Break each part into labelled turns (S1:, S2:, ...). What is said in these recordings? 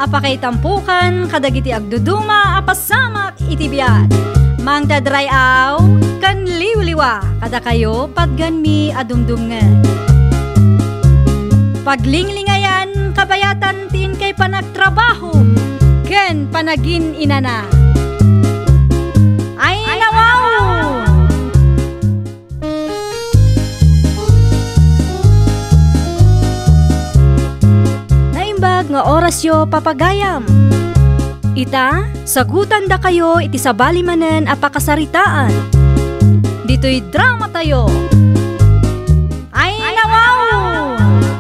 S1: apakaitampukan kadagiti agduduma apasamak iti biat. Mang tadrayaw kan liwliwa kada kayo padganmi adumdumngan. Paglinglingayan kabayatan tin kay panagtrabaho ken panagin inana. Ay nawaw! Naimbag nga oras yo papagayam. Ita, sagutan da kayo iti sabali manen apakasaritaan. Dito'y drama tayo. Ay nawaw!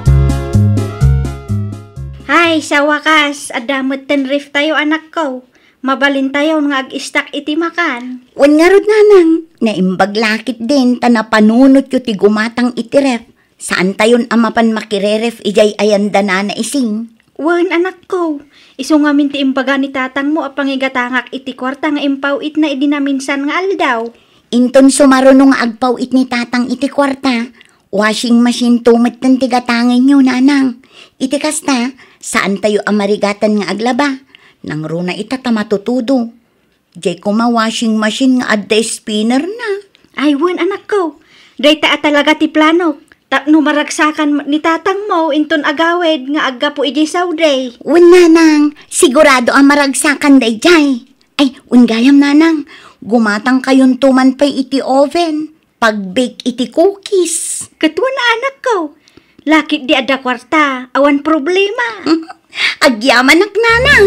S2: Ay, sa wakas, adamot ten rif tayo anak ko. Mabalin tayo nga ag-istak iti makan.
S3: Wan nga rod nanang, naimbag lakit din, tanapanunot yu ti gumatang iti ref. Saan tayon amapan makireref ijay ayanda na ising?
S2: Wan anak ko, iso nga minti imbaga ni tatang mo apang igatangak iti kwarta nga impawit na idinaminsan nga aldaw.
S3: Inton sumarunong agpawit ni tatang iti kwarta, washing machine tumit ng tigatangin nyo nanang. Iti kasta, saan tayo amarigatan nga aglaba? Nang runa itata matutudo. Jay kuma washing machine nga adda spinner na.
S2: Ay wan anak ko, day ta talaga ti plano. Tapno maragsakan ni tatang mo inton agawed nga agga po ijay sauday.
S3: Un nanang, sigurado ang maragsakan day jay. Ay, ungayam nanang, gumatang kayon tuman pa'y iti oven. Pag-bake iti cookies.
S2: Katwa na anak ko, lakit di ada kwarta, awan problema.
S3: Agyaman ak nanang.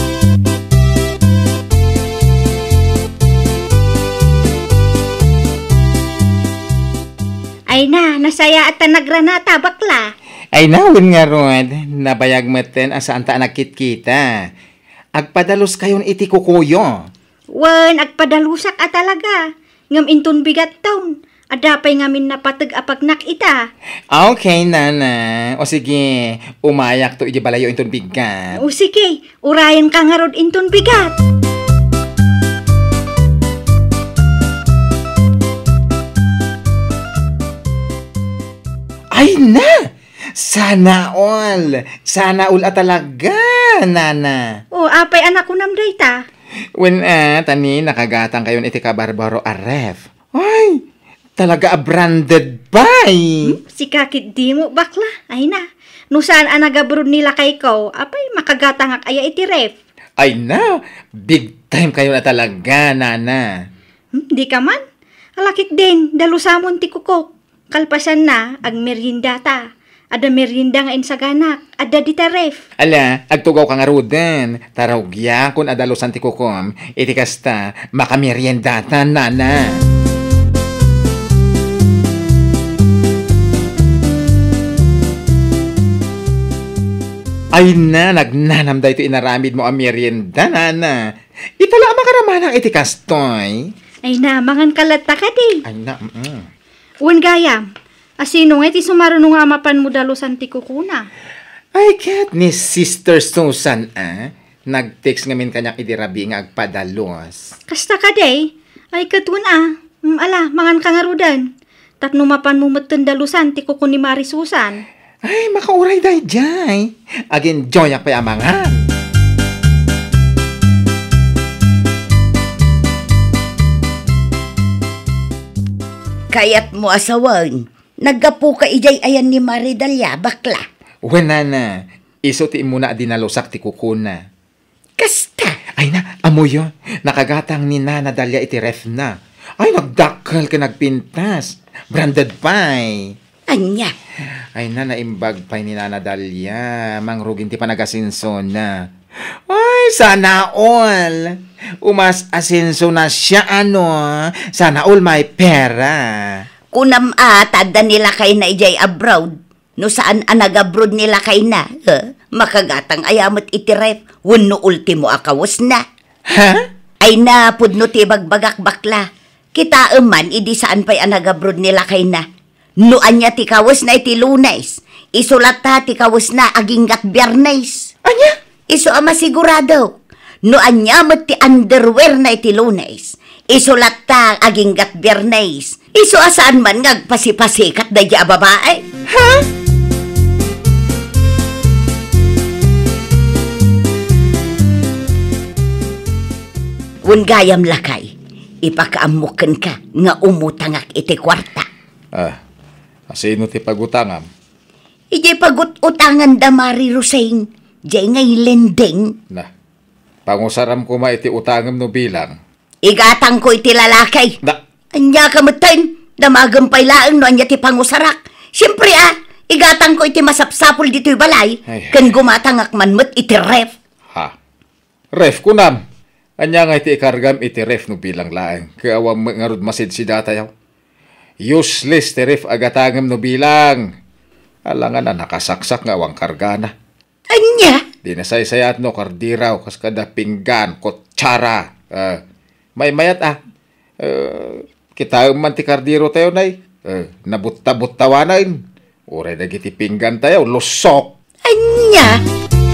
S2: Ay na, nasaya at nagranata bakla.
S4: Ay nawin nga rod, nabayag maten asaan ta nakit-kita. Agpadalos kayon iti kukuyo.
S2: Wan, agpadalusak at talaga. Ngam inton bigat taon. Adapay ngamin napatag apagnak ita.
S4: Okay, nana. O sige, umayak to iti balayo inton bigat.
S2: O sige, urayan ka nga rod inton bigat.
S4: Ay na! Sana all at talaga, nana.
S2: O, apay anak ko namday ta.
S4: When tani nakagatang kayon iti kabarbaro a ref. Ay, talaga a branded pie.
S2: Si kakit di mo bakla. Ay na, no saan anagabrod nila kay ko, apay makagatangak aya iti ref.
S4: Ay na, big time kayo na talaga, nana.
S2: Di ka man. Alakit din, dalusamon ti kukok. Kalpasan na, ag merienda ta. Ada merienda nga insaganak, ada di taref.
S4: Ala, agtugaw ka nga ruden. Tarawgya kun adalosan ti kukom. Iti kasta, makameriendata, nana. Ay na, nagnanam da ito inaramid mo ang merienda, nana. Itala makaramana iti kastoy.
S2: Ay na, mangan kalata ka di.
S4: Ay na,
S2: Uwan gayam, asino nga iti sumarunong amapan mo dalusan ti kukuna.
S4: Ay kat ni Sister Susan, nag-text ngamin kanyang idirabi nga agpadalos.
S2: Kasta ka day, ay katun ala, mangan ka nga rudan. Tapno mapan mo matun dalusan ti kukuni Mari Susan.
S4: Ay, makauray day jay. Agin joyak pa amangan.
S3: Kayat mo asawan, naggapo ka ijay ayan ni Maridalia, bakla.
S4: Wala na, iso ti muna dinalosak ti kukuna.
S3: Kasta.
S4: Ay na, amuyo, nakagatang ni Nana Dalia iti ref na. Ay, nagdakal ka nagpintas. Branded pie.
S3: Anya.
S4: Ay na, naimbag pie ni Nana Dalia. Mangrugin ti panagasinso na. Ay, sana all. Umas asenso na siya, Sana all may pera.
S3: Kunam tada nila kay na ijay abroad. No saan anag-abroad nila kay na. Makagatang ayamot itiref. Wano ultimo akawas na.
S4: Ha?
S3: Ay na, pudno ti bagbagak bakla. Kita man, idi saan pa'y anag-abroad nila kay na. No anya ti kawas na iti Lunes. Isulat ta ti kawas na aginggat Biyernes.
S4: Anya?
S3: Iso ama sigurado. No anya mo ti underwear na iti Lunes. Isulat ta aginggat Biyernes. Iso asaan man ngagpasipasikat da di babae.
S4: Ha?
S3: Wen gayam lakay, ipakaamukan ka nga umutangak iti kwarta.
S4: Asino ti pagutangam?
S3: Ije pagut-utangan da Mari Roseng, jay ngay lending.
S4: Na, pangusaram ko iti utangam no bilang.
S3: Igatang ko iti lalakay.
S4: Na,
S3: Anya kamatayin, damagampay laang no anya ti pangusarak. Siyempre igatang ko iti masapsapol dito'y balay,
S4: Ay.
S3: kan gumatangak manmet iti ref.
S4: ha? Ref kunam. Anya nga iti ikargam iti ref no bilang laeng. Kaawam ngarud masid si datayaw. Useless ti ref agatangam no bilang. Alangan na nakasaksak nga awang kargana.
S3: Anya?
S4: Di na saysayat no kardiraw kas kada pinggan, kutsara. May mayat kita man ti kardiro tayo nay. Nabutta-buttawanan. Uray na giti pinggan tayo, lusok.
S3: Anya?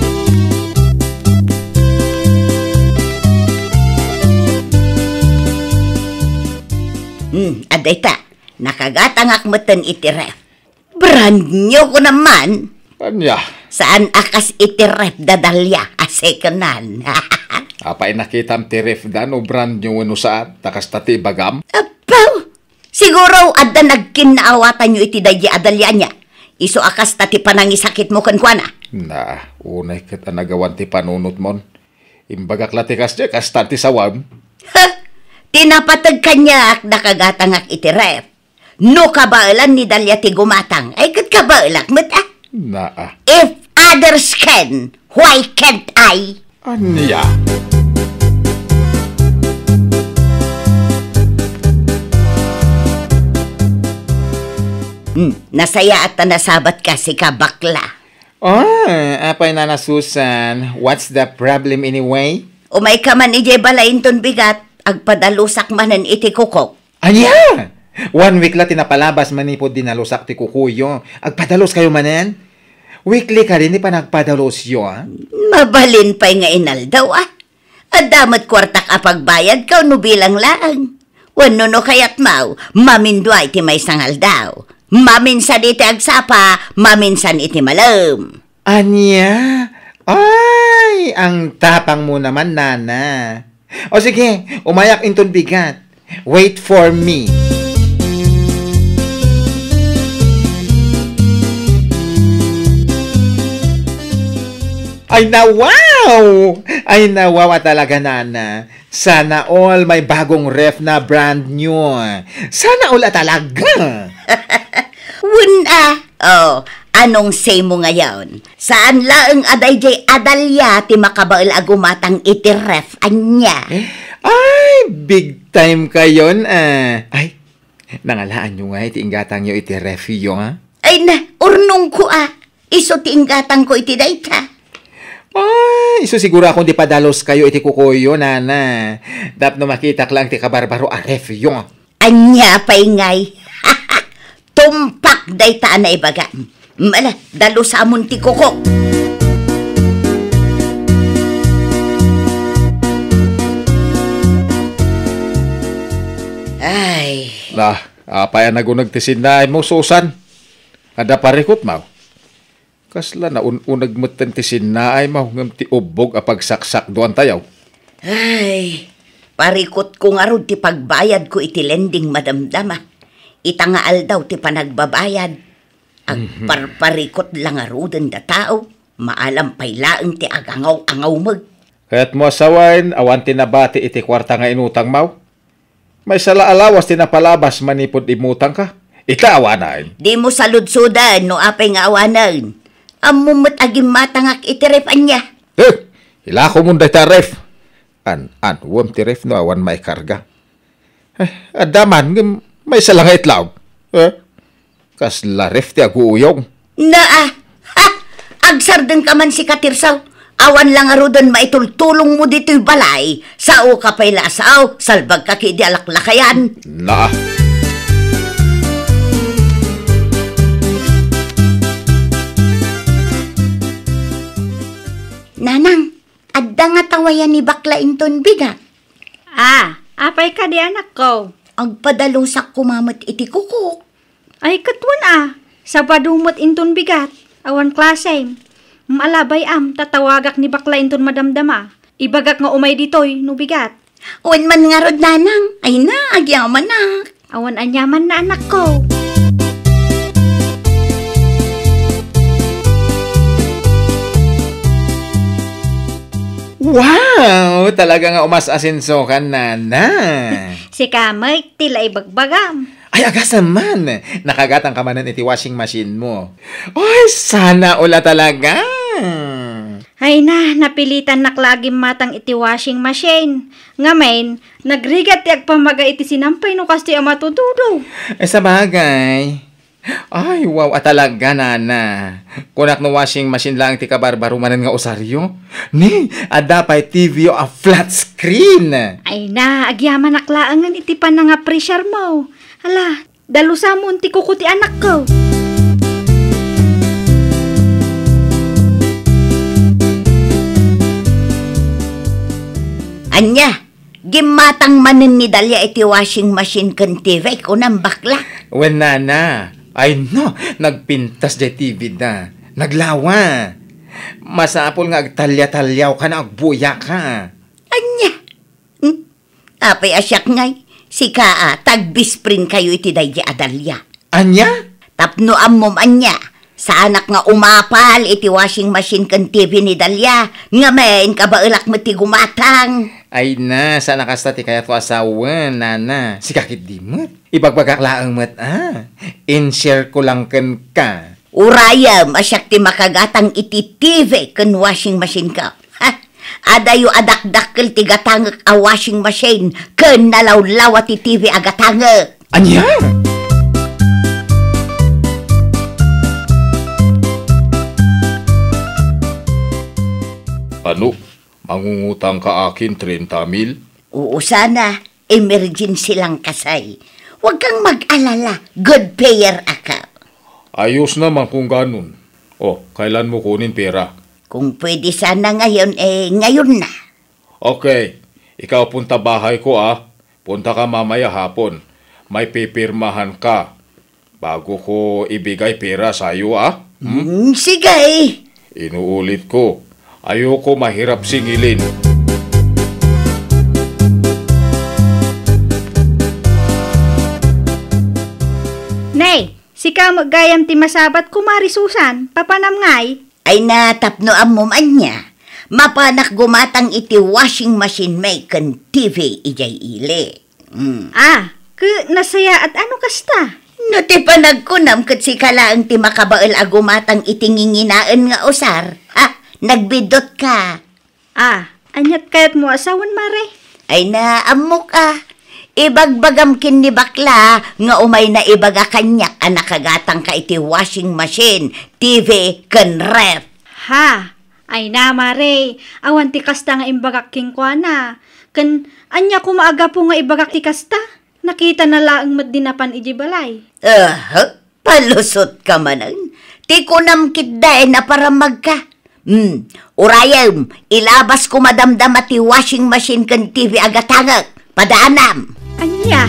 S3: Aday ta, nakagatangak meten iti ref. Brand new ko naman.
S4: Anya,
S3: Saan akas iti ref dadalya asekanan.
S4: apay nakitam ti ref dan o brand new no saan, takas tati bagam.
S3: Apaw! Siguro adda nagkinaawatan nyo iti dayi adalya niya. Iso akas tati panangisakit mo kankwana.
S4: Na, unay kita nagawan ti panunot mon. Imbagak latikas niya, kas tanti sawam.
S3: Ha! Tinapatag kanyak nakagatangak iti ref. No kabailan ni dalya ti gumatang. Ay kat kabailak met
S4: Na,
S3: If others can, why can't I?
S4: anya.
S3: Nasaya at nasabat ka si kabakla.
S4: Apay na Susan, what's the problem anyway?
S3: Umay ka man ije balainton bigat, agpadalusak manan iti kukok.
S4: Anya! 1 week la tinapalabas manipod dinalusak ti kukuyo. Agpadalos kayo manen? Weekly ka rin pa nagpadalos yun.
S3: Mabalin pa'y nga inaldaw Adamat kwartak apagbayad ka no bilang lang. Wano no kayat mau, mamindway ti may sangal daw. Maminsan iti agsapa, maminsan iti malam.
S4: Anya? Ay, ang tapang mo naman, Nana. O sige, umayak inton bigat. Wait for me. Ay nawaw! Ay nawawa talaga, Nana. Sana all may bagong ref na brand new. Sana all talaga.
S3: Anong say mo ngayon? Saan laeng aday jay adalya ti makabail agumatang iti ref anya?
S4: Ay, big time kayon Ay, nangalaan nyo nga iti inggatang nyo iti ref yo, ha?
S3: Ay na, urnong ko Iso ti inggatang ko iti dayta.
S4: Ay, so siguro akong di padalos kayo iti kukuyo, Nana. Dap no makita lang ti kabarbaro a ref yo.
S3: Anya pa'y ngay. Tumpak dayta na ibaga. Mala, dalo sa amon ti kukok. Ay.
S4: Apaya nagunag ti sinay mo, Susan. Kada parikot, mau. Kasla na unag matan ti sinay mo, ngam ti ubog a pagsaksak doan tayaw.
S3: Ay, parikot ko nga ron ti pagbayad ko iti lending madamdama. Itangaal daw ti panagbabayad. Ang parparikot lang nga roden da tao. Maalam pay laeng ti agangaw-angaw mag.
S4: Kaya't mo asawain, awan tinabati iti kwarta nga inutang mau. May sala-alawas tinapalabas manipod imutang ka. Ita awanain.
S3: Di mo saludsudan no apay nga awanan. Amumot agim matangak iti refan niya.
S4: Ilako mo da ref. Wam ti ref no awan may karga. Adaman, may salanga itlaw. Kasla ref ti aguuyong.
S3: Agsarden ka man si Katirsaw. Awan lang arudan maitultulong mo dito'y balay. Sao ka pa'y lasaw, salbag ka ki di alaklakayan. Nanang, adda nga tawayan ni bakla inton bigat.
S2: Apay ka di anak ko.
S3: Agpadalusak kumamot iti kuko.
S2: Ay katwan sa padumot inton bigat. Awan klase. Malabay tatawagak ni bakla inton madamdama. Ibagak nga umay ditoy no bigat.
S3: Uwan man nga rod nanang. Ay na, agyaman na.
S2: Awan anyaman na anak ko.
S4: Wow! Talaga nga umas-asenso ka, nana.
S2: Si Kamay, tila ibagbagam.
S4: Ay, agasam man. Nakagatang ka manan iti washing machine mo. Ay, sana ula talaga.
S2: Ay na, napilitan naklagim matang iti washing machine. Ngamen, nagrigat ti agpamaga iti sinampay no kasti ang matutudo.
S4: Sa bagay. Ay, wow, talaga, nana. Kunak no washing machine lang ti kabarbarumanan nga usaryo. Ni, adapay TV o a flat screen.
S2: Ay na, agyaman naklaangan iti pa na nga pressure mo. Hala, dalusa mo ti kukuti anak ko.
S3: Anya, gimatang manin ni Dalia iti washing machine kan TV ko ng bakla.
S4: Wen, nana. Ay, no, nagpintas di TV na. Naglawa. Masapol nga agtalya-talyaw ka na agbuya ka.
S3: Anya, apay asyak ngay, si Kaa, tagbisprin kayo iti Dalia Adalia.
S4: Anya?
S3: Tapno amom anya, sa anak nga umapal iti washing machine kan TV ni Dalia, nga main kabailak mo ti gumatang.
S4: Ay na, sana kasta ti kaya to asawa, nana. Si kakit di mo't. Ibagbagak mo't, in-share ko lang kan ka.
S3: Urayam, asyak ti makagatang iti TV kan washing machine ka. Ha? Adayo adakdakkel ti gatangek a washing machine kan nalawlaw ti TV agatangek.
S4: Anya?
S5: Ano? Mangungutang ka akin 30 mil?
S3: Oo sana, emergency lang kasay. Huwag kang mag-alala, good payer aka.
S5: Ayos naman kung ganun. Oh, kailan mo kunin pera?
S3: Kung pwede sana ngayon, ngayon na.
S5: Okay, ikaw punta bahay ko Punta ka mamaya hapon. May pipirmahan ka. Bago ko ibigay pera sa'yo
S3: Sige.
S5: Inuulit ko. Ayoko mahirap singilin.
S2: Nay, si Kamay gayam ti masabat kumari Susan, papanam ngay.
S3: Ay natapno amom anya. Mapanak gumatang iti washing machine may kan TV ijay ili.
S2: Nasaya at ano kasta?
S3: No ti panagkunam kat si kalaang ti makabael agumatang iti nginginaan nga usar. Nagbidot ka.
S2: Anyat kayat mo asawan mare.
S3: Ay na amok Ibagbagam kin ni bakla nga umay na ibaga kanyak anakagatang ka iti washing machine, TV, kan ref.
S2: Ay na mare, awan ti kasta nga imbagak king kwa na. Kan anya ko maaga po nga ibagak ti kasta. Nakita na laang madinapan iji balay.
S3: Palusot ka manan. Ti kunam kitday na para magka. Urayam, ilabas ko madamdam at washing machine kan TV agatangag. Padaanam.
S2: Anya?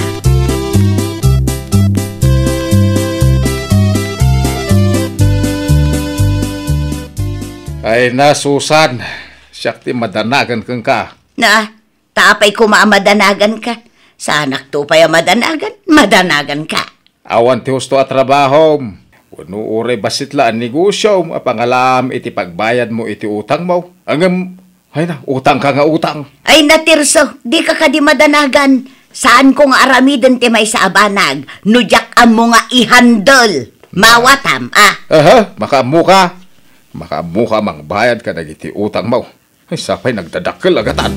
S5: Ay na, Susan. Siyakti madanagan kang ka.
S3: Na, tapay ko maamadanagan ka. Sa anak to pa'y madanagan ka.
S5: Awan ti husto at trabaho. Wano uray basitlaan negosyo. Apangalam iti pagbayad mo iti utang mo. Ay na, utang ka nga utang.
S3: Ay natirso, di ka di madanagan. Saan ko nga aramiden ti may sa abanag. Nujak ang mo nga ihandol. Mawatam,
S5: Makaamu ka. Makaamu ka mangbayad ka nagiti utang mo. Ay sapay nagdadakkel agatan.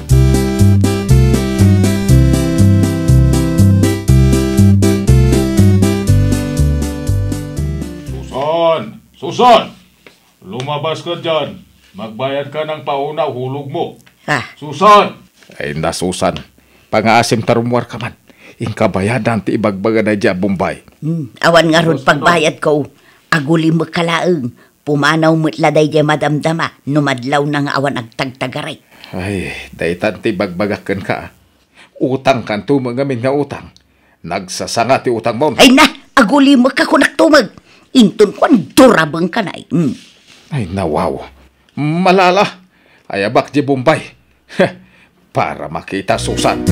S5: Susan! Lumabas ka dyan. Magbayad ka ng pauna, hulog mo. Susan! Ay na, Susan. Pang-aasim tarumwar ka man. Ingkabayadan ti ibagbaga na dyan, Bombay.
S3: Awan nga ron pagbayad ko. Aguli mo kalaang. Pumanaw mo't laday dyan madamdama. Numadlaw na nga awan agtagtagaray.
S5: Ay, daytan ti bagbagakan ka. Utang kan tumangamin nga utang. Nagsasanga ti utang mo.
S3: Ay na! Aguli mo ka kunak tumag. Intun ko ang durabang ka na.
S5: Ay, nawaw. Malala. Ayabak di Bombay. para makita Susan.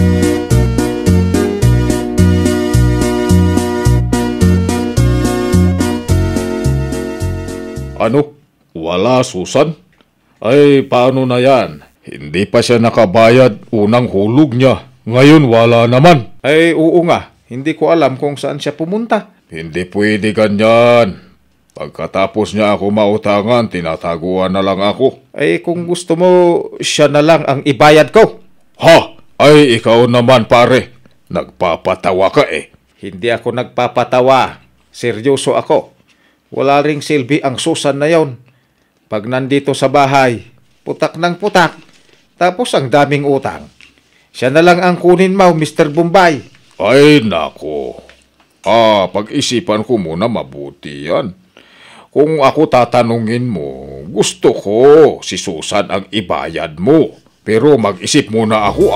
S5: Ano? Wala, Susan? Ay, paano na yan? Hindi pa siya nakabayad unang hulog niya. Ngayon wala naman.
S4: Ay, oo nga. Hindi ko alam kung saan siya pumunta.
S5: Hindi pwede ganyan. Pagkatapos niya ako mautangan, tinataguan na lang ako.
S4: Ay, kung gusto mo, siya na lang ang ibayad ko.
S5: Ha? Ay, ikaw naman pare. Nagpapatawa ka eh.
S4: Hindi ako nagpapatawa. Seryoso ako. Wala ring silbi ang Susan na yon. Pag nandito sa bahay, putak ng putak. Tapos ang daming utang. Siya na lang ang kunin mo, Mr. Bombay.
S5: Ay, nako. Pag-isipan ko muna mabuti yan. Kung ako tatanungin mo, gusto ko si Susan ang ibayad mo. Pero mag-isip muna ako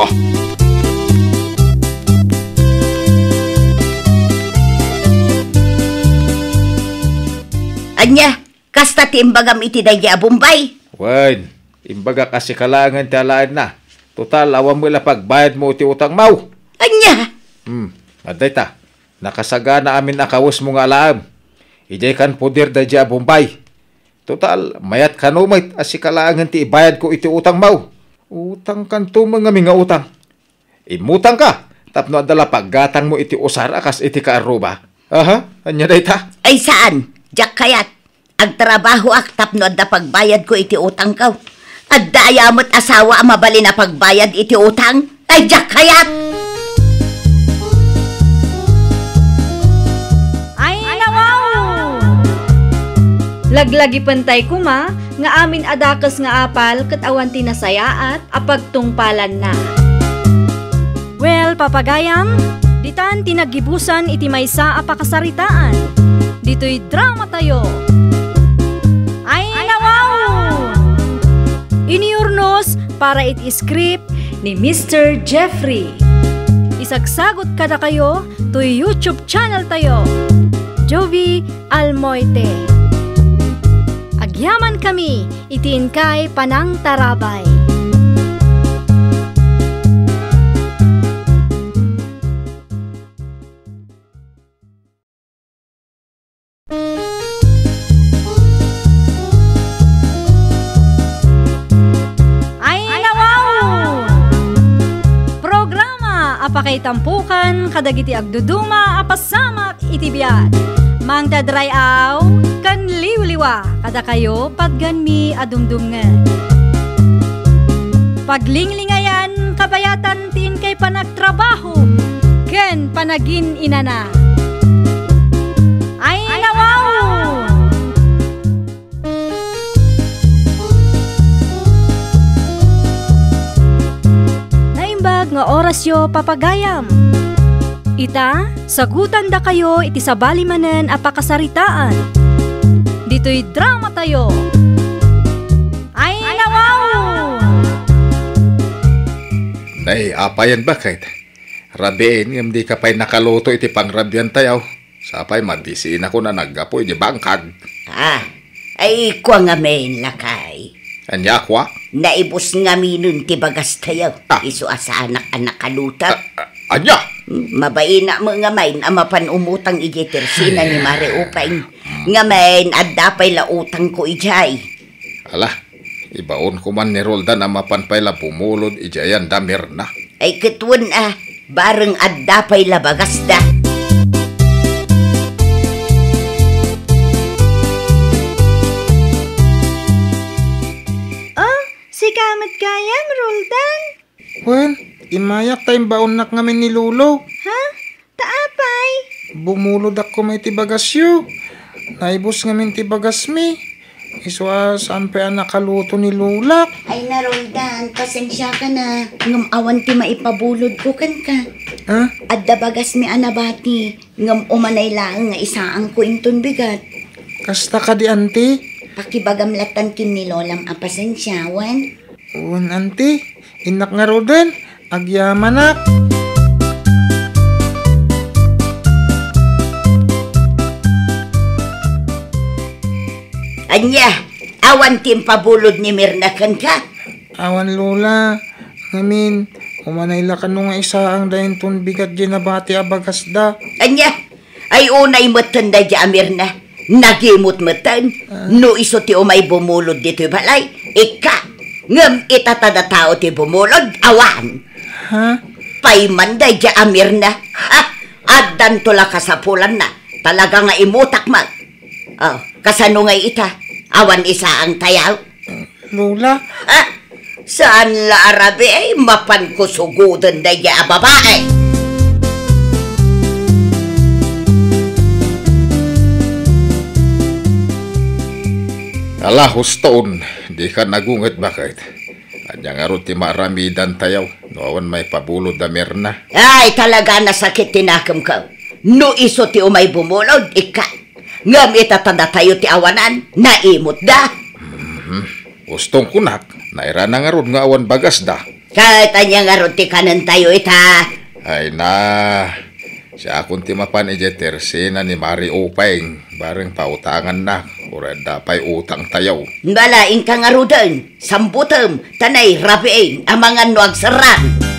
S3: Anya, kasta ti imbagam iti dayja Bombay.
S4: Wan, imbaga kasi kalangan talaan na. Total, awan mo pagbayad mo iti utang mau.
S3: Anya?
S4: Aday ta. Nakasagana amin akawos mo nga alam. Ijay kan pudir dayja Bombay. Total, mayat kanumait asi kalangan ti ibayad ko iti utang mau. Utang kanto mga nga utang. Imutang ka. Tapno adala paggatang mo iti usar akas iti kaaruba. Aha, anya day ta?
S3: Ay saan? Diyak kayat. Agtrabaho ak tapno adda pagbayad ko iti utang kaw. Adda ayamot asawa ang mabali na pagbayad iti utang. Ay diyak kayat.
S1: Ay nawaw! Laglagi pantay kuma, nga amin adakas nga apal kat awan tinasayaat apagtungpalan na. Well, papagayam, ditan tinagibusan iti maysa apakasaritaan. Dito'y drama tayo. Ay nawaw! Iniurnos para iti script ni Mr. Jeffrey. Isagsagot kada kayo to YouTube channel tayo. Jovi Almoite. Agyaman kami, itiin kay Panang Tarabay. Apakay tampukan, kadagiti agduduma, apasamak, itibiyat. Mang tadrayaw, kan liwliwa, kada kayo, padganmi, adumdumngan. Paglinglingayan, kabayatan, tiin kay panagtrabaho, ken panagin inana. Ay nawaw! Nga orasyo papagayam. Ita, sagutan da kayo iti sabali manen apakasaritaan. Dito'y drama tayo. Ay nawaw!
S5: Nay, apayan bakit? Rabiin, hindi ka pa'y nakaluto iti pangrabyan tayo. Sapay, madisiin ako na naggapoy di bangkag.
S3: Ay kwa nga main lakay.
S5: Anya kwa?
S3: Naibos nga minun ti bagas tayo. Iso asa anak-anak kaluta.
S5: Anya?
S3: Mabaina mo nga main amapan umutang ijitersina ni Mare Upay. Nga main adda la utang ko ijay.
S5: Ala, ibaon ko man ni Roldan amapan pay la pumulod ijayan damir na.
S3: Ay kitwan bareng adda la bagas da.
S2: Kamat kayam, Roldan?
S4: Well, imayak tayong baonak ngamin ni Lulo.
S2: Ha? Taapay?
S4: Bumulod ako may tibagasyo. Naibos ngamin tibagas mi. Iswa sampe ang nakaluto ni Lula.
S3: Ay na, Roldan, pasensya ka na. Ngam awan ti maipabulod ko kan ka. Adda bagas mi anabati. Ngam umanay lang nga isaang ko inton bigat.
S4: Kasta ka di, auntie?
S3: Pakibagamlatan kin ni Lolam apasensyawan.
S4: Auntie, inak nga Roldan. Agyamanak.
S3: Anya, awan tim pabulod ni Mirna kan ka?
S4: Awan Lola. Ngamin, Umanayla ka nung isa ang dahin ton bigat ginabati abagas da.
S3: Anya, ay unay matan da di amir na. Nagimot matan. No iso ti umay bumulod dito'y balay. Ika, ngam itatada tao ti bumulod, awan.
S4: Ha?
S3: Payman da di amir na. Ha? Addan tula kasapulan na. Talaga nga imutak mag. Oh, kasano ngay ita? Awan isa ang tayaw.
S4: Lola?
S3: Ha? Saan la arabi ay mapan ko sugudan da di babae?
S5: Alah, hustoon, di ka nagunget bakit? Anya nga ron ti maramidan tayaw, noawan may pabulod da merna.
S3: Ay, talaga nasakit tinakam ka. No iso ti umay bumulod, ika. Ngam itatanda tayo ti awanan, naimot da.
S5: Gustong kunak, naira na nga ron nga awan bagas da.
S3: Kahit anya nga ron ti kanan tayo ita.
S5: Ay na, siya akong ti mapan tercena ni Mari Upeng, bareng pautangan na, kurada pa'y utang tayaw.
S3: Balaing ka nga rudan, sambutam, tanay rabiin, amangan no agsaran.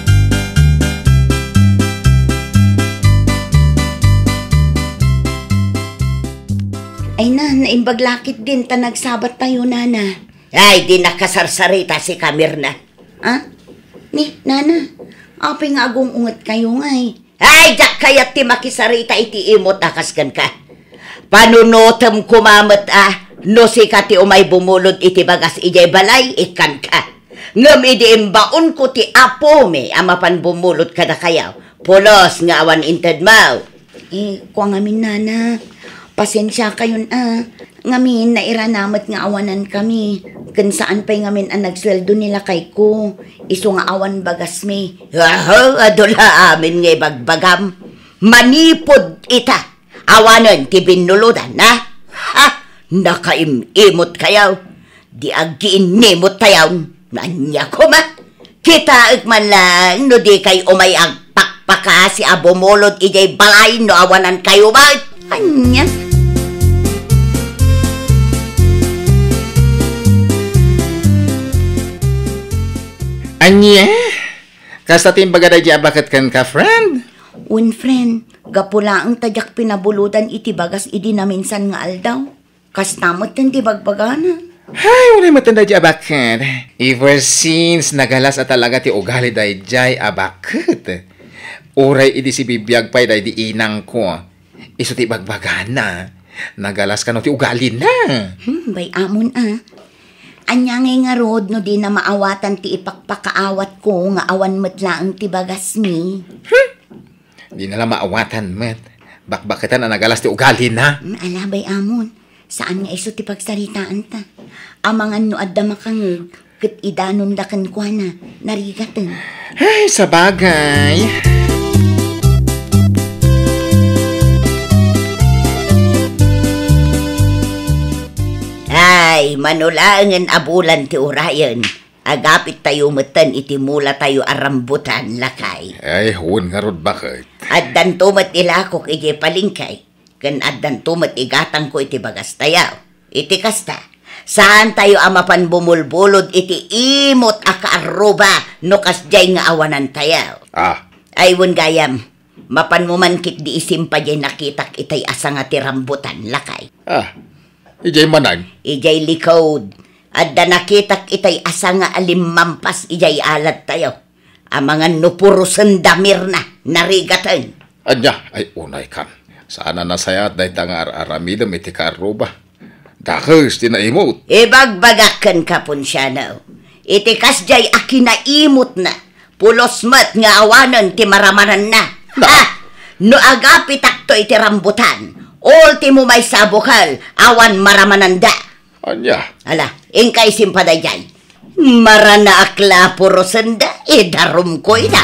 S3: Ay na, naimbaglakit din, tanagsabat tayo, nana. Ay, di nakasarsarita si Kamirna. Ha? Ni, nana, apay nga agong ungat kayo ngay. Ay, jak kayat ti makisarita iti imot akasgan ka. Panunotem kumamat no si kati umay bumulod iti bagas ijay balay, ikan ka. Ngam idi imbaon ko ti apo me, amapan bumulod ka na kayaw. Pulos nga awan inted mau. Kuang amin nana, pasensya kayon ngamin na iranamat nga awanan kami. Kan saan pa'y ngamin ang nagsweldo nila kay ko. Iso nga awan bagas me. Adula amin nga bagbagam. Manipod ita. Awanan ti binuludan, na? Ha? Nakaimimot kayaw. Di agiinimot tayaw. Nanya ko ma. Kita man lang no di kay umay agpakpaka si abumulod ijay balay no awanan kayo ba? Anya?
S4: Anya? Kasta timbaga da dya bakit kan ka, friend?
S3: Un friend, gapula ang tadyak pinabuludan iti bagas idi na minsan nga aldaw. Kastamot din ti bagbagana.
S4: Ay, wala matanda dya bakit. Ever since nagalas at talaga ti ugali da dya abakit. Uray idi si bibiyag pa'y da di inang ko. Iso ti bagbagana. Nagalas ka no ti ugali na.
S3: Bay amon Anya nga rod no di na maawatan ti ipakpakaawat ko nga awan matlaang ti bagas mi.
S4: Di nalang maawatan, met. Bakbakitan na nagalas ti ugali na.
S3: Alabay amon, saan nga iso ti pagsaritaan ta? Amangan no adda makang ket idanon da kan kwa na, narigatan.
S4: Ay, sa bagay.
S3: Ay, manulangan abulan ti urayan. Agapit tayo matan iti mula tayo arambutan lakay.
S5: Ay, huwag nga rod bakit?
S3: Addan tumat ilakok iti palingkay. Kan addan tumat igatang ko iti bagas tayaw. Iti kasta. Saan tayo amapan bumulbulod iti imot akaaruba no kasjay nga awanan tayaw. Ay, wun gayam. Mapan mo man kit di isimpa jay nakitak itay asa nga ti rambutan lakay.
S5: Ijay manag?
S3: Ijay likod. Adda nakitak itay asa nga alimampas ijay alat tayo. Amangan no puro sendamir na, narigatan.
S5: Anya, ay unay kan. Sana nasayat dahi tanga aramidam iti kaaruba. Dakes, tinaimot.
S3: Ibagbagakan ka pun siya na. Iti kasjay akinaimot na. Pulos mat nga awanan ti maramanan na. No agapitak to iti rambutan. Ultimo may sabukal, awan maramananda.
S5: Anya?
S3: Ala, ingkay simpaday jay. Marana akla puro senda, darum ko ina.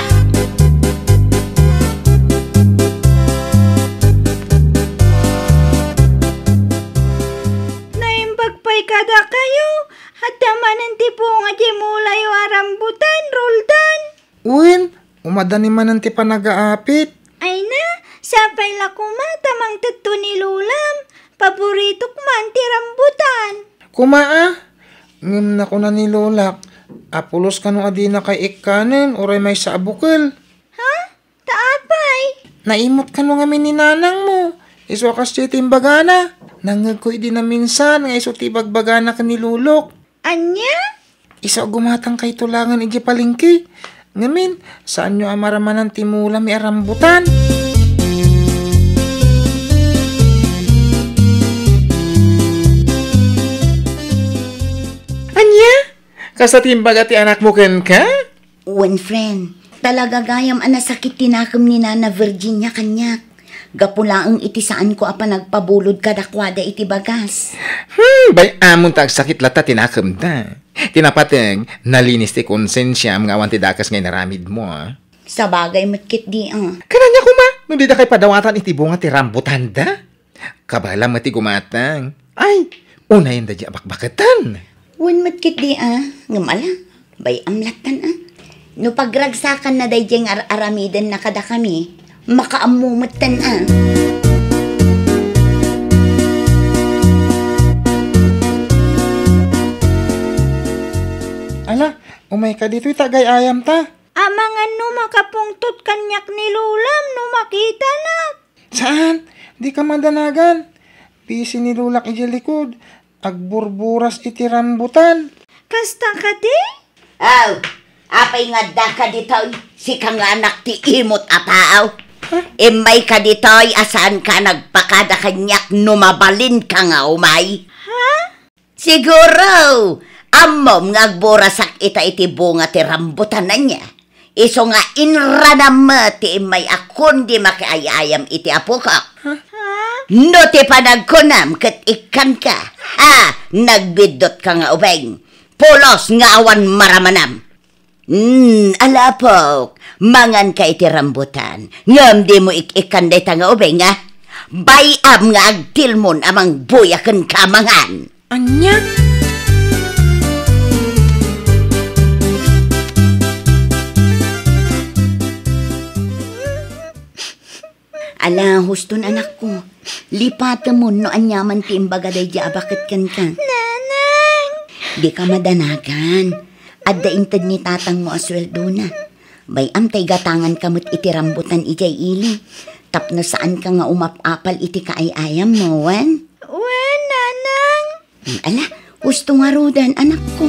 S2: Naimbagpay kada kayo, at damanan ti po nga di mulay warambutan, roldan.
S4: Uwin, umadani man ang ti panagaapit.
S2: Ay na, sapay la kumatamang tatto ni Lulam. Paborito man ti rambutan.
S4: Kumaa, ngam na ko na ni Lola. Apulos ka nung adina kay ikanen, oray may sa abukal.
S2: Ha? Taapay?
S4: Naimot ka nung amin ni nanang mo. Iso kas timbagana. Nangag ko na minsan, nga iso tibagbagana ka ni Lulok.
S2: Anya?
S4: Iso gumatang kay tulangan iji palingki. Ngamin, saan nyo amaraman ng timula may arambutan? Anya? Kasa timbaga ti anak mo ken ka?
S3: Wen friend, talaga gayam anasakit tinakam ni Nana Virginia kanyak. Gapulaang iti saan ko apa nagpabulod kadakwada iti bagas.
S4: Bay amon tag sakit lata tinakam da. Tinapateng, nalinis ti konsensya mga awan ti dakas ngay naramid mo.
S3: Sa bagay matkit di
S4: Kananya kuma, nung di da kay padawatan iti bunga ti rambutan da. Kabala mati gumatang. Ay, unayin da di abakbakatan.
S3: Wen matkit di ngamala, bay amlatan No pagragsakan na day jeng aramiden na kada kami, makaamumatan
S4: Ala, umay ka dito'y tagay ayam ta.
S2: Amangan no makapungtot kanyak ni Lulam no makita na.
S4: Saan? Di ka madanagan. Pisi ni Lulak iji likod. Agburburas iti rambutan.
S2: Kasta ka di?
S3: Apay nga da ka ditoy, si kang anak ti imot ataaw. Imay ka ditoy, asaan ka nagpakada kanyak numabalin ka nga umay.
S2: Ha?
S3: Siguro, amom nga agburasak iti bunga ti rambutan na niya. Iso nga inranam ti imay akon di makiayayam iti apukak. No ti panagkunam kat ikan ka. Nagbidot ka nga ubeng. Pulos nga awan maramanam. Alapok, mangan ka iti rambutan. Ngam di mo ikan day nga ubeng bayam nga agtilmon amang buyakan kamangan.
S4: Anya?
S3: Ala, huston anak ko. Lipata mo no anyaman ti imbaga day di abakit kan ka.
S2: Nanang!
S3: Di ka madanagan. At daintad ni tatang mo asweldo na. Bayam tay gatangan kamot iti rambutan ijay ili. Tapno saan ka nga umapapal iti kaayayam mo, wan?
S2: Wen, nanang!
S3: Ala, gusto nga rodan, anak ko.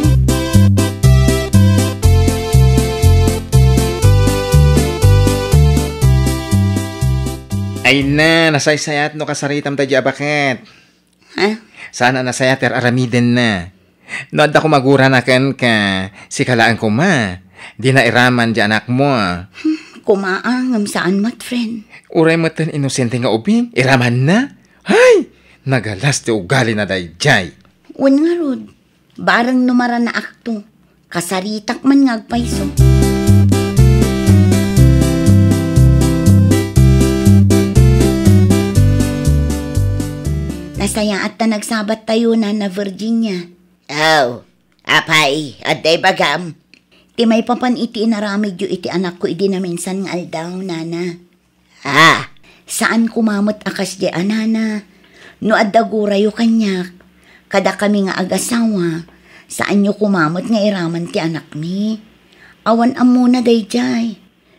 S4: Ay na, nasaysayat no kasaritam tayo bakit.
S3: Ha?
S4: Sana nasayat aramiden na. Noad ako magura na ken ka, si kalaan ko ma. Di na iraman di anak mo.
S3: Kumaangam saan mat, friend?
S4: Uray mo ten inosente nga ubing, iraman na. Hay! Nagalas ti ugali na dayjay.
S3: Wan nga rod, barang numara na akto. Kasaritak man ngagpaiso. Nasaya at na nagsabat tayo na Virginia. Apay, aday bagam. Ti may papan iti inaramid yu iti anak ko iti na minsan nga aldaw, nana. Saan kumamot akas di anana? No adagura yu kanyak. Kada kami nga agasawa, saan yu kumamot nga iraman ti anak mi? Awan amuna day jay.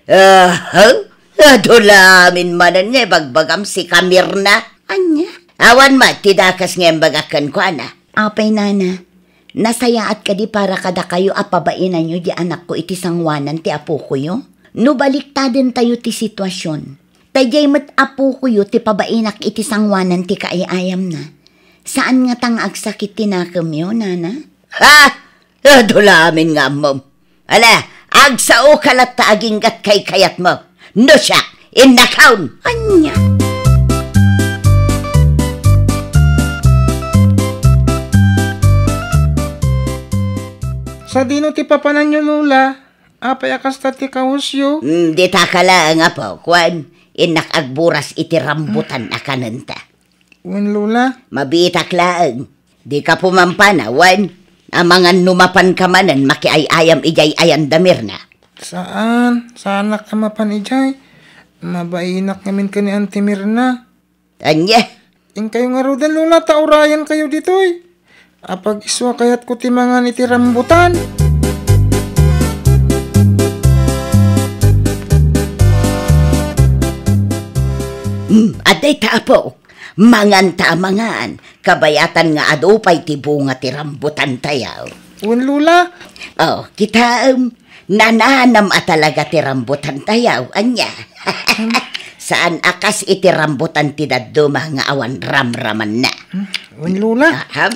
S3: Adulamin manan nga bagbagam si Kamirna. Anya? Awan tidakas nga bagakan ko Apay nana, nasayaat ka di para kada kayo apabainan nyo di anak ko iti sangwanan ti apo ko yo. No baliktaden tayo ti sitwasyon. Tayay mat apo ko yo ti pabainak iti sangwanan ti kaayayam na. Saan nga tang agsakit tinakam yo, nana? Adulamin nga mo. Ala, agsao kalat taaging gat kay kayat mo. No siya, innakaon. Anya?
S4: Sa dino ti papanan nyo, Lola. Apay akas ti kausyo.
S3: Di takala nga po, kwan. Inakagburas iti rambutan akananta.
S4: Wen, Lola?
S3: Mabitak laang. Di ka pumampana, wan. Amangan numapan ka manan, makiayayam ijay ayan damir na.
S4: Saan? Saan ka mapan ijay? Mabainak namin ka ni Auntie Mirna.
S3: Anya?
S4: Ing kayo nga rodan, Lola, taurayan kayo ditoy. Apag iswa kayat ko timangan iti rambutan.
S3: Aday ta apo, mangan ta mangan, kabayatan nga adupay ti bunga ti rambutan tayaw.
S4: Wan lula.
S3: Oh, kita nananam talaga ti rambutan tayaw, anya. Saan akas iti rambutan ti daduma nga awan ramraman na.
S4: Wan lula.
S3: Ha?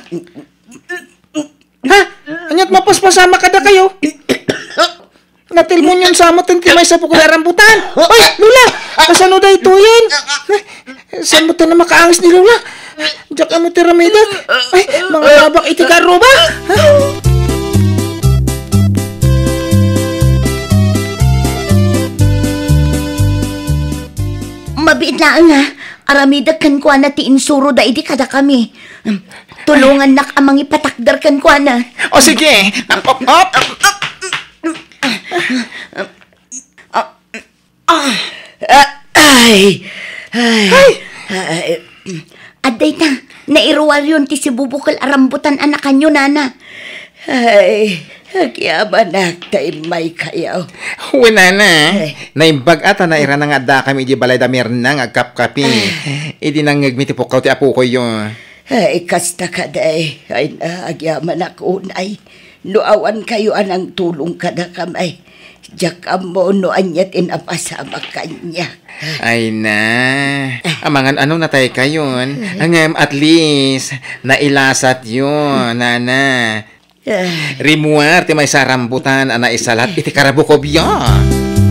S4: Ha? Anyat mapaspasama kada kayo? Natil mo yun sa amatin ti may sa pukula rambutan. Oy, lula! Kasano da ito yan? Saan mo na makaangis ni lula? Diyak mo ti ramidat. Ay, mga labak iti karo ba? Ha?
S3: Mabiit na nga, aramidag kan kwa na ti insuro da idi kada kami. Tulungan nak amang ipatakdar kan kwa na.
S4: O sige, op.
S3: Aday ta, nairuwar yun ti si bubukal arambutan anakan nyo, nana. Ay, agyabanak tayo may kayaw.
S4: Wala na. Naimbag ata na ira nga da kami di balay damir na nga kap-kapi. Idi nang ngagmiti po ti apo ko yun.
S3: Ay, kasta ka day. Ay, agyaman ako unay. Nuawan kayo anang tulong ka na kamay. Diyak mo no anyat inapasama kanya.
S4: Ay na. Amangan ano na tayo kayon. Ang at least, nailasat yun, nana. Rimuar, ti may sarambutan, ana isalat, iti karabukob yun.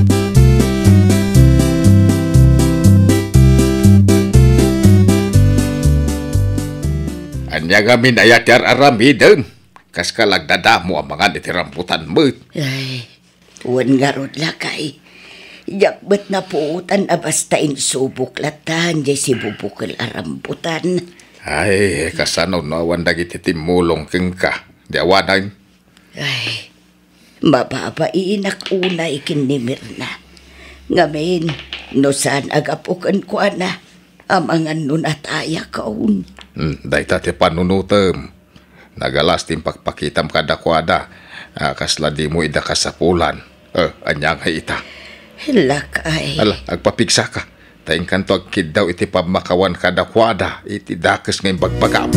S4: Anya gamin ayat yar aramidem. Kas kalagdada mo ang mga iti rambutan mo.
S3: Ay, uwan nga rod lakay. Yakbat na puutan basta insubok latan, jay si bubukal arambutan.
S5: Ay, kasano no awan dagiti timulong keng ka. Di awanan.
S3: Ay, mababainak una ikinimir na. Ngamin, no saan agapukan ko na, amangan nun at aya kaun.
S5: Day tati panunutem. Nagalas tim pagpakitam kadakwada. Kasla di mo ida kasapulan. Anya nga ita.
S3: Lakay.
S5: Ala, agpapigsa ka. Taing kanto agkid daw iti pamakawan kadakwada. Iti dakes ngayon bagpagam.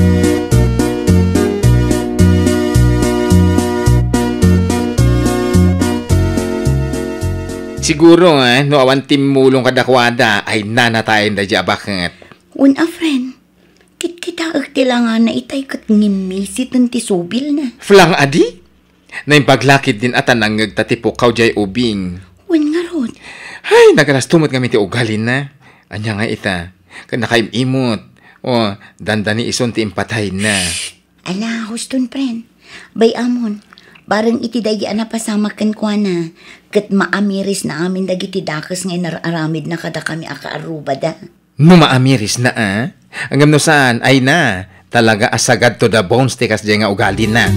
S4: Siguro no awan timulong kadakwada ay nanatayin da dya bakit.
S3: Una friend, kita agtilangan na itay kat ngimisit ng tisubil na.
S4: Flang adi? Na yung paglakid din atan ang ngagtatipukaw jay ubing.
S3: Wan nga rod.
S4: Ay, nagalastumot kami ti ugalin na. Anya nga ita, kanakaimimot. O, dandani ison ti impatay na.
S3: Ala, huston friend. Bay amon, barang iti dagi na pasamakan ko na. Kat maamiris na amin dagiti dakas ngay nararamid na kada kami akaaruba da.
S4: No maamiris na Ang saan, ay na. Talaga asagad to the bones tikas jay nga ugalin na.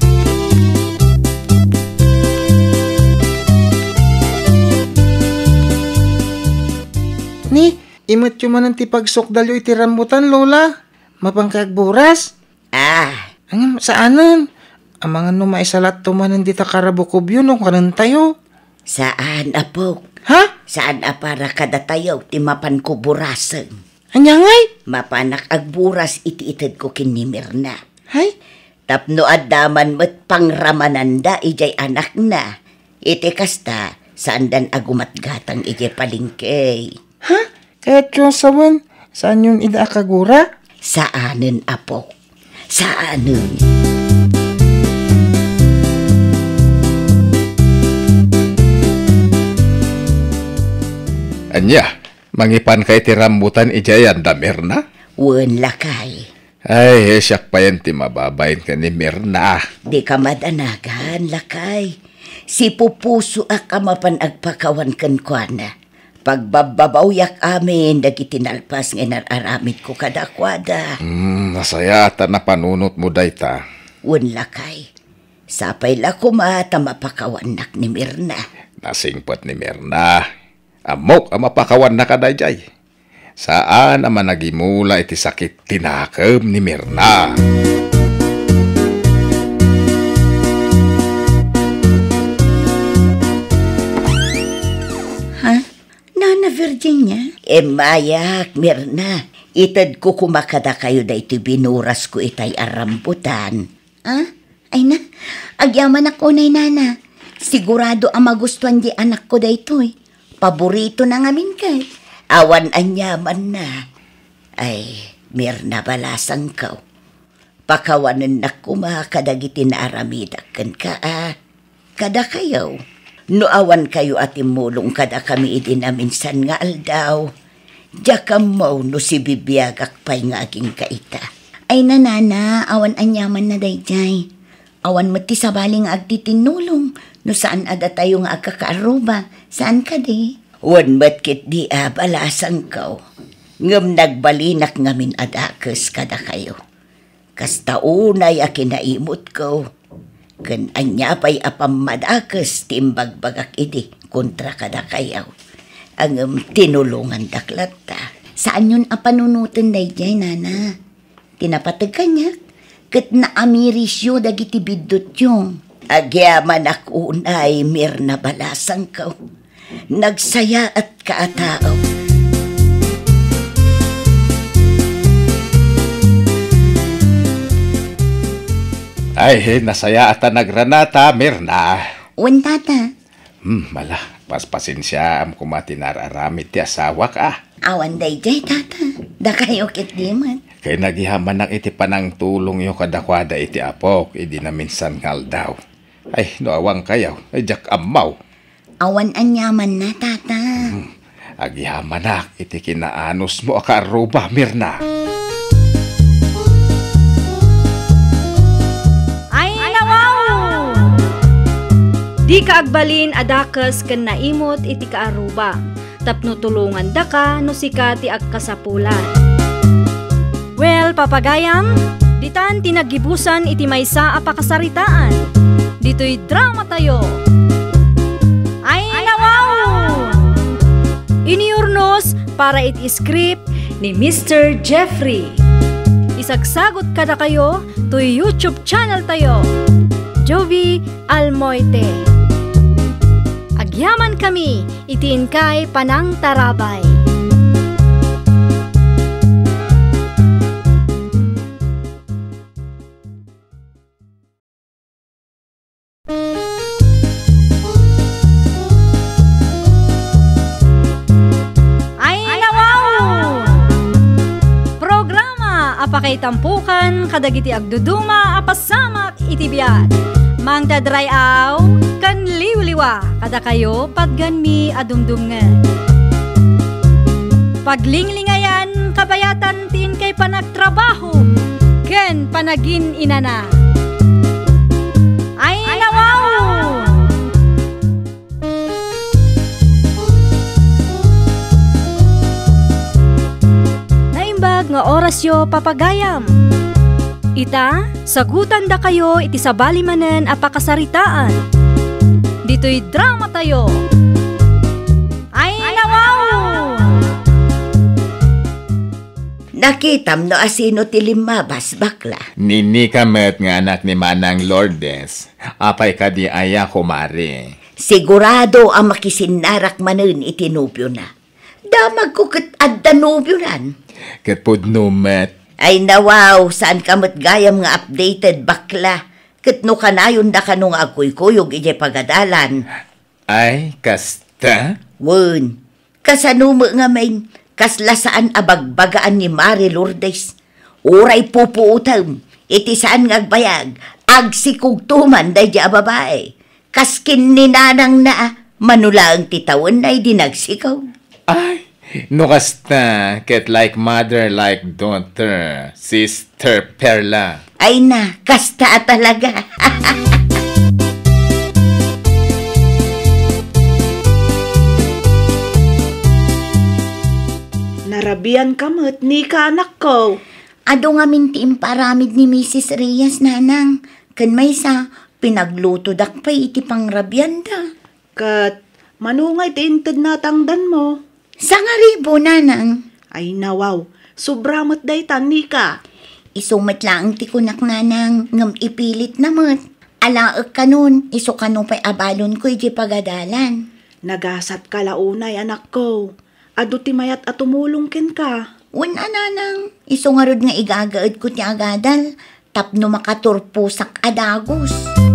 S4: Ni, imot yung man ang tipagsok dalyo iti rambutan, Lola. Mapangkagburas. Ang saanan? Ang mga numaisalat to man hindi ta karabukob yun o kanan tayo.
S3: Saan apok?
S4: Ha?
S3: Saan para kada tayo ti mapan ko burasan?
S4: Anya ngay?
S3: Mapanak agburas iti-itid ko kinimir na.
S4: Hay?
S3: Tapno adaman mo't pangramananda ijay anak na. Iti kasta, saan dan agumatgatang ijay palingkay.
S4: Ha? Kahit yung sawan, saan yung ida akagura?
S3: Saanin apok? Saanin?
S5: Anya, mangipan kay ti rambutan ijayan da Mirna?
S3: Wan lakay.
S5: Ay, siyak pa yan ti mababayin ka ni Mirna.
S3: Di ka madanagan, lakay. Si pupuso ka mapan agpakawan kan kwa na. Pagbababawyak amin, dagiti nalpas nga nararamid ko kadakwada.
S5: Nasaya ta na panunot mo dayta.
S3: Wan lakay. Sapay la kumata mapakawanak ni Mirna.
S5: Nasingpot ni Mirna. Amok ang mapakawan na kadayjay. Saan ang managimula iti sakit tinakam ni Mirna?
S3: Ha? Nana Virginia? Mayak, Mirna. Itad ko kumakada kayo da ito binuras ko itay arambutan. Ay na, agyaman ako na nana. Sigurado ang magustuhan di anak ko da ito eh. Paborito na ngamin kay. Awan anyaman na. Ay, Mirna balasang ka. Pakawanan na kumakadagiti na aramidakan ka Kada kayo. No awan kayo at imulong kada kami idinaminsan nga aldaw. Diyakam mo no si bibiyagak pa'y nga aging kaita. Ay nanana, awan anyaman na dayjay. Awan mati sabaling agtitinulong. No saan ada tayo nga agkakaaruba? Saan ka di? Wan batkit di balasang ka. Ngam nagbalinak ngamin adakes kada kayo. Kasta unay akinaimot ko. Kan anya pa'y apamadakes timbagbagak idi kontra kada kayaw. Ang tinulungan daklat ta. Saan yun apanunutin dayjay, nana? Tinapatag kanya. Kat naamirisyo dagiti bidot yung. Agyaman ako unay Mirna balasang ka. Nagsaya at kaatao.
S5: Ay, nasaya at nagranata, Mirna.
S3: Wan tata.
S5: Mala, paspasensya am kumatinararamit ti asawa ka.
S3: Awan dayjay tata. Da kayo kit di man.
S5: Kay nagihaman ng iti panang tulong yung kadakwada iti apok, idi na minsan ngal daw. Ay, noawang kayaw, ay jak amaw.
S3: Awan anyaman na tata.
S5: Agihaman na, iti kinaanos mo akaruba, Mirna.
S1: Di ka agbalin adakas ken naimot iti kaaruba. Tapno tulungan da ka no sika ti agkasapulan. Well, papagayam, ditan tinagibusan iti maysa a pakasaritaan. Dito'y drama tayo. Ay nawaw! Iniurnos para iti script ni Mr. Jeffrey. Isagsagot kada kayo to YouTube channel tayo. Jovi Almoite. Agyaman kami, itiin kay Panang Tarabay. Ay nawaw! Programa apakay tampukan kadagiti agduduma apasamak itibiyat. Mang dadrayaw kan liwliwa kada kayo padganmi adumdumngan. Paglinglingayan kabayatan tin kay panagtrabaho ken panagin inana. Ay nawaw! Naimbag nga orasyo papagayam. Ita, sagutan da kayo iti sabalimanen apakasaritaan. Dito'y drama tayo. Ay nawaw!
S3: Nakitam no asino ti limabas bakla.
S4: Nini kamet nga anak ni Manang Lourdes. Apay ka di aya kumari.
S3: Sigurado ang makisinarak manen itinubyo na. Damag ko kat addanubyo nan.
S4: Katpudnumet.
S3: Ay nawaw, saan ka matgayam nga updated bakla? Katno ka na yun da ka nung agoy-kuyog ije pagadalan.
S4: Ay, kasta?
S3: Wun, kasanumo nga main, kaslasaan abagbagaan ni Mari Lourdes. Uray pupuutam, iti saan nga agbayag, agsikugtuman day di babae. Kaskin ni nanang na, manula ang titawan na dinagsikaw.
S4: Ay, no kasta, ket like mother, like daughter, sister Perla.
S3: Ay na, kasta talaga.
S6: Narabian kamot ni ka anak ko.
S3: Ado nga mintiim paramid ni Mrs. Reyes nanang. Kan may sa pinagluto dakpay iti pangrabian da.
S6: Kat manungay tinted natangdan mo.
S3: Sa nga ribo nanang.
S6: Ay nawaw, sobramot day tan ni ka.
S3: Isumat lang ti kunak nanang ngam ipilit namot. Alaak ka nun, iso ka nung pa'y abalon ko iti pagadalan.
S6: Nagasat ka launay anak ko. adu ti mayat at tumulong ken ka.
S3: Una nanang, iso nga rod nga igagaad ko ti agadal, tapno makaturpusak adagos.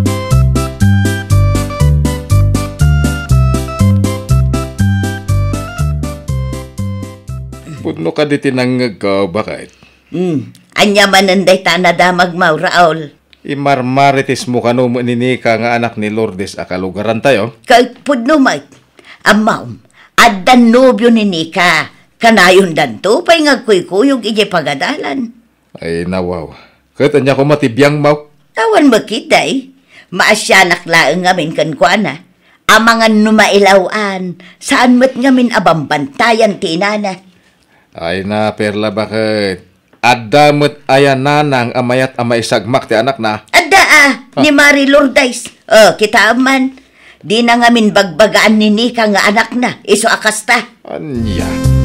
S5: Pudno ka di tinangag ka, bakit?
S3: Anya mananday tanadamag mau, Raul.
S5: Imarmaritis mo ka no ninika nga anak ni Lourdes akalugaran tayo.
S3: Kay pudno mat, amaw, addan nobyo ni Nika, kanayon danto, pa'y ngagkuykuyog ije pagadalan.
S5: Ay nawaw. Kahit anya ko matibiyang mau.
S3: Tawan makiday, maasyanak laeng ngamin kankwana, amangan numailawan, saan mat ngamin abambantayan tinana.
S5: Ay na, Perla, bakit? Adamot ayan nanang amayat amay sagmak ti anak na.
S3: Ada ni Mari Lourdes. Kita aman. Di na ngamin bagbagaan ni Nika nga anak na. Iso akasta.
S5: Anya.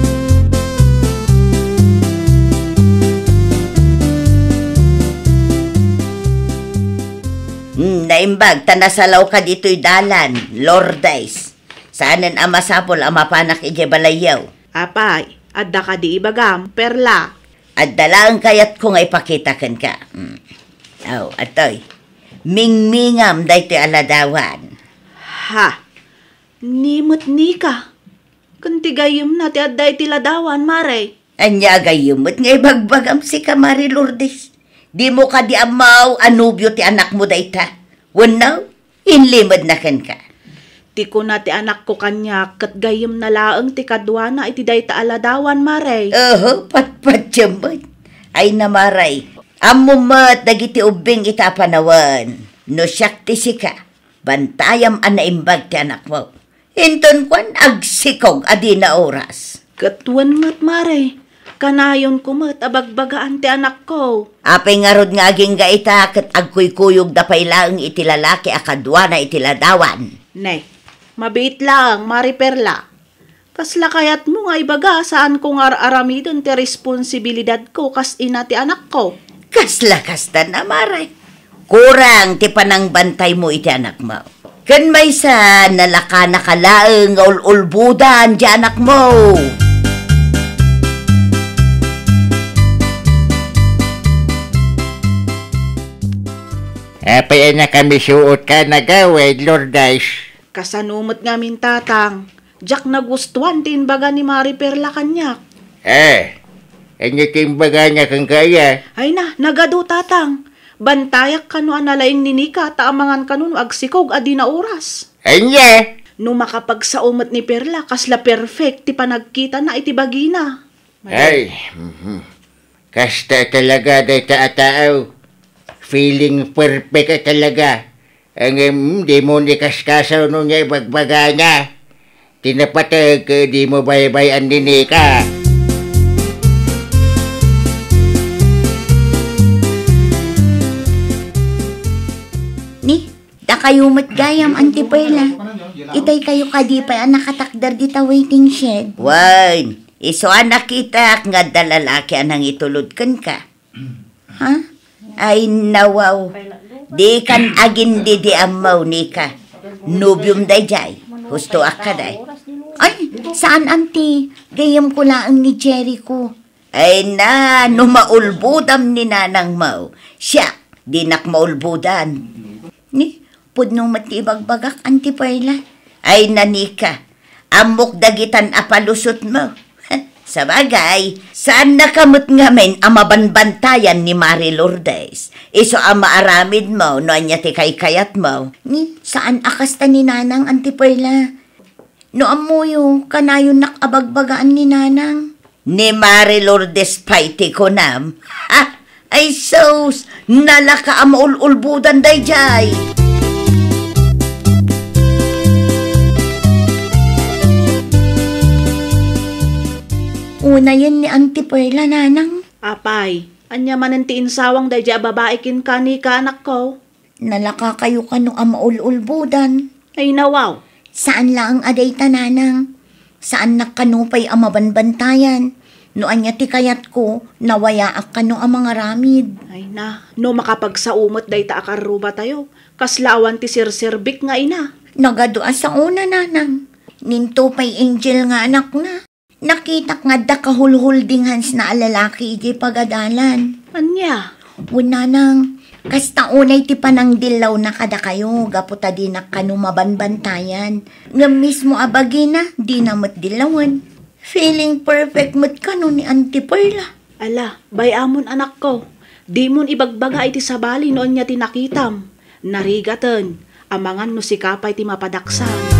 S3: Naimbag, tanasalaw ka dito'y dalan, Lourdes. Saanan amasapol amapanak ije balayaw.
S6: Apay, adda ka di ibagam, Perla.
S3: At dalang kayat ko nga ipakitakan ka. Atoy. Mingmingam dayto'y aladawan.
S6: Ha, nimot ni ka. Kuntigayom na ti adday ti ladawan, Mare.
S3: Anya gayumot nga ibagbagam si ka, Mari Lourdes. Di mo ka di amaw anubyo ti anak mo dayta. Wanaw, inlimad na kan ka.
S6: Ti ko na ti anak ko kanya, kat gayom na laeng ti kadwana iti dayta aladawan, Mare.
S3: Patpatsyamot. Ay na, Maray. Amumat dagiti ubing itapanawan. No siyak ti sika. Bantayam anaimbag ti anak mo. Hinton kwan agsikog adi na oras.
S6: Katwan mat, Mare. Kanayon ko mat abagbagaan ti anak ko.
S3: Apay nga rod nga aging gaita kat agkuykuyog da pailaang iti lalaki akadwana iti ladawan.
S6: Ne, mabait lang, Mari Perla. Kasla kayat mo nga ibaga saan kong aramidon ti responsibilidad ko kas ina ti anak ko.
S3: Kasla kasta na, Maray. Kurang ti panang bantay mo iti anak mo. Kan may sa nalaka nakalaeng ulbudan di anak mo.
S4: Apay na kami suot ka na gawin, Lourdes.
S6: Kasanumot nga min tatang. Jack nagustuhan tin baga ni Mari Perla kanyak.
S4: Ano timbaga niya kang kaya?
S6: Ay na, nagado tatang. Bantayak kanu analaing ni Nika taamangan kanu agsikog adi na oras.
S4: Anya?
S6: No makapagsaumot ni Perla kasla perfect ti panagkita na iti bagina.
S4: Ay, kasta talaga day taataaw. Feeling perfect ka talaga. Ang di mo ni kaskasaw nung niya ibagbaga niya. Tinapatag di mo baybayan din ka.
S3: Ni, da kayo matgayam, Auntie Perla. Itay kayo kadipay ang nakatakdar dita waiting shed. Wine, iso anak kita nga dalalaki anang itulod kan ka. Ha? Ay nawaw. Di kan agin di amaw ni ka. Nubyum day jay. Gusto akaday. Ay, saan, Auntie? Gayam ko lang ni Jericho. Ay na, numaulbudam ni nanang mau. Siya, di nak maulbudan. Ni, pudno matibagbagak, Auntie Perla. Ay nanika, amok dagitan apalusot mo. Sa bagay, saan nakamot ngamin ang mabanbantayan ni Mari Lourdes? Iso ang maaramid mo, no anya ti kayat mo. Ni, saan akasta ni nanang, Auntie Perla? No amuyo, kanayon nakabagbagaan ni nanang. Ni Mari Lourdes paiti ko nam. Ay sos, nalaka ang maululbudan day jay. Una yan ni Auntie Perla, nanang.
S6: Apay, anya manantiin sawang day ja babae kin ka ni ka anak ko.
S3: Nalaka kayo kano ang maululbudan.
S6: Ay nawaw.
S3: Saan lang ang aday tananang? Saan nagkanupay ang mabanbantayan? No anya ti kayat ko, nawayaak kano ang mga ramid.
S6: Ay na, no makapagsaumot day ta akaruba tayo. Kaslawan ti sirsirbik nga ina.
S3: Nagadua sa una, nanang. Ninto pa'y angel nga anak na. Nakita nga da kahulhulding hans na lalaki iti pagadalan.
S6: Anya?
S3: Una nang, kasta unay ti panang dilaw na kada kayo, gaputa di na kanumabanbantayan. Nga mismo abagi na, di na mat dilawan. Feeling perfect mat kano ni Auntie Perla.
S6: Ala, bayamon anak ko. Di mon ibagbaga iti sabali noon niya tinakitam. Narigatan, amangan no si kapay ti mapadaksan.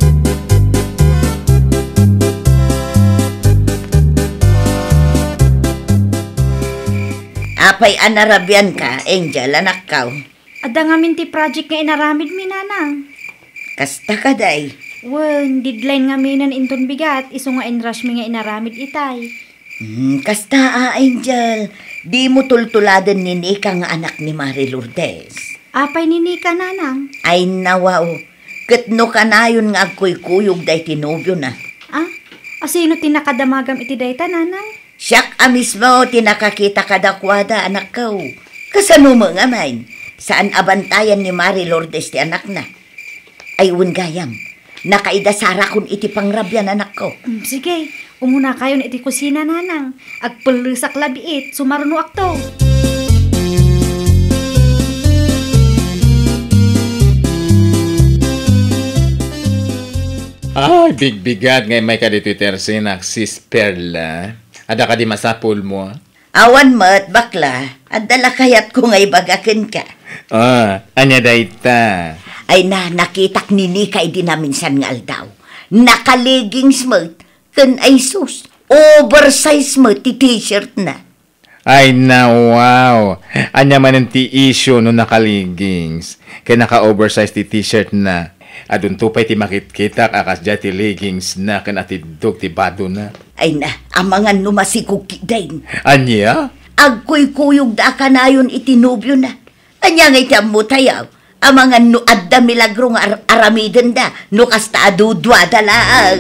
S3: Apay anarabian ka, Angel, anak ka.
S2: Ada nga minti project nga inaramid mi nanang.
S3: Kasta ka day.
S2: Wen, deadline nga minan inton bigat, iso nga enrush mi nga inaramid itay.
S3: Kasta Angel. Di mo tultuladan ni Nika nga anak ni Mari Lourdes.
S2: Apay ni Nika nanang.
S3: Ay nawaw. Katno ka na yun nga agkuy-kuyog day tinubyo na.
S2: Ah? Asino tinakadamagam iti dayta nanang?
S3: Siyak mismo tinakakita kadakwada anak ko. Kasano mo nga man? Saan abantayan ni Mari Lourdes ti anak na? Ayun gayam. Nakaidasara kun iti pangrabyan anak ko.
S2: Sige, umuna kayo na iti kusina nanang. Agpulusak labiit, sumaruno akto.
S4: Ay, big-bigat ngay may ka di Twitter sinak, sis Perla. Ada ka di masapul mo?
S3: Awan mat, bakla. At dala kayat ko ngay bagakin ka.
S4: Anya dayta.
S3: Ay nakitak ni Nika di naminsan nga aldaw. Nakaliging smart, kan ay sus. Oversize mo ti t-shirt na.
S4: Ay na, wow. Anya man ang ti-issue no nakaligings. Kaya naka-oversize ti t-shirt na. Adun tupay ti makit-kitak akas dya ti leggings na kan atidog ti bado na.
S3: Ay na, amangan numasikog kidain.
S4: Anya?
S3: Agkuy-kuyog da ka na yun itinubyo na. Anya nga iti amutayaw. Amangan no adda milagro nga aramiden da. No kasta adudwa dalaang.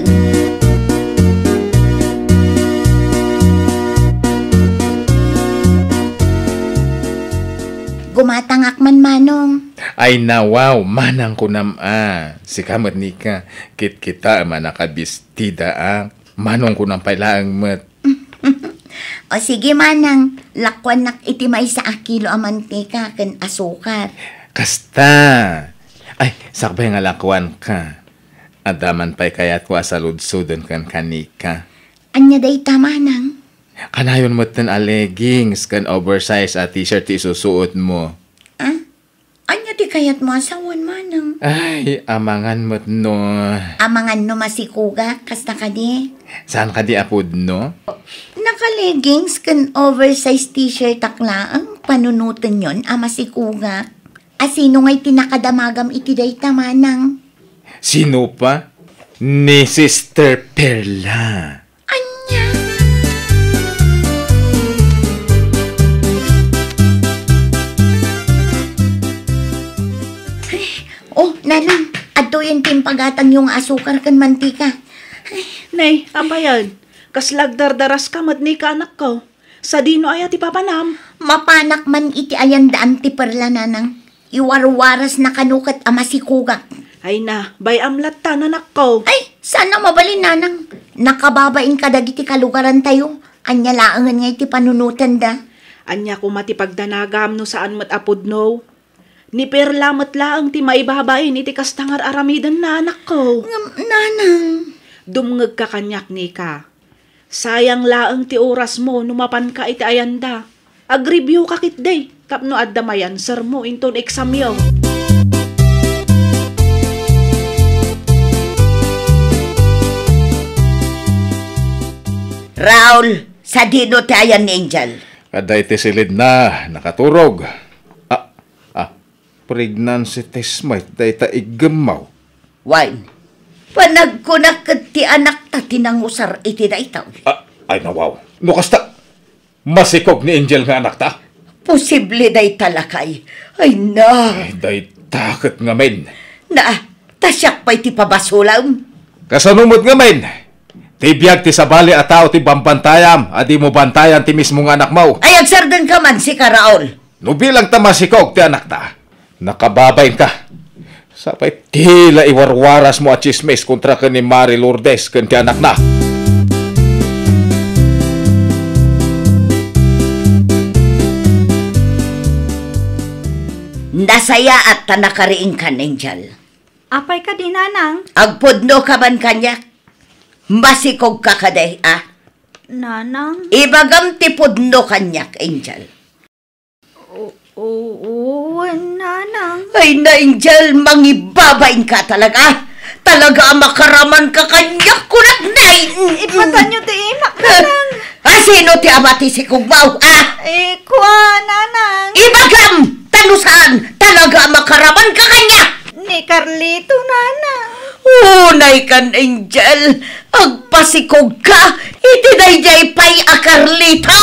S3: Gumatangak man manong.
S4: Ay na, wow, manang ko si kamat ni ka, kita man nakabistida manong ko nam pailaang mat.
S3: O sige manang, lakwan nak itimay sa akilo amantika ken asukar.
S4: Kasta. Ay, sakbay nga lakwan ka. Adaman pa'y kayat ko asaludsudon kan kanika.
S3: Anya day tamanang?
S4: Kanayon mo ten leggings kan oversize at t-shirt ti isusuot mo.
S3: Anya di kayat mo asawan manang?
S4: Ay, amangan mo no.
S3: Amangan no masikuga, kasta ka di?
S4: Saan ka di apod no?
S3: Naka-leggings kan oversize t-shirt taklaang panunutan yon masikuga. Asino nga'y tinakadamagam iti day tamanang?
S4: Sino pa? Ni Sister Perla.
S3: Anya? Oh, nanang, ato yung timpagatang yung asukar kan mantika.
S6: Nay, apa yan? Kaslagdardaras ka madni ka anak ko. Sa dino ay ati papanam.
S3: Mapanak man iti ayan daan ti Perla nanang. Iwarwaras na kanukat masikuga.
S6: Ay na, bayamlat ta nanak ko.
S3: Ay, sana mabalin nanang. Nakababain ka dagiti kalugaran tayo. Anya laangan nga iti panunutan da.
S6: Anya ko matipagdanagam no saan mat apod no. Ni Perla matlaang ti maibabain iti kastangar aramidan na anak ko.
S3: Nanang.
S6: Dumngeg ka kanyak ni ka. Sayang laang ti oras mo numapan ka iti ayanda. Agribyo ka kitday. Tapno adda mayan sir mo inton exam yo.
S3: Raul, sa dino ti ayan Angel.
S5: Kaday ti silid na, nakaturog. Pregnancy test might day ta igamaw.
S3: Wine, panagkunak ti anak ta tinangusar iti daitaw.
S5: Ay nawaw. No kasta, masikog ni Angel nga anak ta.
S3: Posible day talakay. Ay na.
S5: Ay day takot nga men.
S3: Na, tasyak pa iti pabasulam.
S5: Kasanumot nga men. Tibiyag ti sabali at tao ti bampantayam. Adi mo bantayan ti mismo nga anak mo.
S3: Ay agsardan ka man si Raul.
S5: No bilang ta masikog ti anak ta. Nakababain ka. Sapay tila iwarwaras mo at chismis kontra ka ni Mari Lourdes kan ti anak na.
S3: Nasaya at tanakariing kan, Angel.
S2: Apay ka di, Nanang?
S3: Agpudno ka ban kanyak? Masikog ka kaday, ah?
S2: Nanang?
S3: Ibagam ti pudno kanyak, Angel.
S2: Oo, Nanang.
S3: Ay na, Angel, mangibabain ka talaga. Talaga makaraman ka kanyak kunat na.
S2: Ipata nyo ti imak, Nanang.
S3: Sino ti amati si Kugbaw, ah?
S2: Kwa, Nanang.
S3: Ibagam! Talusan! Talaga makaraman ka kanyak!
S2: Ni Carlito, Nanang.
S3: Unay kan, Angel. Agpasikog ka. Itinayjay pa'y akarlito.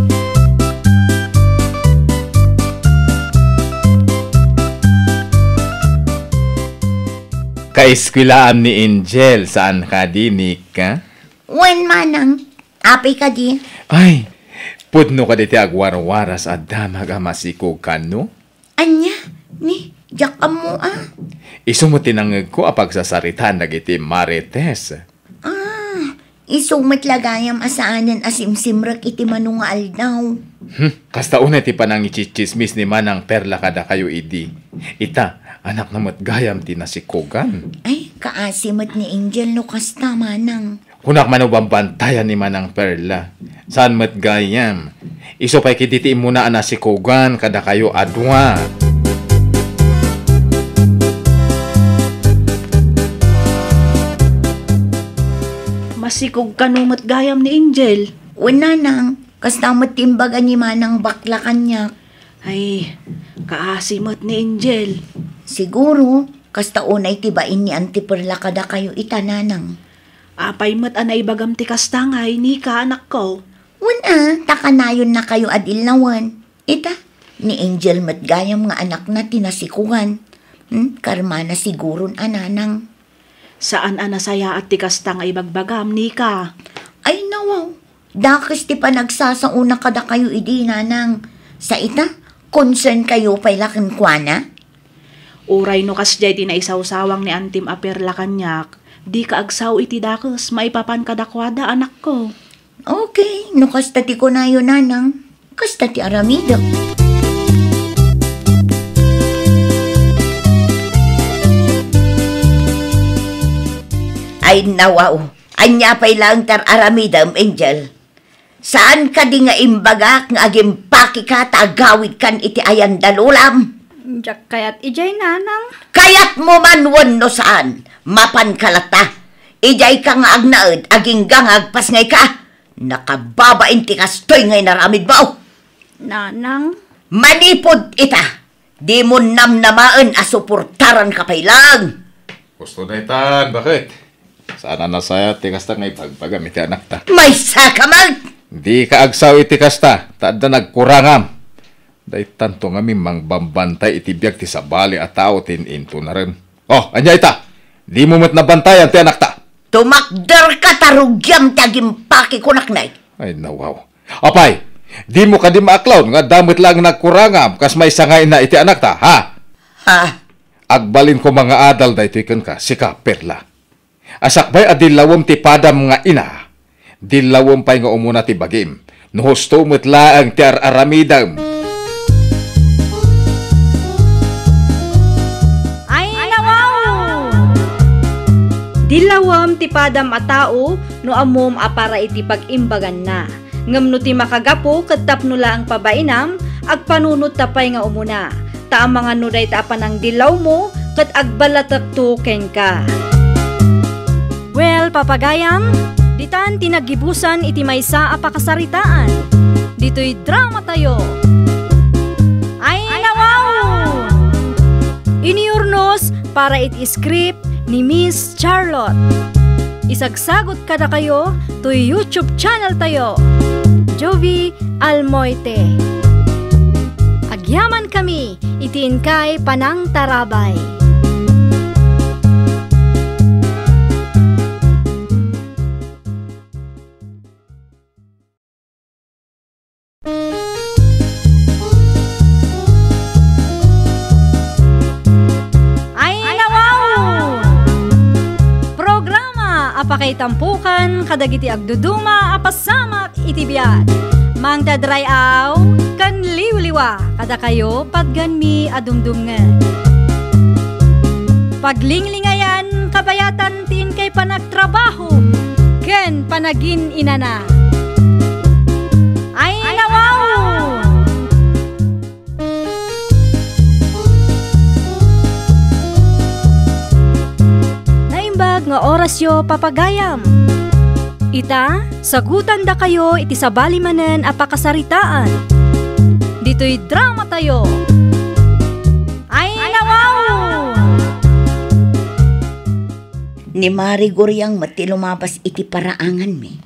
S4: Kaiskwilaan ni Angel, saan ka dinik ka?
S3: Wen manang, api ka di?
S4: Ay, pudno ka diti agwarwaras at damag amasikog ka, no?
S3: Anya, ni, jak mo ah.
S4: Isumutinangag ko apag sasaritan nagiti Marites.
S3: Isumit lagayam asaanan asimsimrak iti manungal daw.
S4: Kasta una ti panang ichichismis ni Manang Perla kada kayo idi. Ita, anak na matgayam ti nasikogan.
S3: Ay, kaasimat ni Angel no kasta manang.
S4: Kunak manubang bantayan ni Manang Perla. Saan matgayam? Iso pa'y kititi muna ang nasikogan kada kayo adwa.
S6: Masikog kanumat gayam ni Angel.
S3: Wala nang, kasta matimbaga ni manang bakla kanya.
S6: Ay, kaasimot ni Angel.
S3: Siguro, kasta unay tibain ni Auntie Perla kada kayo itananang.
S6: Apay mat anay bagam ti kastangay ni ka anak ko.
S3: Wala, takanayon na kayo adilnawan. Ita, ni Angel matgayam nga anak na tinasikuhan. Karma na siguron ananang.
S6: Saan anasaya at ti kastang ay bagbagam ni ka?
S3: Ay nawaw, dakas ti panagsasauna kada kayo idi nanang. Sa ita, concern kayo pa'y laking kwana?
S6: Uray no kasjay ti naisawsawang ni Antim Aperla kanyak. Di ka agsaw iti dakas, maipapan kadakwada anak ko.
S3: Okay, no kasta ti ko na yun nanang. Kasta ti aramida. Ay nawaw, anya pa'y lang tar aramidam, Angel. Saan ka di nga imbagak nga agim paki ka tagawid kan iti ayan dalulam?
S2: Jak kayat ijay, Nanang.
S3: Kayat mo man no saan, mapan kalata. Ijay ka nga agnaed, aging gangag pas ngay ka. Nakababain ti kastoy ngay naramid mo.
S2: Nanang.
S3: Manipod ita, di mo namnamaan asuportaran ka pa'y lang.
S5: Gusto na itan, bakit? Sana nasaya ti kasta ngay pagpagam iti anak ta.
S3: May sakamag!
S4: Di ka agsaw iti kasta, tada nagkurangam. Day tanto nga mimang bambantay iti biag ti sabali at tao tin into na rin. Oh, anya ita, di mo mat nabantayan ti anak ta.
S3: Tumakdar ka tarugyam tagim paki kunaknay.
S4: Ay nawaw. Apay, di mo ka di maaklaw nga damit lang nagkurangam kas may sangay na iti anak ta, ha?
S3: Ha?
S4: Agbalin ko mga adal da ito ikan ka, si Perla. Asakbay adilawom ti padam nga ina. Dilawom pa'y nga umuna ti bagim. Nuhusto mo't laang ti aramidam.
S2: Ay, nawaw! Dilawam ti padam a tao, no amom apara iti pag-imbagan na. Ngam no ti makagapo, katap no laang pabainam, agpanunot tapay nga umuna. Ta ang mga nuday tapan ng dilaw mo, kat agbalatak tuken ka. Well, papagayam, ditan tinagibusan iti maysa a pakasaritaan. Dito'y drama tayo. Ay, nawaw! Iniurnos para iti script ni Miss Charlotte. Isagsagot kada kayo to YouTube channel tayo. Jovi Almoite. Agyaman kami, itiin kay Panang Tarabay. Apakay tampukan, kadagiti agduduma, apasamak, itibiyat. Mang tadrayaw, kan liwliw
S1: Aywa, kada kayo patgan mi adumdumngan. Paglinglingayan, kabayatan tin kay panagtrabaho, ken panagin inana. Ay nawaw! Naimbag nga oras yo papagayam. Ita, sagutan da kayo iti sabali manen apakasaritaan. Dito'y drama tayo. Ay nawaw!
S3: Ni Mari Guriang mati lumabas iti paraangan mi.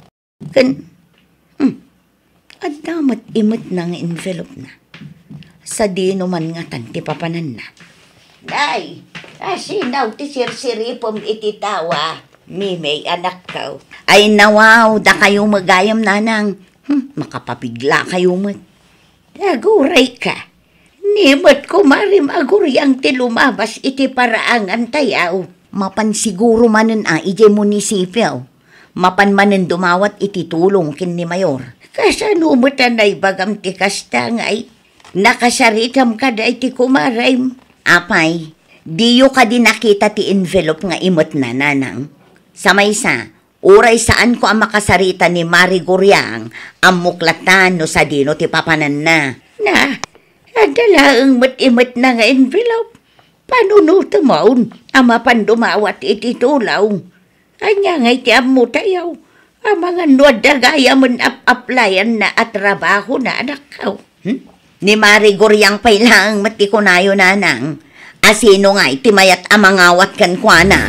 S3: At damat imot ng envelope na. Sa di naman nga tanti papanan na. Day, asinaw ti sirsiripom iti tawa. May anak ka. Ay nawaw, da kayo magayam nanang. Makapapigla kayo mat. Aguray ka. Nimot ko marim aguriang ti lumabas iti paraangan tayaw. Mapan siguro manen ije munisipyo. Mapan manen dumawat iti tulong kin ni Mayor. Kasanumutan ay bagam ti kastangay. Nakasaritam ka da iti kumaray. Apay, diyo ka din nakita ti envelope nga imot na nanang. Sa maysa, uray saan ko ang makasarita ni Mari Guriang ang muklatan no sa dino ti papanan na. Na, adalaang mat-imot na nga envelope. Panunuto maun, ama pandumawat iti tulaw. Anya nga iti amu tayaw. Ang mga nuadagaya man applyan na at trabaho na anak ka. Ni Mari Guriang pailang matikunayo nanang. Asino nga iti mayat amangawat kan kwa na.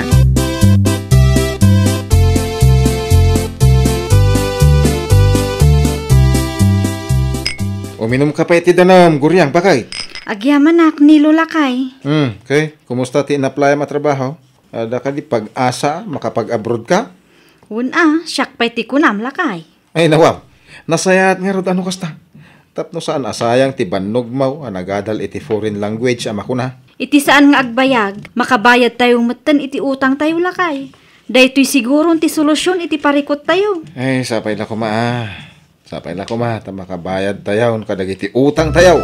S4: Uminom ka pa iti danam, Guriang, bakay?
S2: Agyaman ak ni Lulakay.
S4: Okay. Kumusta ti in-apply ang trabaho? Ada ka di pag-asa, makapag-abroad ka?
S2: Siyak pa iti kunam lakay.
S4: Ay, nawaw. Nasayat nga rod ano kasta. Tapno saan asayang ti bannog maw, anagadal iti foreign language ama ko na.
S2: Iti saan nga agbayag, makabayad tayo matan iti utang tayo lakay. Daytoy siguro ti solusyon iti parikot tayo.
S4: Ay, sapay na ko ma. Sapay na ko ma, makabayad tayaw, kadagiti utang tayaw.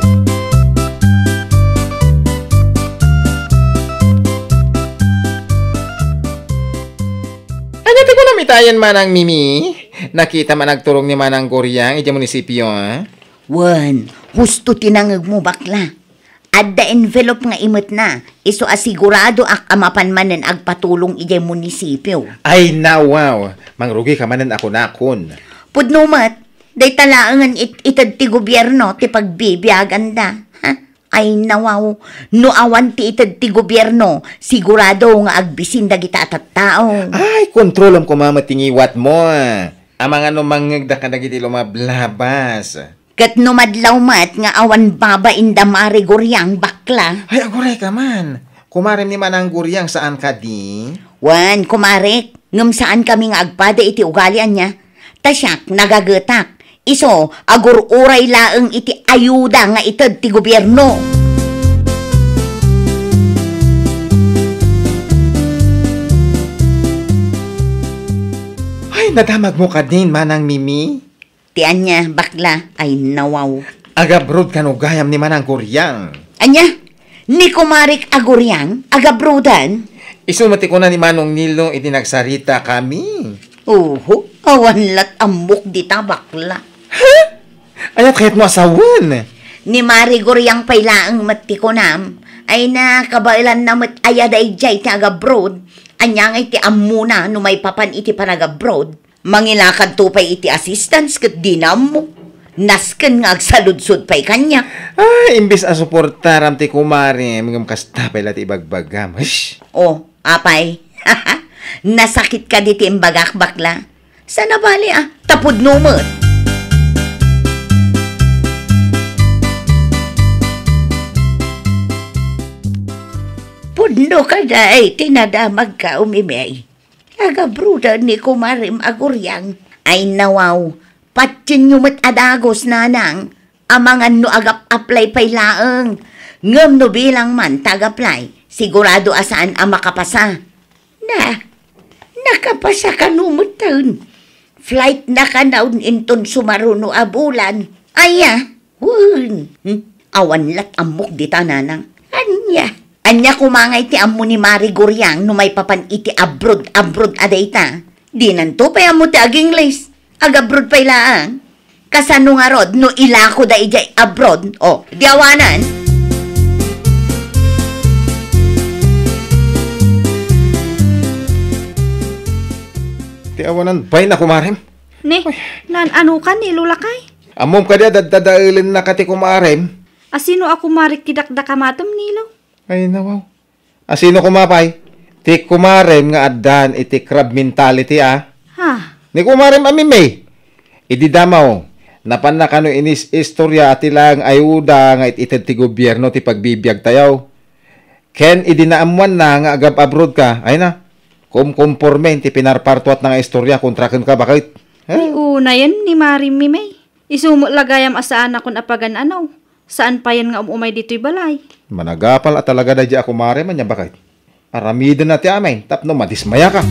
S4: Agad ko namitayan manang Mimi. Nakita man nagturong ni manang Guriang, iti munisipyo, ha?
S3: Wan, husto tinangag mo bakla. Adda envelope nga imot na. Iso asigurado ak amapan manen agpatulong iti munisipyo.
S4: Ay, nawaw. Mangrugi ka manen ako nakon.
S3: Pudnumat, day talaangan itad ti gobyerno ti pagbibiyagan da. Ha? Ay nawaw, no awan ti itad ti gobyerno, sigurado nga agbisin dagita at tao.
S4: Ay, kontrolam ko mamatingiwat mo. Amang ano mangagda ka dagiti lumablabas.
S3: Kat numadlaw mat nga awan baba inda Mari Guriang bakla.
S4: Ay, aguray ka man. Kumarim ni manang Guriang saan ka di?
S3: Wan, kumarek, ngam saan kami nga agpada iti ugalian niya. Tasyak, nagagetak. Iso, agur-uray laeng iti ayuda nga itad ti gobyerno.
S4: Ay, nadamag mo ka din, manang Mimi.
S3: Tiyan niya, bakla, ay nawaw.
S4: Agabrod ka no gayam ni manang Guriang.
S3: Anya, ni kumarik aguriang, agabrodan.
S4: Isumati ko na ni Manong Nilo, itinagsarita kami.
S3: Awan lat amok dita bakla.
S4: Ha? Ayat kahit mo asawan.
S3: Ni Mari Guriang pailaang matikunam, ay nakabailan na mat ayaday jay ti agabroad. Anya nga iti amuna no may papan iti panagabroad. Mangilakad to pa'y iti assistance kat dinam mo. Nasken nga agsaludsod pa'y kanya.
S4: Ay, imbis a suportaram ti kumari, mingam kasta pa'y lati ibagbagam.
S3: Apay. Nasakit ka diti imbagak bakla. Sana bali tapod numot. Pundo ka day, tinadamag ka umimay. Agabruda ni kumarim aguriang. Ay nawaw, patsin nyo mat adagos nanang. Amangan no agap-apply pa'y laeng. Ngam no bilang man tag-apply, sigurado asaan ang makapasa. Nakapasa ka numutan. Flight na ka naun inton sumaruno abulan. Aya, Awan lat amok dita nanang. Anya kumangay ti ammo ni Mari Guryang no may papan iti abroad aday ta. Di nanto pa amo ti aging lace. Ag-abroad pa ilaang. Kasano nga rod no ilako da ijay abroad. O, diawanan.
S4: Tiawanan bay na kumarem.
S2: Ne, ano ka ni Lulakay?
S4: Amom ka dia dadadailin na kati kumarem.
S2: Asino ako marik kidakdakamatom nilo?
S4: Ay nawaw. Asino kumapay? Ti kumarem nga addan iti crab mentality
S2: Ha?
S4: Ni kumarem amimay. Idi damaw. Napan na kano inis istorya at ilang ayuda nga ititid ti gobyerno ti pagbibiyag tayaw. Ken idi naamuan na nga agab abroad ka. Ay na. Kumporme ti pinarpartuat na nga istorya kontraken ka bakit?
S2: Ay, una yan ni Mari Mimay. Isumot lagayam asaan akong apagan anaw. Saan pa yan nga umay dito'y balay?
S4: Managapal at talaga na di ako mare man yan bakit? Aramidin na ti amin, tapno madismaya ka.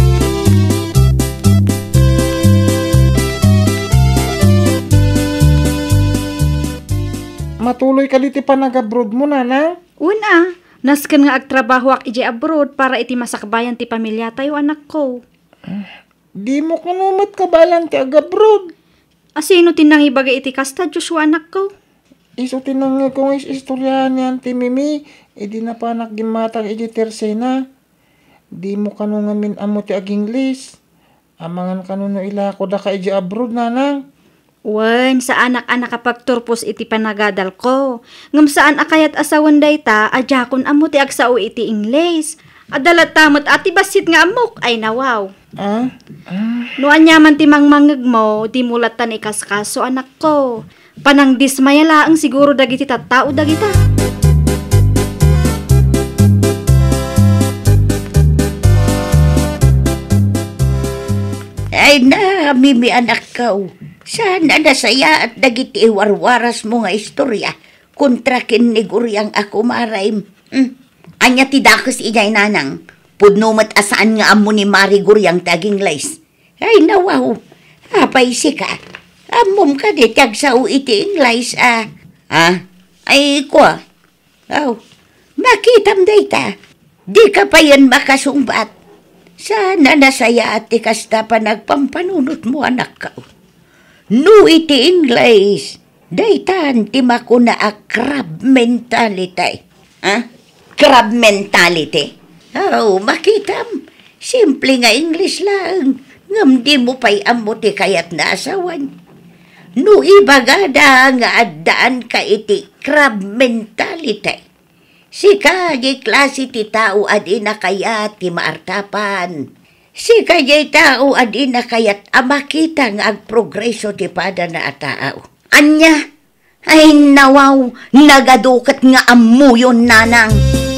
S4: Matuloy ka diti pa nag-abroad mo na.
S2: Una, nasken nga agtrabaho ak iji abroad para iti masakbayan ti pamilya tayo anak ko.
S4: Di mo kanumat kabalan ti ag-abroad.
S2: Asino tinang ibagay iti kasta Joshua anak ko?
S4: Iso tinangay kong istoryahan ni Auntie Mimi, di na pa naggimatang iti tersena. Di mo kanungamin amo ti aging lis. Amangan kanuno ilako da ka iti abroad nanang.
S2: Wen, sa anak-anak kapag turpos iti panagadal ko. Ngam saan akayat asawan dayta, adjakon amo ti agsao iti Ingles. Adalat tamot ati basit nga amok, ay nawaw. No anyaman ti mangmangag mo, di mulatan ikaskaso anak ko. Panang dismaya laang siguro dagiti tattao dagita.
S3: Ay na, Mimi anak ko. Sana nasaya at dagiti iwarwaras mo nga istorya. Kontra kin ni Guryang ako maraim. Anya ti dakes ijay nanang. Pudnumat asaan nga amo ni Mari Guryang taging lays. Ay nawaw. Apay si ka. Amom ka di tagsaw iti Inglays Ay kwa. Makitam dayta. Di ka pa yan makasumbat. Sana nasaya at kasta pa nagpampanunot mo anak ka. No iti Inglays. Daytan ti makuna a crab mentality. Crab mentality? Makitam. Simple nga English lang. Ngam di mo pa'y amo ti kayat na asawan. No ibagada nga addaan ka iti crab mentality. Si kajay klase ti tao adi na kayat ti maartapan. Si kajay tao adi na kayat amakita nga agprogreso ti pada na atao. Anya, ay nawaw, nagadukat nga amu yun nanang.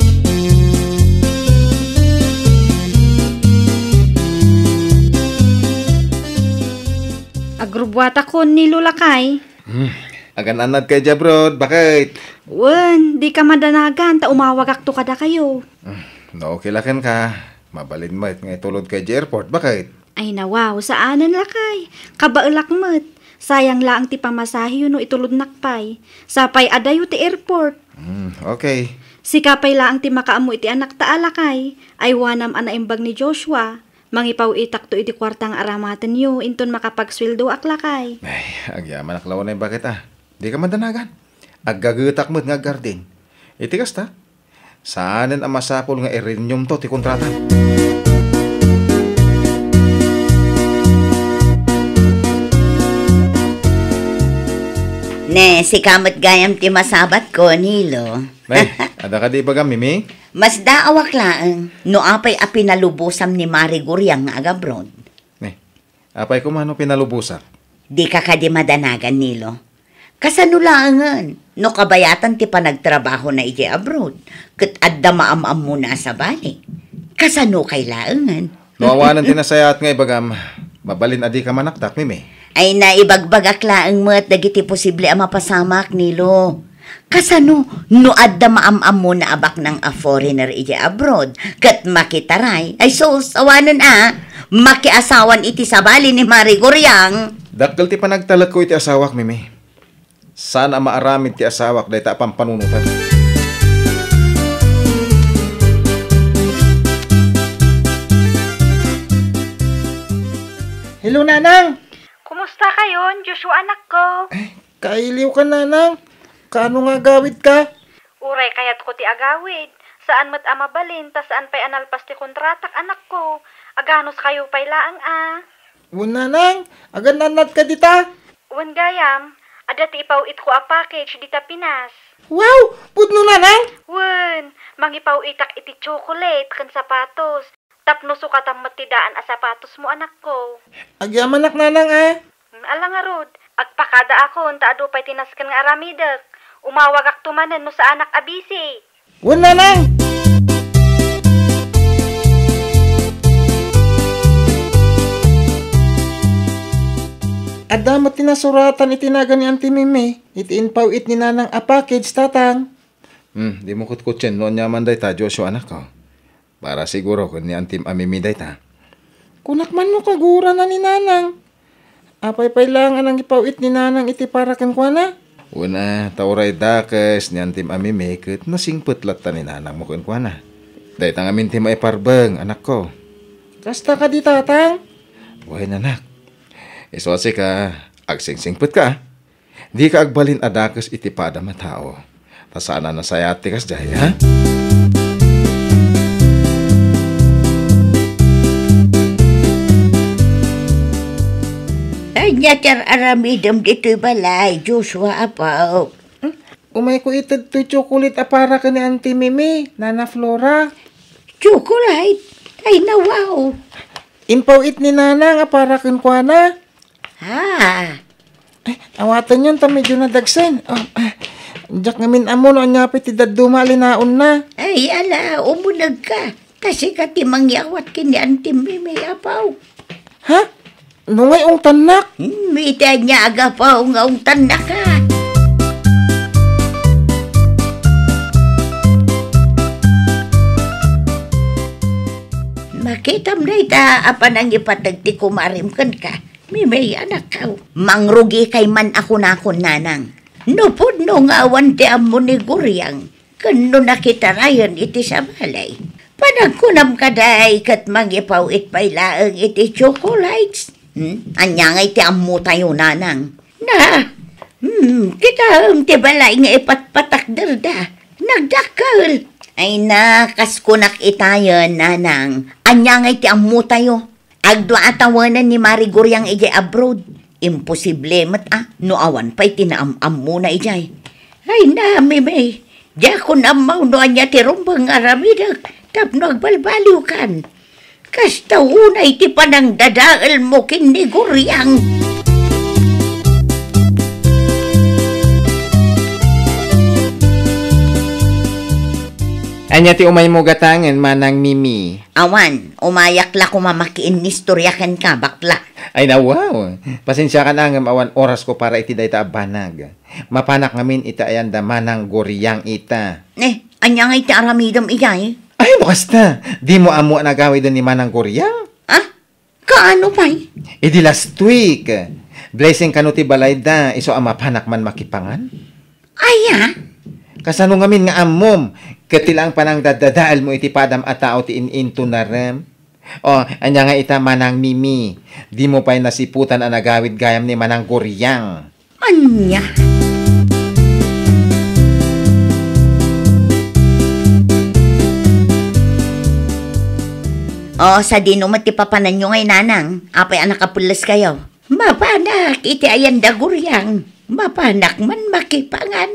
S2: Agrubwata ko ni Lulakay.
S4: Agan-anad kay Jabrod, bakit?
S2: Wen, di ka madanagan, ta umawag akto kada kayo.
S4: No, kilakan ka. Mabalin mo nga itulod kay airport, bakit?
S2: Ay nawaw, saanan lakay. Kabaulak mo't. Sayang laang ti pamasahe no itulod nakpay. Sapay adayo ti airport.
S4: Okay.
S2: Si kapay laang ti makaamo iti anak ta alakay. Ay wanam anaimbag ni Joshua. Mangipaw itak to iti kwartang aramatan yo, inton makapagsweldo aklakay.
S4: Ay, agyaman aklaw na yung bakit Di ka madanagan. Aggagutak mo't nga garden. Iti kasta. Saanan ang masapol nga irinyom to ti kontrata.
S3: Ne, si kamot gayam ti masabat ko, Nilo.
S4: Ay, ada ka di baga, Mimi?
S3: Mas daawak laang, no apay a pinalubusam ni Mari Guryang nga agabroad.
S4: Apay ko mano pinalubusan?
S3: Di ka kadi madanagan, Nilo. Kasano laangan, no kabayatan ti panagtrabaho na iti abroad, kat adda maam-am mo na sa balik. Kasano kay laangan?
S4: No awanan tinasayat nga ibagam, mabalin adi ka manaktak, Mimi.
S3: Ay naibagbagak laang mo at dagiti posible ang mapasamak, Nilo. Kasano, no adda maam-am mo na abak ng a foreigner iti abroad, kat makitaray, ay so sawanan makiasawan iti sabali ni Mari Guryang.
S4: Dakkel ti panagtalat ko iti asawak, Mimi. Sana maaramid ti asawak day ta pampanunutan. Hello, Nanang!
S2: Kumusta kayon, Joshua anak ko?
S4: Kailiw ka, Nanang. Kaano nga gawid ka?
S2: Uray kayat ko ti agawid. Saan mat amabalin, ta saan pa'y analpas ti kontratak anak ko. Aganos kayo pa'y laang
S4: Nanang, agan nanat ka dita.
S2: Wan gayam, ada ti ipawit ko a package dita Pinas.
S4: Wow, pudno, Nanang.
S2: Wan, mangipawitak iti chocolate kan sapatos. Tapno sukatam matidaan a sapatos mo anak ko.
S4: Agyaman nak, Nanang
S2: Alang arod, agpakada ako, taado pa'y tinaskan nga aramidak. Umawag ak tumanan no sa anak abisi.
S4: Nanang! Adamat tinasuratan itinaga ni Auntie Mimi. Itiin pawit ni Nanang a package, tatang. Di mo kutkutsin, noon yaman day ta, Joshua anak ko. Para siguro kung ni Auntie Mimi day ta. Kunak man mo kagura na ni Nanang. Apay-pay lang anang ipawit ni Nanang iti para kan kwa na. Una, tauray dakes ni Auntie Mimi ket nasingpet latta ni Nanang mo kan kwa na. Day tang amin ti maiparbeng, anak ko. Kasta ka di tatang? Buhay nanak. Iswasi ka, agsingsingpet ka. Di ka agbalin adakes iti pada matao. Tasana na sayati kas jay, ha?
S3: Nyatar aramidam dito'y balay, Joshua apaw.
S4: Umay ko itad to'y chocolate apara ka ni Auntie Mimi, Nana Flora.
S3: Chocolate? Ay nawaw.
S4: Impawit ni Nanang apara kan kwa na. Awatan yun, ta medyo nadagsan. Diyak ngamin amo no anyapit ti daduma linaon na.
S3: Ay ala, umunag ka. Kasi ka timangyawat kini Auntie Mimi apaw.
S4: Ha? Nungay ong tanak?
S3: Mita niya aga pa ung tanak ka. Makitam na ita apa nang ipatagti kumarimkan ka. Mimi anak ka. Mangrugi kay man ako na ako nanang. Nupod no nga awan ti amo ni Guryang. Kano nakitarayan iti sa balay. Panagkunam ka day kat magipawit pa'y laang iti chocolates. Anya nga iti amo tayo nanang. Kita ti balay nga ipatpatakder da. Nagdakal. Ay nakas kunak itayon nanang. Anya nga iti amo tayo. Agdwa atawanan ni Mari Guryang ijay abroad. Imposible mat no awan pa'y tinaam-am mo na ijay. Ay na, Mimi. Diya ko namaw no anya ti rumbang aramidag. Tapno agbalbaliw kan. Kasta unay ti panang dadaal mo kini Guryang.
S4: Anya ti umay mo gatangan, Manang Mimi.
S3: Awan, umayak la kumamakiin ni istoryakan ka, bakla.
S4: Ay na wow. Pasensya ka na ngam awan oras ko para iti dayta abanag. Mapanak ngamin ita ayanda Manang Guryang ita.
S3: Anya nga iti aramidam iyay?
S4: Ay, basta. Di mo amo nagawi doon ni Manang Guryang?
S3: Kaano pa'y?
S4: Di last week. Blessing kanu ti balayda, iso amapanak man makipangan. Kasano ngamin nga amom, katilang panang dadadaal mo iti padam at tao ti in-into na rem. Anya nga ita Manang Mimi, di mo pa'y nasiputan ang nagawid gayam ni Manang Guryang.
S3: Anya? Sa dino matipapanan nyo ngay nanang, apay anak kapulas kayo. Mapanak, iti ayan da Guryang. Mapanak man makipangan.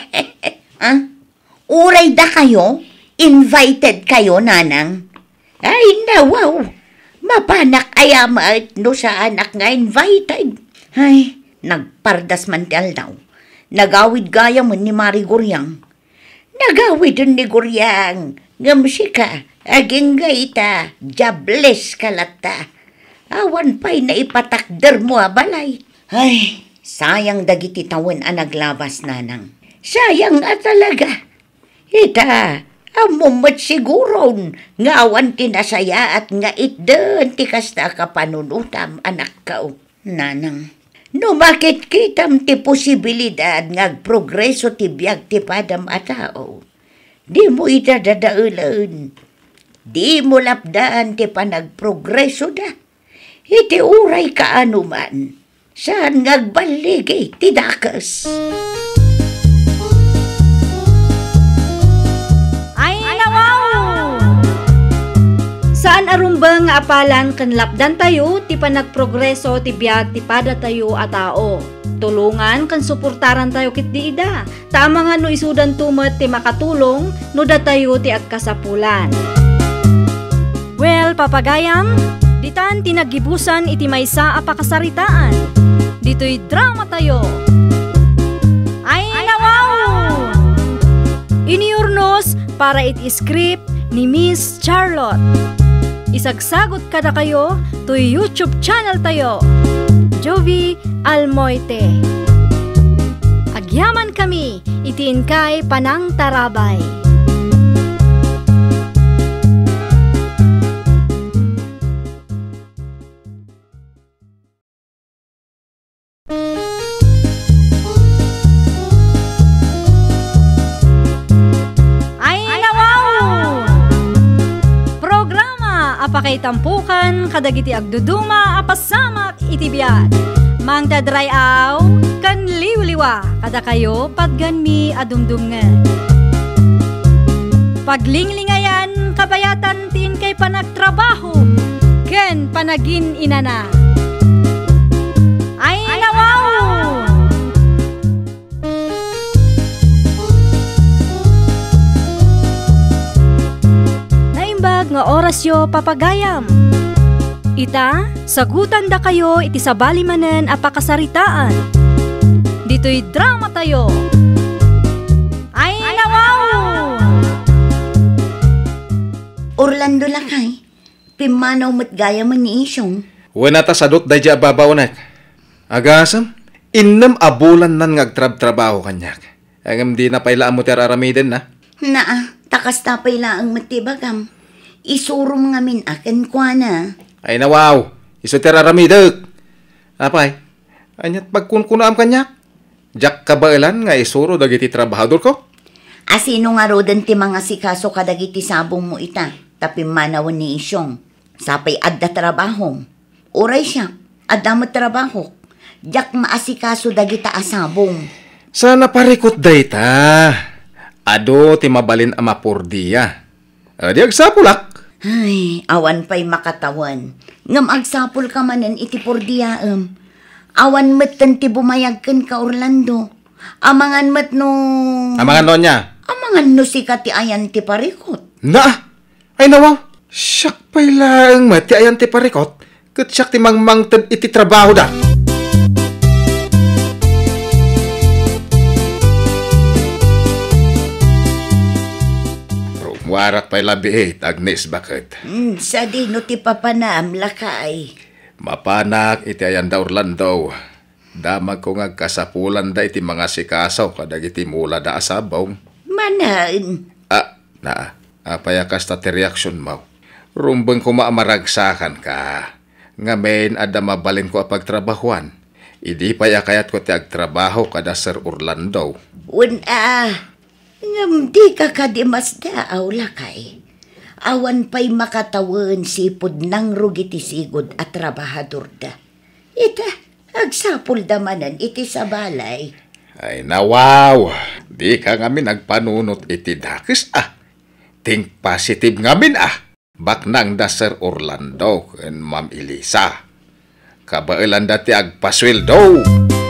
S3: Uray da kayo? Invited kayo, nanang? Ay, wow. Mapanak ayama no sa anak nga invited. Ay, nagpardas man tial daw. Nagawid gaya mo ni Mari Guryang. Nagawid ni Guryang. Ngamsika. Aging gaita, jables kalata. Awan pa'y naipatakder mo balay. Ay, sayang dagiti tawon ang naglabas nanang. Sayang talaga. Ita, amumat siguron, nga awan tinasaya at nga itden ti kasta kapanunutam anak kao. Nanang, No bakit kitam ti posibilidad ngagprogreso ti biag ti padam a tao. Di mo itadadaulan. Di mo lapdaan ti panagprogreso da. Iti uray ka anuman. Saan ngagbaligi ti dakas.
S1: Ay, nawaw! Saan arumbang nga apalan kan lapdan tayo ti panagprogreso ti biag ti pada tayo a tao. Tulungan kan suportaran tayo kit di ida. Tama nga no isudan tumet ti makatulong no da tayo ti agkasapulan. Well, papagayam, ditan tinagibusan iti maysa a pakasaritaan. Dito'y drama tayo. Ay, nawaw! Iniurnos para iti script ni Miss Charlotte. Isagsagot kada kayo to YouTube channel tayo, Jovi Almoite. Agyaman kami, itiin kay Panang Tarabay. Apakay tampukan, kadagiti agduduma, apasamak itibiyat. Mang dadray aw, kan liwliwa, kada kayo padganmi adumdumngan. Paglinglingayan, kabayatan tin kay panagtrabaho, ken panagin inana. Ay, nawaw! Nga orasyo papagayam. Ita, sagutan da kayo iti sabali manen a pakasaritaan. Dito'y drama tayo. Ay, nawaw!
S3: Orlando Lakay, pimanaw mo't gaya man ni Isyong.
S4: Wala ta sadot da dya babaw nak. Agasam, innam abulan nan ngagtrab-trabaho kanyak. Ang di na pailaan mo teraramiden na.
S3: Naa, takas tapay laang matibagam. Isurum ngamin akin kwa na.
S4: Ay nawaw, iso teraramidek. Apay, anyat pagkunkunaam kanyak. Jak kabailan nga isuro dagiti trabahador ko.
S3: Asino nga rodan ti mga sikaso kadagiti sabong mo ita. Tapi manawan ni Isyong. Sapay adda trabahom. Uray siya, adda mo trabaho. Jak maasikaso dagita asabong.
S4: Sana parikot dayta. Ado ti mabalin amapurdiya. Di agsapulak.
S3: Ay, awan pa'y makatawan. Ngam agsapul ka manen iti pordiyaem. Awan met ti bumayag ken ka Orlando. Amangan met no...
S4: Amangan no niya?
S3: Amangan no si kati ayan ti parikot.
S4: Na! Ay nawaw! Siyak pa'y lang met ti ayan ti parikot. Kat siyak ti mangmangtad iti trabaho da. Warat pa'y labiit, Agnes, bakit?
S3: Sa di no ti papanam, Lakay.
S4: Mapanak iti ayan da Orlando. Damag ko nga kasapulan da iti mga sikasaw kadag iti mula da asabaw.
S3: Manain.
S4: Payakas ta ti reaksyon mo. Rumbang ko maamaragsakan ka. Ngamen ada mabalin ko apagtrabahuan. Idi payakayat ko ti agtrabaho kada Sir Orlando.
S3: Ngam di ka kadimas daaw, Lakay. Awan pa'y makatawan sipod nang rugiti sigod at trabahador da. Ita, agsapul damanan iti sa balay.
S4: Ay nawaw, di ka ngamin nagpanunot iti dakis Think positive ngamin Baknang da Sir Orlando and Ma'am Elisa. Kabailan dati agpasweldo.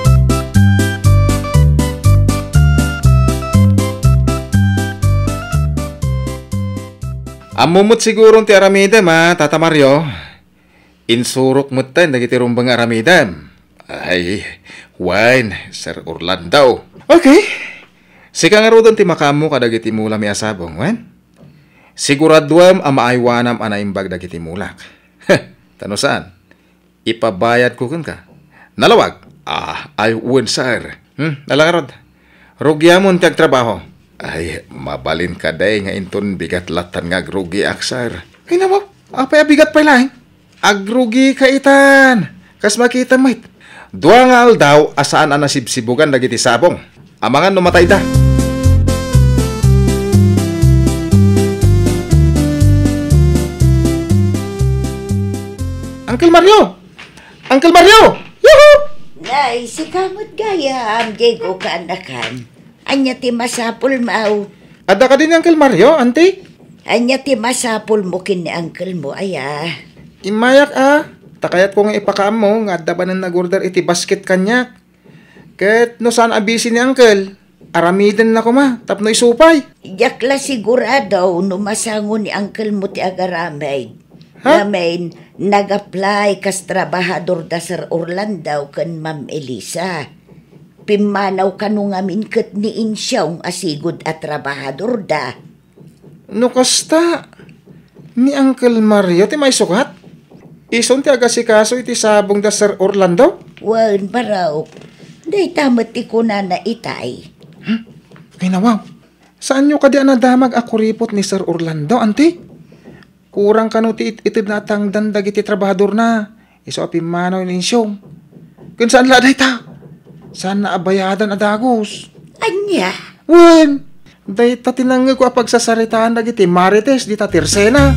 S4: Amumot siguro ti aramidem Tata Mario. Insurok mo tayo nagiti rumbang aramidem. Ay, wine, Sir Orlando. Okay. Sika nga rodon ti makamu kadagiti mula mi asabong, wen? Siguraduam amaaywanam anaimbag dagiti mulak. Tano saan? Ipabayad ko kun ka. Nalawag? Ay, win, sir. Nalakarod. Rugyamon ti agtrabaho. Ay, mabalin ka day nga inton bigat latan nga agrugi aksar. Ay naman, apay bigat pa lang. Agrugi ka itan. Kas makita mait. Dua nga aldaw asaan ang nasibsibugan dagiti sabong. Amangan numatay da. Uncle Mario! Uncle Mario! Yuhu!
S3: Nay, si kamot gaya ang Diego kaanakan. Anya ti masapul mau.
S4: Ada ka din Uncle Mario, auntie?
S3: Anya ti masapul mo kin ni uncle mo, aya.
S4: Imayak takayat ko nga ipakaam mo, nga adda ba nang nag-order iti basket kanyak. Ket no saan abisi ni uncle, aramiden na ko ma, tapno isupay.
S3: Yakla sigurado no masango ni uncle mo ti agaramay.
S4: Ha?
S3: Ramen, nag-apply kas trabahador da Sir Orlando kan Ma'am Elisa. Pimanaw kanu ngamin ket ni insyong asigod at trabahador da.
S4: No kasta, ni Uncle Mario ti may sukat? Ison ti agasikaso iti sabong da Sir Orlando?
S3: Wan baraw, day tamat ti kuna na itay.
S4: Ay nawaw, saan nyo kadi anadamag ako ripot ni Sir Orlando, auntie? Kurang kanu ti itid na tangdan dagiti trabahador na. Iso apimanaw ni insyong. Kun saan laday ta? Saan na abayadan adagos?
S3: Anya?
S4: Wen, day ta tinangag ko pagsasaritaan dagiti Marites di ta Tirsena.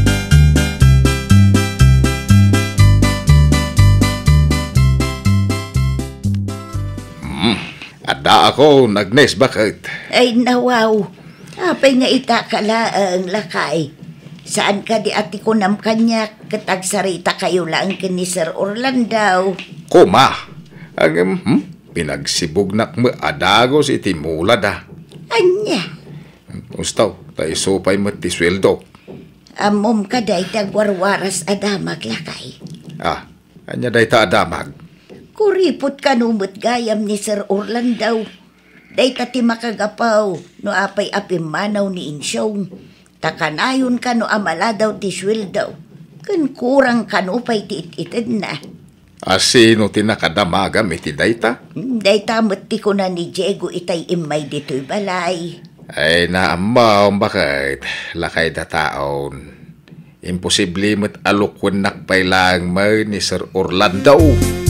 S4: Ada ako nagnes bakit?
S3: Ay nawaw, apay nga itakala ang lakay. Saan ka di ati ko nam kanya katagsarita kayo lang ni Sir Orlando?
S4: Kuma, ang pinagsibugnak mo adagos iti mulad
S3: Anya?
S4: Ustaw, tayo supay mo ti sweldo.
S3: Amom ka day tagwarwaras adamag lakay.
S4: Anya day ta adamag.
S3: Kuripot ka numot gayam ni Sir Orlando. Day tati makagapaw no apay apimanaw ni insyong. Takanayon ka no amala daw ti sweldo. Kun kurang ka no pa'y tiit-itid na.
S4: Sino tinakadamagam iti dayta?
S3: Dayta mati ko na ni Diego itay imay dito'y balay.
S4: Ay naamaw bakit? Lakay da taon. Imposible mo't alukwan nakpay lang may ni Sir Orlando.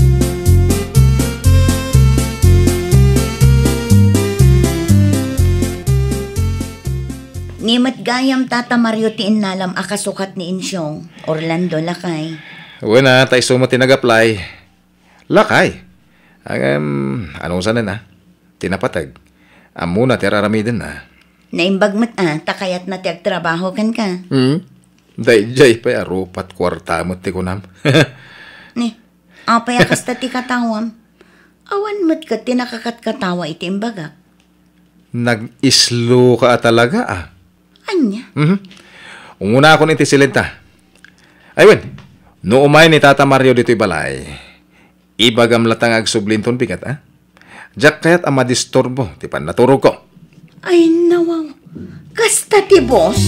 S3: Ni matgayam Tata Mario ti inalam akasukat ni insyong Orlando lakay.
S4: Wala, tayo sumo tinag-apply. Lakay. Anong sana na? Tinapatag. Muna tiraramidin na.
S3: Naimbag mat takayat na tiyag trabaho kan ka.
S4: Dayjay pa arupat kwarta mo ti kunam.
S3: Ni, apay akas ti katawam. Awan mat ka tinakakat katawa iti imbaga.
S4: Nag-islo ka talaga
S3: Anya?
S4: Umuna ako niti silenta. Aywen, no umay ni Tata Mario dito'y balay. Ibagam latang agsublinton bigat Diyak kayat amadistorbo, ti pan naturog ko.
S3: Ay nawaw, kasta ti boss?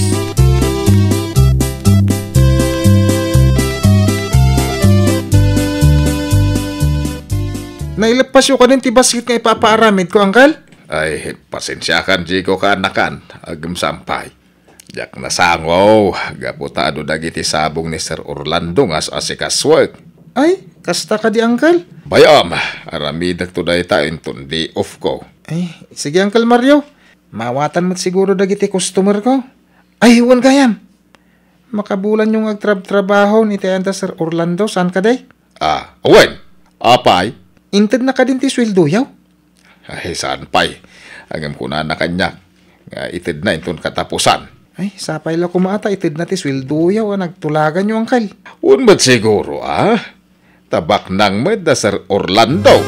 S4: Nailapas yung kanin ti basket nga ipapaaramid ko, Angkal? Ay, pasensyakan, Jigo ka anakan. Agam sampay. Diyak nasangaw, gaputado dagiti sabong ni Sir Orlando nga asikaswag. Ay, kasta ka di, Angkal? Bayam, aramidak to dahi tayo inton di off ko. Ay, sige, Uncle Mario. Mawatan mo't siguro dagiti customer ko. Ay, huwan kayam. Makabulan yung agtrabaho ni Tayanda Sir Orlando. Saan ka day? Uwan. Apay? Inted na ka din ti sweldo yaw. Ay, saan pay? Agam ko na kanya. Itid na inton katapusan. Ay, sapay la kumata, itid na ti sweldo yaw, nagtulagan nyo, Angkal. Un ba't siguro, Tabak nang da Sir Orlando.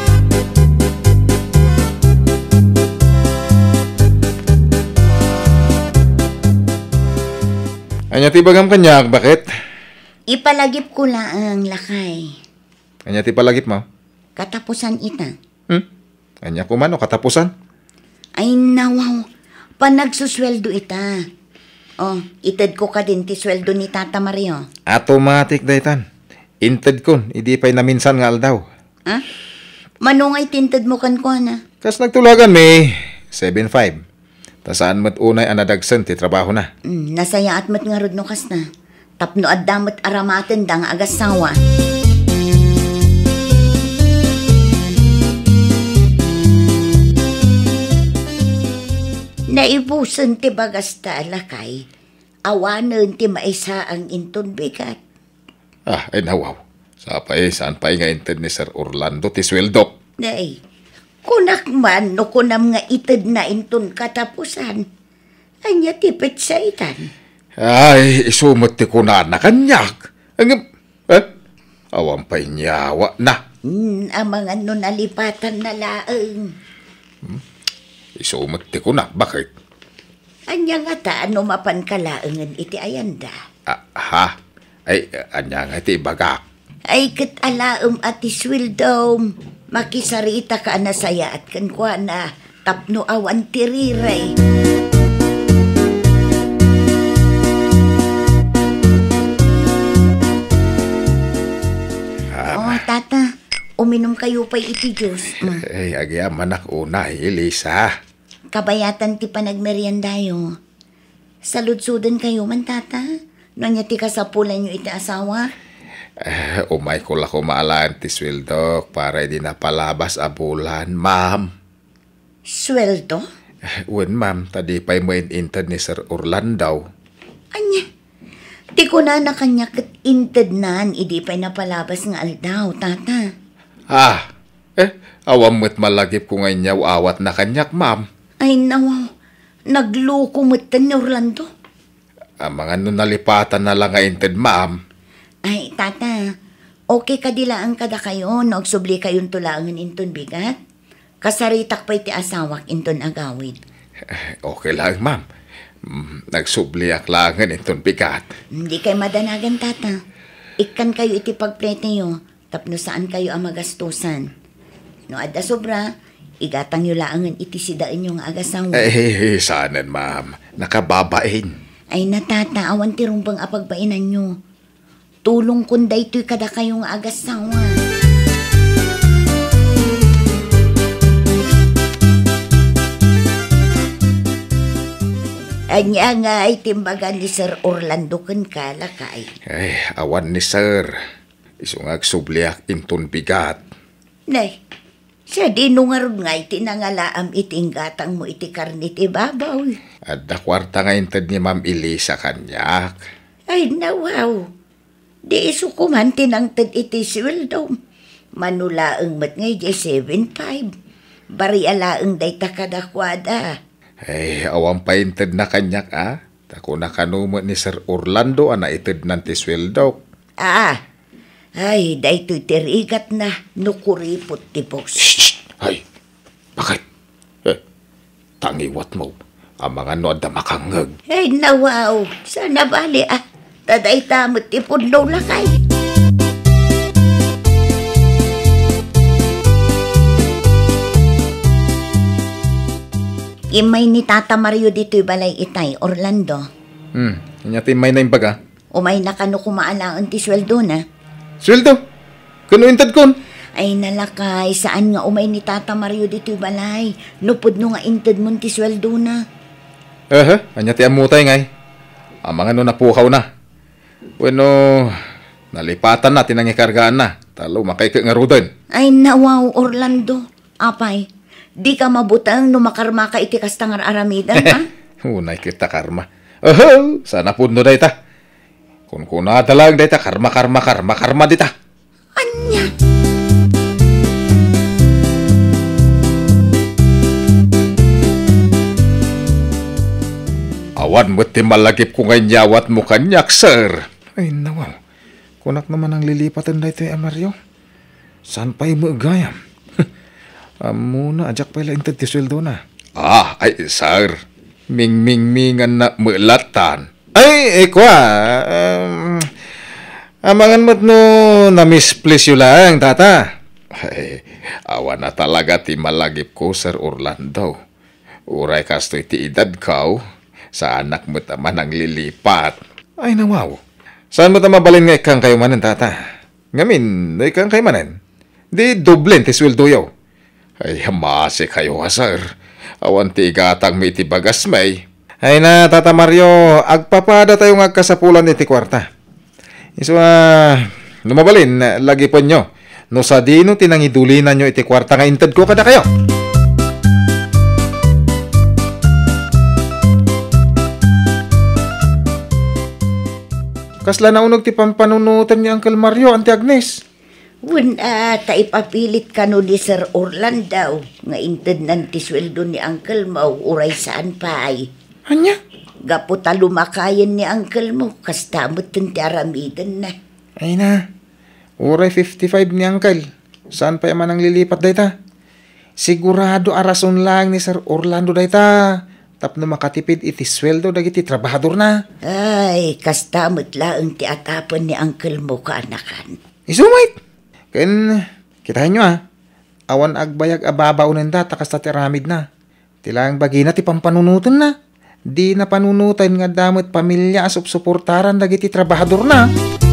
S4: Anya ti bagam kanyak, bakit?
S3: Ipalagip ko lang lakay.
S4: Anya ti palagip mo?
S3: Katapusan ita.
S4: Anya ko man o katapusan?
S3: Ay nawaw, panagsusweldo ita. Itad ko ka din ti sweldo ni Tata Mario.
S4: Automatic daytan. Inted kon, hindi pa'y naminsan nga aldaw.
S3: Manungay tintad mo kan ko na?
S4: Kas nagtulagan may 7.5. Tasaan mat unay anadagsan ti trabaho na.
S3: Nasaya at mat nga rod no kas na. Tapno at damat aramaten da nga agas sawa. Kaibusan ti bagas ta alakay. Awanan ti maisa ang inton bigat.
S5: Ay nawaw. Saan pa nga inted ni Sir Orlando ti sweldo?
S3: Nay, kunak man no kunam nga ited na inton katapusan. Anya tipit sa itan.
S5: Ay, isumot ti kunan na kanyak. Awang pa'y nyawa na.
S3: Ang mga nalipatan na laeng.
S5: Isumot ti kunak, bakit?
S3: Anya nga ta, ano mapan kalaengan iti ayanda?
S5: Ay, anya nga iti bagak.
S3: Ay, kat alaem at iswildom. Makisarita ka na saya at kankwa na tapno awan tiriray. Tata, uminom kayo pa iti Diyos.
S5: Ay, agyaman ako na, Elisa.
S3: Kabayatan ti panagmeriendayo. Saludsudan kayo man, tata. Nanya ti kasapulan nyo iti asawa.
S5: Umay ko lang kumaalaan ti sweldo para di napalabas a bulan, ma'am.
S3: Sweldo?
S5: Wen, ma'am, tadi pa'y mo inted ni Sir Orlando.
S3: Anya? Di ko na kanya kat inted nan, idi pa'y napalabas nga aldaw, tata.
S5: Awam mo't malagip ko ngayon niya awat na kanyak, ma'am.
S3: Ay, nawaw. Nagloko mo't ni Orlando.
S5: Ang mga nalipatan na lang nga inted, ma'am.
S3: Ay, tata, okay ka dilaan kada kayo, nagsubli kayong tulangan inton bigat? Kasaritak pa iti asawak inton agawid.
S5: Okay lang, ma'am. Nagsubliak langan inton bigat.
S3: Hindi kayo madanagan, tata. Ikan kayo iti pagplete nyo, tapno saan kayo ang magastusan. No adda sobra, igatang nyo laangan iti sidaan nyo nga agasawa.
S5: Saanan, ma'am. Nakababain.
S3: Ay natata, awan tirumbang apagbainan nyo. Tulong kunda ito'y kada kayong agasawa. Anya nga ay timbagan ni Sir Orlando kan kalakay.
S5: Ay, awan ni Sir. Isungag subliak inton bigat.
S3: Nay, siya dinungarod nga iti nangalaam iting gatang mo iti karnit ibabaw.
S5: Adda kwarta nga inted ni Ma'am Elisa kanyak.
S3: Ay, nawaw. Di iso kumanti ng tad iti sweldo. Manulaang mat ngay 7.5. Bari alaang day takadakwada.
S5: Ay, awang painted na kanyak, Tako na kanumot ni Sir Orlando, ited ng tisweldo.
S3: Ay, daytoy tirigat na, nukuripot ti boss.
S5: Shh! Ay, bakit? Tangiwat mo, ang mga nood na makangag.
S3: Ay, nawaw, sana bali, taday tamot ti pundaw lakay. Imay ni Tata Mario dito'y balay itay, Orlando.
S5: Inyatin may na yung baga.
S3: Umay na kano kumaalaan ti sweldo na.
S5: Sweldo? Kano intad kon?
S3: Ay nalakay, saan nga umay ni Tata Mario dito'y balay? Nupod no nga intad mo ti sweldo na.
S5: Anyati amutay ngay. Ang mga no napukaw na. Bueno, nalipatan natin ang ikargaan na. Talo, makay nga rudan.
S3: Ay nawaw, Orlando. Apay. Di ka mabutang no makarma ka iti kastangar aramidan, ha?
S5: Unay kita karma. Sana puno day ta. Kung kunada lang day ta, karma di ta.
S3: Anya?
S5: Awan mo't ti malagip ko ngay nyawat mo kanyak, sir. Ay, nawal. Kunak naman ang lilipatan day tayo, Mario. Saan pa'y maagayam? Muna, ajak pala intad ti sweldo na. Ay, sir. Ming-ming-mingan na mulatan. Ay, amangan mo't no na-misplace yun lang, tata. Ay, awan na talaga ti malagip ko, Sir Orlando. Uray kasto'y ti edad kaw, sa anak mo't naman ang lilipat. Ay, nawaw. Saan mo't mabalin nga ikang kayo manan, tata? Ngamin, ikang kayo manan. Di doblen ti sweldo yaw. Ay, hamasi kayo, sir. Awan ti gatang may ti bagas may. Ay na, Tata Mario, agpapada tayo nga kasapulan iti kwarta. So, lumabalin, lagi po nyo. No sa dino, tinangidulinan nyo iti kwarta nga intad ko kada kayo.
S4: Kasla naunog ti pampanunutan ni Uncle Mario, Auntie Agnes.
S3: Taipapilit ka no di Sir Orlando nga inted ng tisweldo ni Uncle mo uray saan pa ay.
S4: Anya?
S3: Gaputa lumakayan ni Uncle mo kastamot ng tiaramidan na.
S4: Ay na, uray 55 ni Uncle. Saan pa yaman ang lilipat dayta? Sigurado arason lang ni Sir Orlando dayta. Tapno makatipid iti sweldo dagiti trabahador na.
S3: Ay, kastamot lang ti atapan ni Uncle mo kaanakan.
S4: Isumait! Ken, kitahin nyo awan agbayag ababaunan da takas ti aramid na. Tilang bagina ti pampanunutan na. Di na panunutan nga damot pamilya asup suportaran dagiti trabahador na.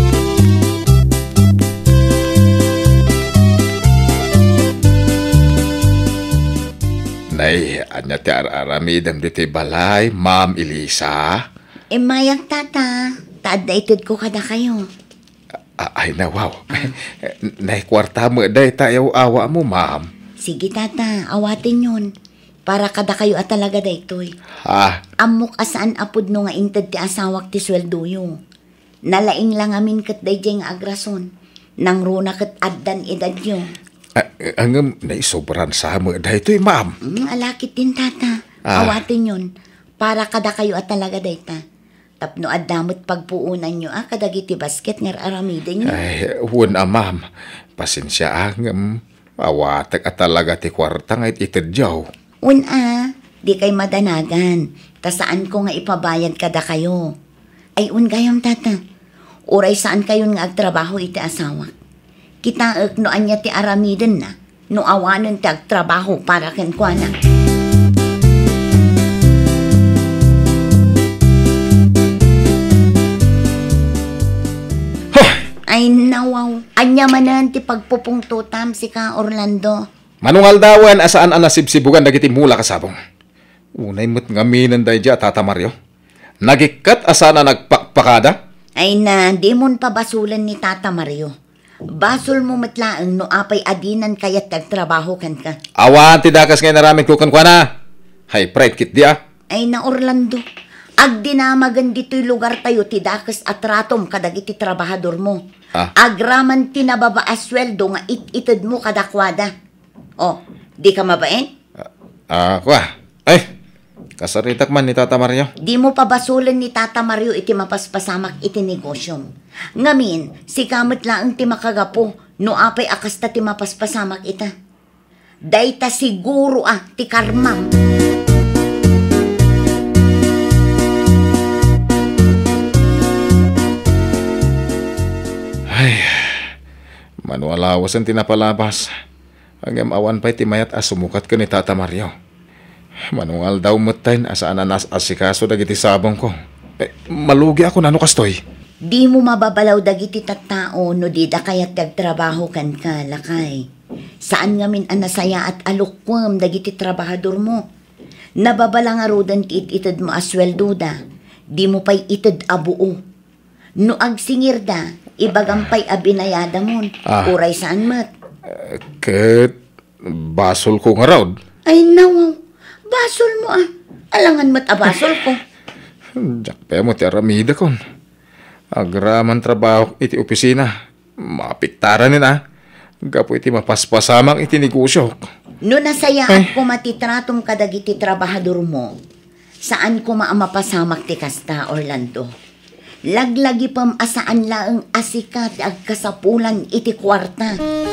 S4: Nay, anya ti aramidam diti balay, Ma'am Elisa.
S3: Mayang tata, taadaited ko kada kayo.
S4: Ay na, wow. Nay, kwarta mo day tayo awa mo, ma'am.
S3: Sige tata, awatin yun. Para kada kayo at talaga daytoy.
S4: Ha?
S3: Amok asaan apod no nga inted ti asawak ti sweldo yo. Nalaing lang amin kat dayjay nga agrason. Nang runa kat addan edad yo.
S4: Angam, naisobran sa mo daytoy, ma'am.
S3: Alakit din tata. Awatin yun. Para kada kayo at talaga dayta. Tapno adamot pagpuunan nyo kadagiti basket nga aramiden nyo.
S4: Ay, wala ma'am. Pasensya awatag at talaga ti kwarta nga itidyaw.
S3: Di kay madanagan. Ta saan ko nga ipabayad kada kayo. Ay gayong tata. Uray saan kayo nga agtrabaho iti asawa. Kita no anya ti aramiden na. No awanan ti agtrabaho para kenkwana. Ay nawaw. Anya manan ti pagpupungtutam si ka Orlando.
S4: Manungal dawan asaan ang nasibsibugan dagiti mula kasabong. Unay mo't ngaminan day dya, Tata Mario. Nagikat asaan na nagpakpakada?
S3: Ay na, di mon pabasulan ni Tata Mario. Basol mo matlaang no apay adinan kaya't nagtrabaho kan ka.
S4: Awan ti dakas ngayon naraming kukan kwa na. Hay, pride kit di
S3: Ay na Orlando. Agdinamagan dito'y lugar tayo ti dakas at ratom kadagiti trabahador mo. Agraman tinababa asweldo nga it-ited mo kadakwada. Di ka mabain?
S4: Kwa. Ay, kasaritak man ni Tata Mario.
S3: Di mo pabasulan ni Tata Mario iti mapaspasamak iti negosyo. Ngamin, si kamot lang ti makagapo no apay akasta ti mapaspasamak ita. Dayta siguro ti karmam.
S4: Ay, manualawas ang tinapalabas. Hanggang awan pa'y timayat sumukat ka ni Tata Mario. Manungal daw matayin asaan na asikaso dagiti sabong ko. Malugi ako na kastoy.
S3: Di mo mababalaw dagiti tattao no di da kaya't nagtrabaho kan ka, lakay. Saan ngamin anasaya at alukwam dagiti trabahador mo? Nababala nga rodan ti itid mo asweldo da. Di mo pa'y itid abuo. No agsingir da, ibagampay abinayada mon. Uray saan mat?
S4: Ket basol ko nga raw.
S3: Ay nawaw, basol mo Alangan mat abasol ko.
S4: Diyak pa mo ti aramida kon. Agraman trabaho iti opisina. Mapiktaran nina. Gapo iti mapaspasamang iti negosyo.
S3: No nasayaan ko matitratom kadagiti trabahador mo, saan ko maamapasamak ti kasta, Orlando? Laglagi pam asaan laeng asikat agkasapulan iti kwarta.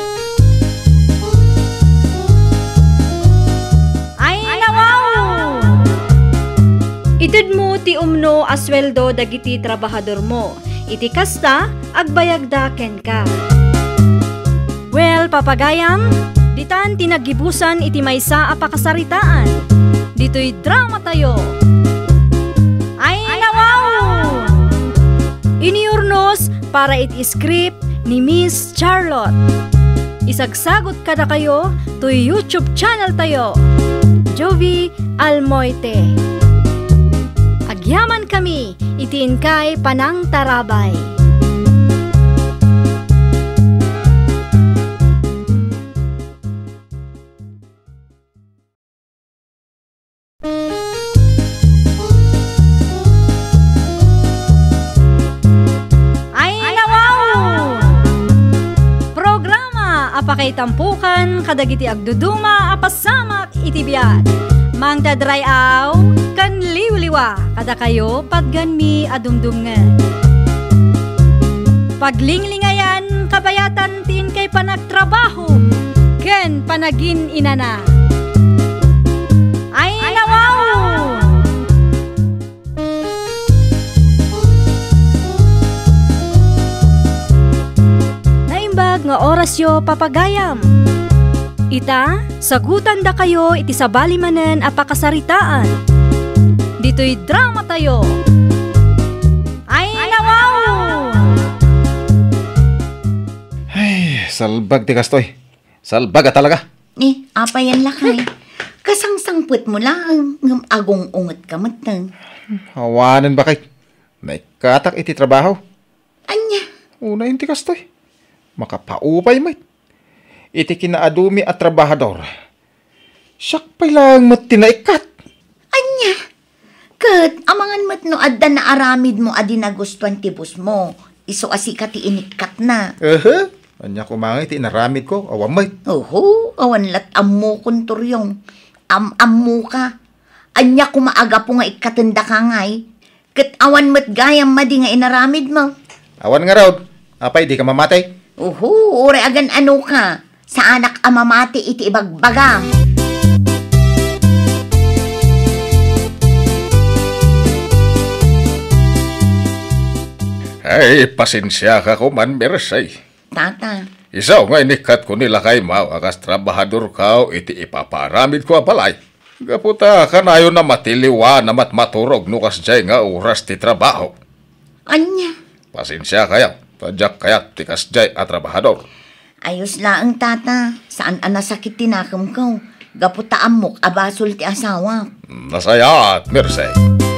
S1: Ay nawaw! Itud mo ti umno asweldo dagiti trabahador mo. Iti kasta agbayagdaken ka. Well, papagayam, ditan tinagibusan iti maysa a pakasaritaan. Dito'y drama tayo. Ay nawaw! Iniurnos para iti script ni Miss Charlotte. Isagsagot kada kayo to YouTube channel tayo, Jovi Almoite. Agyaman kami, itiin kay Panang Tarabay. Pakaitampukan kadagiti agduduma apasamak iti biag. Mang dadrayaw kan liwliwa kada kayo padganmi adumdumngan. Paglinglingayan kabayatan tin kay panagtrabaho ken panagin inana. Ay nawaw! Naimbag nga orasyo papagayam. Ita, sagutan da kayo iti sabali manen apakasaritaan. Dito'y drama tayo. Ay nawaw!
S4: Ay, salbag ti kastoy. Salbag talaga.
S3: Apa yan lakay? Kasangsangput mo lang, ngam agong ungot ka matang.
S4: Hawanan ba kay? Naikatak iti trabaho.
S3: Anya?
S4: Una yung ti kastoy. Makapaupay mait. Iti kinaadumi at trabahador. Siyak pa'y lang mat tinaikat.
S3: Anya? Kat, amangan mat no adda na aramid mo adi na gustuan tibus mo. Iso asika ti inikat na.
S4: Anya kumangay ti inaramid ko, awamay.
S3: Oho, awan lat ammo kunturyong. Ammo ka. Anya kumaaga po nga ikatanda ka ngay. Kat awan mat gayam madi nga inaramid mo.
S4: Awan nga raw. Apay, di ka mamatay.
S3: Oho, ore agan ano ka. Sa anak amamati iti ibagbaga.
S5: Ay, pasensya ka ko man, Mersay.
S3: Tata.
S5: Isaw nga inikat ko nila kay Mau, akas trabahador ka, iti ipaparamid ko apalay. Gaputa ka na yun na matiliwa na matmaturog nukas jay nga oras ti trabaho.
S3: Anya?
S5: Pasensya kaya, tadyak kaya tikas jay at trabahador.
S3: Ayos laang tata. Saan anasakit tinakam ko? Gaputa amok abasol ti asawa.
S5: Nasaya at Mersay.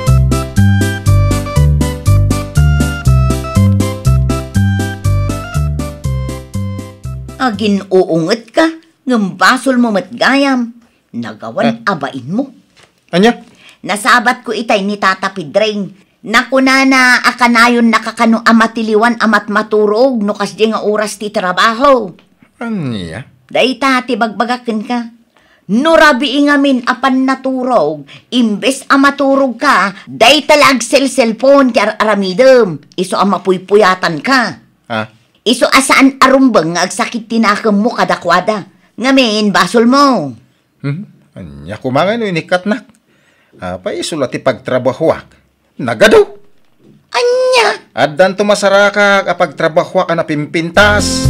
S3: Agin uunget ka, ngambasol mo matgayam. Nagawan abain mo.
S4: Anya?
S3: Nasabat ko itay ni Tata Pidring. Nakunana akanayon nakakano amatiliwan amat maturog no kasdi nga oras ti trabaho.
S4: Anya?
S3: Day tati bagbagaken ka. Nurabi ngamin apan naturog. Imbes amaturog ka, day talag cellphone ti aramidem. Iso amapuypuyatan ka.
S4: Ha?
S3: Iso asaan arumbang nga agsakit tinakam mo kadakwada. Ngamin, basol mo.
S4: Anya kumangay no inikat nak. Apay isulat ti pagtrabahuak. Nagadaw.
S3: Anya?
S4: Addan tumasaraka kapag trabahuak ka na pimpintas.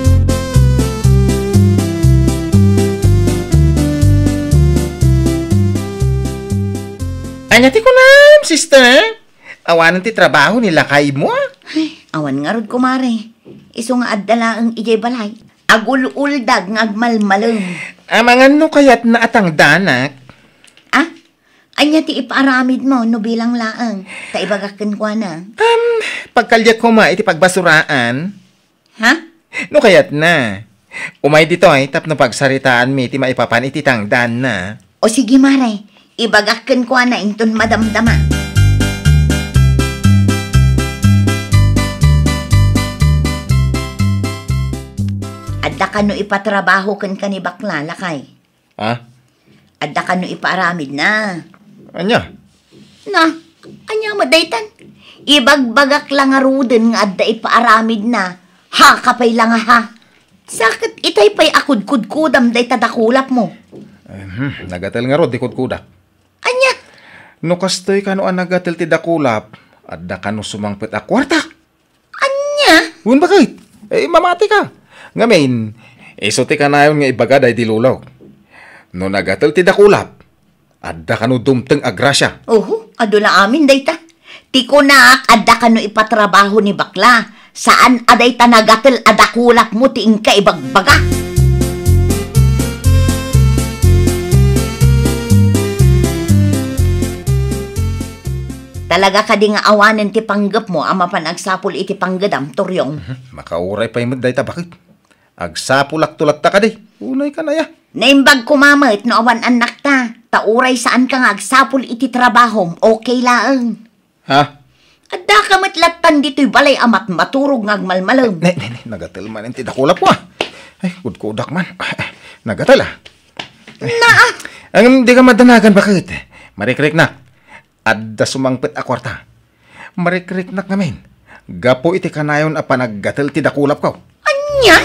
S4: Anya ti kunam, sister. Awanan ti trabaho nila kay mo.
S3: Ay, awan nga rod kumare. Iso nga addala ang ijay balay. Agul-uldag ng agmalmalong.
S4: Amangan no kayat na atang danak.
S3: Anya ti ipaaramid mo, no bilang laang. Taibagakan ko na.
S4: Pagkalya ko ma, iti pagbasuraan.
S3: Ha?
S4: No kayat na. Umay dito ay tapno pagsaritaan mi, iti maipapan iti tangdan na.
S3: O sige mare, ibagakan ko na inton madamdama. Adda ka no ipatrabaho kan ni bakla, lakay.
S4: Ha?
S3: Adda ka no ipaaramid na.
S4: Anya?
S3: Na, anya madaytan. Ibagbagak lang nga ruden nga adda ipaaramid na. Ha, kapay lang ha. Sakit itay pa'y akud-kud-kudam day tadakulap mo.
S4: Nagatel nga rod, di kuda.
S3: Anya?
S4: No kastoy ka no ang nagatel ti dakulap, adda ka no sumangpit a kwarta.
S3: Anya?
S4: Hun bakit? Mamati ka. Ngamin, isote ka na yun nga ibaga day dilulaw. No nagatel ti dakulap, adda ka no dumteng agrasya.
S3: Oho, adula amin dayta. Tiko na adda ka no ipatrabaho ni bakla. Saan aday tanagatel adakulak mo tiing ka ibagbaga? Talaga ka di nga awanen ti panggap mo ama panagsapol iti panggadam, Turyong.
S4: Makauray pa yung dayta, bakit? Agsapulak-tulak ta ka di. Unay ka na ya.
S3: Naimbag kumamait no awan anak ta. Tauray saan ka nga agsapol iti trabahom, okay laang.
S4: Ha?
S3: Adda ka matlatan dito'y balay amat maturog ngagmalmalam.
S4: Nagatel man yung tidakulap mo ah. Ay, kudkudak man. Nagatala. Ang di ka madanagan bakit? Marikrik na. Adda sumangpit a kwarta. Marikrik na ngamin. Gapo iti kanayon a panaggatal ti dakulap ko.
S3: Anya?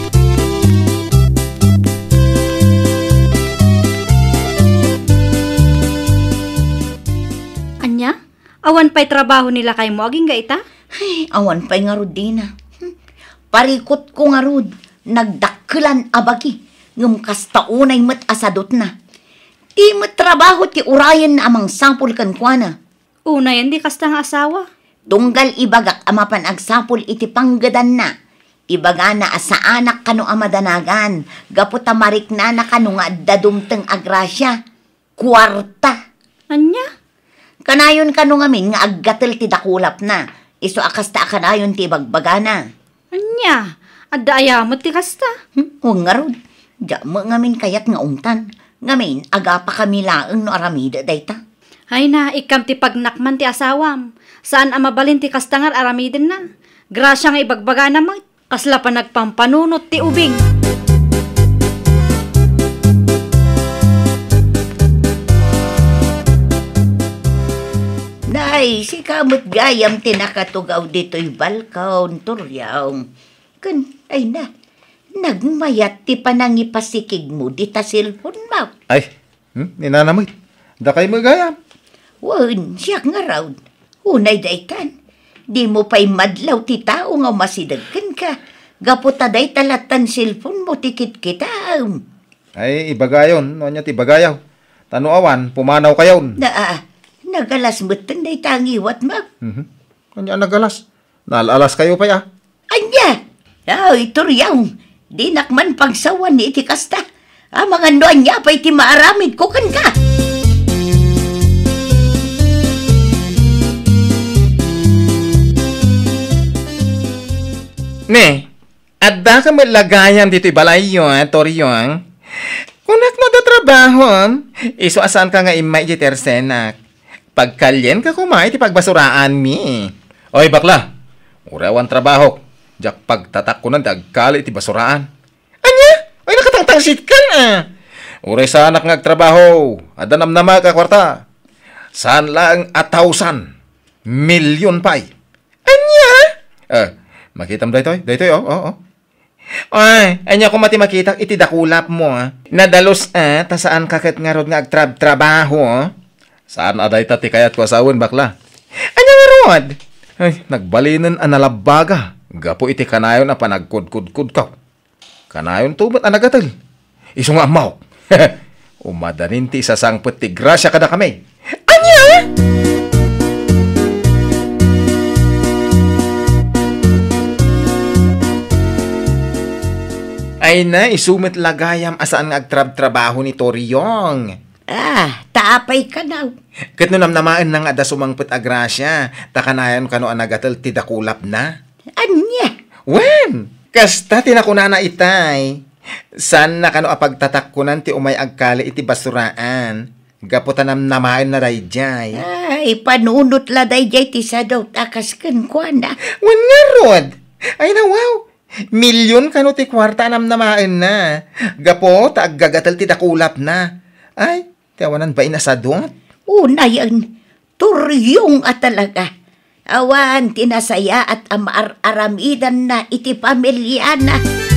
S2: Anya? Awan pa'y trabaho nila kay mo aging gaita?
S3: Ay, awan pa'y nga rod din ah. Parikot ko nga rod. Nagdakkelan abagi. Ngum kastaunay met asadot na. Di met trabaho ti urayan na amang sampul kan kuana.
S2: Una yan di kasta nga asawa.
S3: Tunggal ibagak amapan agsapul iti panggadan na. Ibaga na asa anak kano amadanagan. Gaputa marik na kano nga dadumteng agrasya. Kwarta.
S2: Anya?
S3: Kanayon kano ngamin nga aggatel ti dakulap na. Iso akasta kanayon ti bagbagana.
S2: Anya? Adda ayamot ti kasta.
S3: Huwag nga rod. Diya mo ngamin kayat nga umtan. Ngamin, aga pa kami laang no aramida dayta.
S2: Ay na, ikam ti pagnakman ti asawam. Saan amabalin ti kastangar aramidin na? Grasya nga ibagbaga naman. Kasla pa nagpampanunot ti ubing.
S3: Nay, si kamot gayam ti nakatugaw dito'y balkaw, turyaw. Ay na, nagmayat ti panangipasikig mo di ta cellphone mo.
S4: Ay, ninanamit. Da kayo magayam.
S3: Wan, siyak nga raw. Unay daytan. Di mo pa'y madlaw ti tao nga masidagkan ka. Gaputa day talatan cellphone mo tikit kita.
S4: Ay, ibagayon. Ano niya ti ibagayaw. Tanuawan, pumanaw kayon.
S3: Nagalas mo't day tangiwat mo.
S4: Ano niya nagalas? Nalalas kayo pa ya.
S3: Anya! Ay, turyaw. Di nakman pagsawan ni iti kasta. Mga noan niya pa iti maaramid ko kan ka.
S4: Ne, adda ka malagayan dito'y balayo, Toryong. Kunak mo da trabaho, iso asan ka nga imay iti tersenak. Pagkalyen ka kumay iti pagbasuraan mi. Oy, bakla, urawan trabaho. Jak pagtatak ko ng dagkali iti basuraan. Anya? Ay, nakatangtangsit ka na. Uray sa anak ngagtrabaho. Adanam nama ka kwarta. Saan lang 1,000 milyon pay. Anya? Makita mo daytoy? Daytoy, oh. Ay, anya ko mati makita iti dakulap mo, Nadalos, ta saan kakit nga rod nga agtrabaho, Saan aday ti kayat ko asawon, bakla? Anya nga rod? Ay, nagbalinan analabaga. Gapo iti kanayon na panagkudkudkud ka. Kanayon tubat anagatal. Iso nga amaw. Umadanin ti sasangpet ti grasya kada kami. Anya? Ay na, isumit lagayam asaan nga agtrab-trabaho ni Toryong.
S3: Taapay ka daw.
S4: Kat no namnamaan nang ada sumangpet agrasya, takanayan kano anagatal ti dakulap na.
S3: Anya?
S4: Wen, kasta tinakunana itay. San na kano apagtatakkunan ti umay agkali iti basuraan. Gaputanam namain na dayjay.
S3: Ay, panunot la dayjay ti sadaw takas kan kuana.
S4: Wen nga rod. Ay na wow. Milyon kano ti kwarta nam namain na. Gapo, taaggagatal ti dakulap na. Ay, tiawanan ba inasadot?
S3: Una yan, Turyong at talaga. Awan, tinasaya at aramidan na iti pamilya na.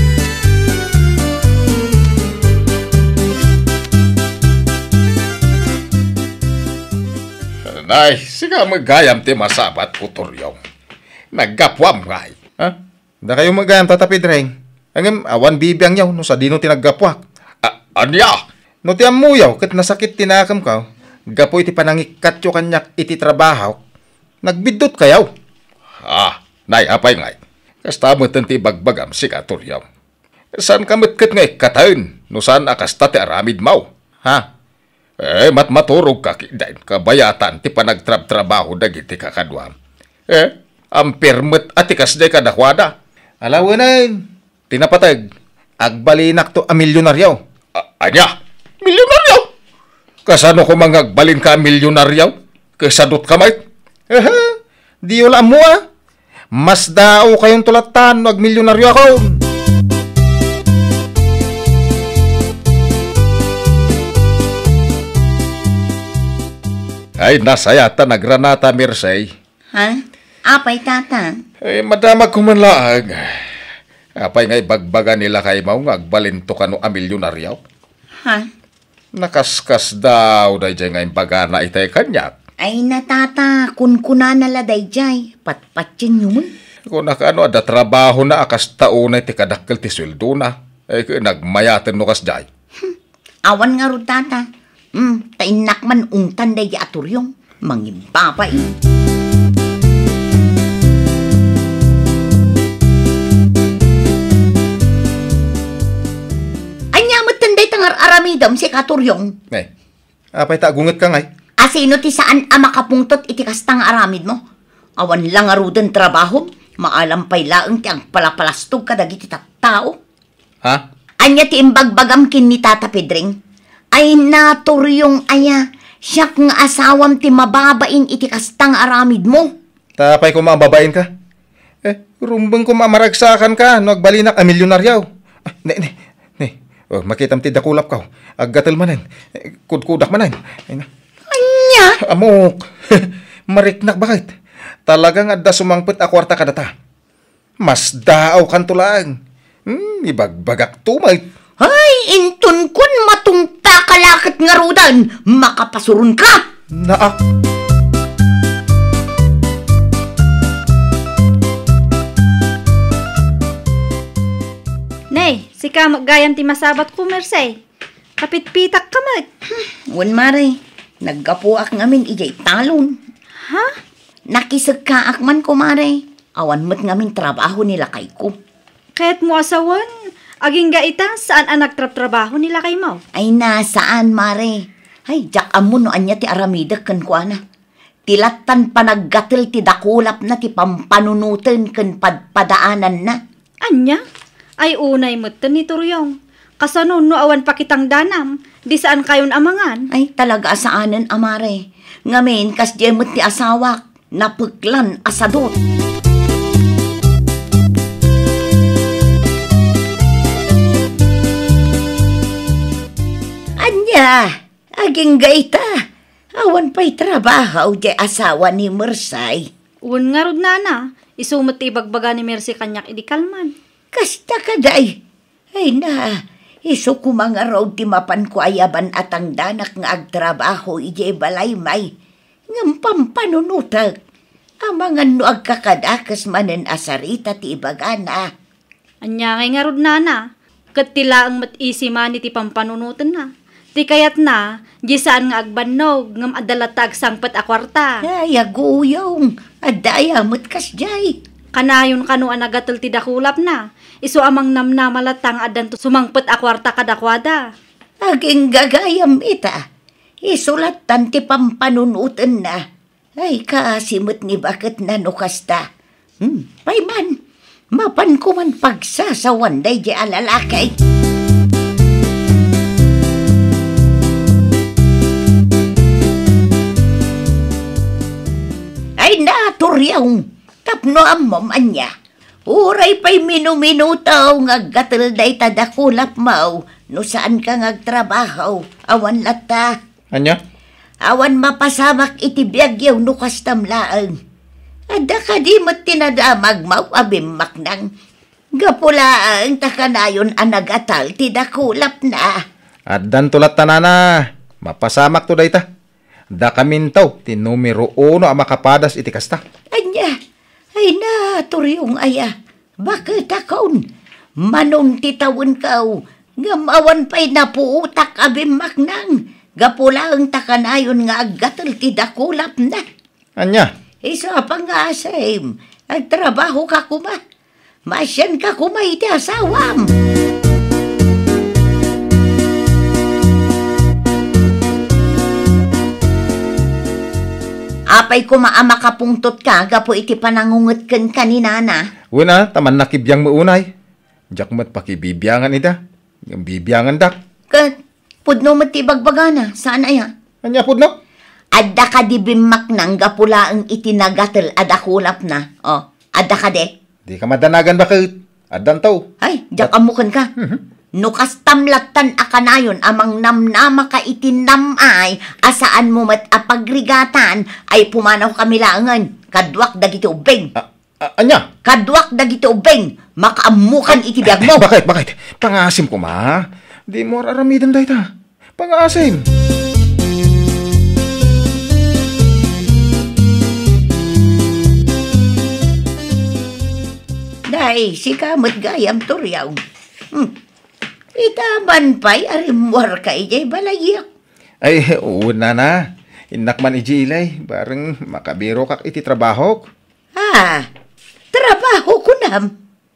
S5: Nay, siga magayam ti masabat ko, Turyong. Naggapwam ngay.
S4: Da kayo magayam tatapid, Reng. Angem, awan bibiyang yaw, no sa dino tinaggapwak.
S5: Anya?
S4: No ti amuyaw, kat nasakit tinakam ka, gapo iti panangikatyo kanyak iti trabaho, nagbidot kayaw.
S5: Nay, apay ngay. Kastamot ti bagbagam si Turyong. Saan kamit kat ngay katayon, no saan akasta ti aramid mau? Maturog ka kidain, kabayatan ti panagtrab-trabaho dagiti kakadwam. Ampirmet ati kasday kadakwada.
S4: Alawanan, tinapatag, agbalinak to a milyonaryaw.
S5: Anya? Milyonaryaw? Kasano ko mangagbalin ka milyonaryaw? Kasadot kamay?
S4: Di wala mo Mas dao kayong tulatan, ag milyonaryo ako.
S5: Ay, nasayata nagranata, Mirsay.
S3: Ha? Apay tata?
S5: Ay, madamag kumanlaag. Apay ngay bagbaga nila kay Mau nga agbalinto ka no amilyonaryaw.
S3: Ha?
S5: Nakaskas daw day jay ngay baga na itay kanyak.
S3: Ay natata, kun-kuna nala dayjay. Patpatyan nyo mo.
S5: Kung nakaano, ada trabaho na akas taunay ti kadakkel ti sweldo na. Ay, nagmayaten no kas jay.
S3: Awan nga ro tata. Tainak man ungtan day aturyong. Mangimpapa eh. Aramidam si katuryong.
S5: Ngay, apay tagunget ka ngay.
S3: Asino ti saan makapungtot iti kastang aramid mo? Awan lang arudan trabaho, maalampay laeng ti ang palapalastog kadagiti tattao.
S5: Ha?
S3: Anya ti imbagbagam kin ni Tata Pedring? Ay naturyong aya, siyak nga asawam ti mababain iti kastang aramid mo.
S5: Tapay ko mababain ka. Rumbang ko mamaragsakan ka, no agbalinak a milyonaryaw. Ne. Oh, makitam ti dakulap ka. Aggatal manan. Kudkudak manan.
S3: Anya?
S5: Amok. Mariknak bakit? Talagang adda sumangpet a kwarta kadata. Mas daaw kan tulang. Ibagbagak tumay.
S3: Ay, intun kun matungta kalakit nga rudan. Makapasurun ka.
S5: Naak.
S2: Nay, si ka gayam ti masabat ko, Mersay. Kapit-pitak ka mag.
S3: Wan maray, naggapuak ngamin ijay talon.
S2: Ha?
S3: Nakisagkaak man ko maray. Awan mo't ngamin trabaho nila kay ko.
S2: Kaya't mo asawan, aging gaita saan ang nagtrabaho nila kay Mau?
S3: Ay nasaan mare? Ay, jak amo no anya ti aramida kan ko ana. Tilatan panaggatil ti dakulap na ti pampanunutin kan padpadaanan na.
S2: Anya? Ay unay mo't ni Turyong. Kasanon no awan pakitang danam, di saan kayon amangan?
S3: Ay talaga saanan amare. Ngamin kas jemot ti asawak, napaglan asadot. Anya, aging gaita. Awan pa'y trabaho di asawa ni Mersay.
S2: Un nga rod nana, isumot ti ibagbaga ni Mercy kanyak idikalman.
S3: Kasta kaday. Ay na, iso ko mga raw ti mapan ko ayaban at ang danak nga agtrabaho ije balay may. Ngam pampanunutag. Amangan no agkakadakas manen asarita ti ibagana.
S2: Anya nga rod nana, kat tila ang matisi man iti pampanunutan na. Ti kayat na, di saan nga agbanog, ngam adalatag sangpat a kwarta.
S3: Ay, aguyong. Adayamot kas jay.
S2: Kanayon kano ang nagatul ti dakulap na. Iso amang namnamalatang adan to sumangpet a kwarta kadakwada.
S3: Aging gagayam ita. Isulatan ti pampanunutan na. Ay, kaasimot ni bakit nanukasta. Payman, mapan ko man pagsasawan day di alalakay. Ay, naturyaw. Tapno ang mamanya. Uray pa'y minuminutaw ngaggatil day tadakulap mau. No saan ka ngagtrabaho. Awan lata.
S5: Anya?
S3: Awan mapasamak iti biyagyaw no kastamlaan. Ada ka di mo't tinadamag mau abimmak nang. Gapulaang takanayon ang nagatal ti dakulap na.
S5: Addan tulat tanana. Mapasamak to day ta. Da kamintaw, ti numero 1 ang makapadas iti kasta.
S3: Anya, ay naturyong aya. Bakit akon? Manong titawon kao. Ngamawan pa'y napuutak abimak nang. Gapula ang takanayon nga aggatal ti dakulap na.
S5: Anya?
S3: Isa pang asem. Agtrabaho ka kuma. Masyan ka kuma iti asawam. Apay ko maamakapungtot ka, gapo iti panangungot kan kaninana.
S5: Una, taman nakibyang mo unay. Diyak mo't pakibibiyangan ida. Yung bibiyangan dak.
S3: Kat, pudno mo't ibagbagana. Saan aya?
S5: Anya pudno?
S3: Adda ka di bimak nang gapula ang itinagatal adakulap na. O, adda ka de.
S5: Di ka madanagan bakit? Addan taw.
S3: Ay, diyak amukan ka. No kastamlatan akanayon amang namnama ka itinamay, asaan mo mat apagrigatan, ay pumanaw kami langan. Kadwak dagiti ubeng.
S4: Anya?
S3: Kadwak dagiti ubeng. Makaamukan itibiyag mo.
S4: Bakit? Pangasim ko, ma. Di mo aramidan dahi ta. Pangasim.
S3: Day, si kamot gayam turyaw. Itaman pa'y arimwar ka ijay balayak.
S4: Ay, una na. Inak man ijilay. Bareng makabiro kak iti trabaho.
S3: Trabaho ko nam.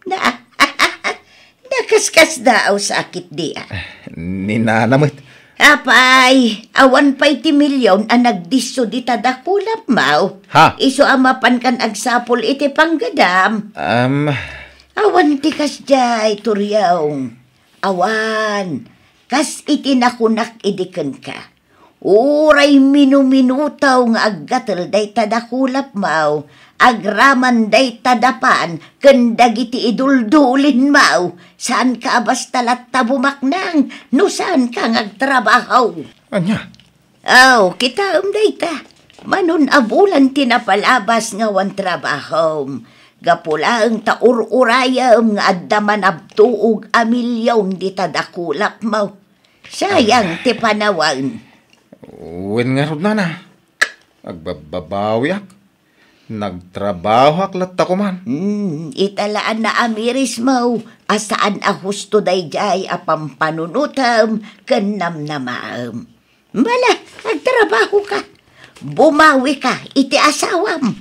S3: Nakaskas daw sakit diya.
S4: Ninanamit.
S3: Apay, awan pa'y ti milyon ang nagdiso di tadakulap mau.
S4: Ha?
S3: Iso amapan kan agsapol iti panggadam. Awan ti kasjay, turyaw. Awan, kas iti nakunak idikan ka. Uray minuminutaw nga aggatal day tadakulap mau. Agraman day tadapan, kandag iti iduldulin mau. Saan ka abas talat tabumaknang, no saan ka ngagtrabaho?
S4: Anya?
S3: Kita day ta. Manon abulan tinapalabas nga wan trabaho. Gapula ang taur-urayam nga addaman abtuog a milyon di tadakulap mau. Sayang ti panawan.
S4: Uwin nga rod na. Agbabawi ak. Nagtrabaho aklat ako man.
S3: Italaan na amiris mo. Asaan a husto day jay a pampanunutam kanam na maam. Bala, nagtrabaho ka. Bumawi ka, iti asawam.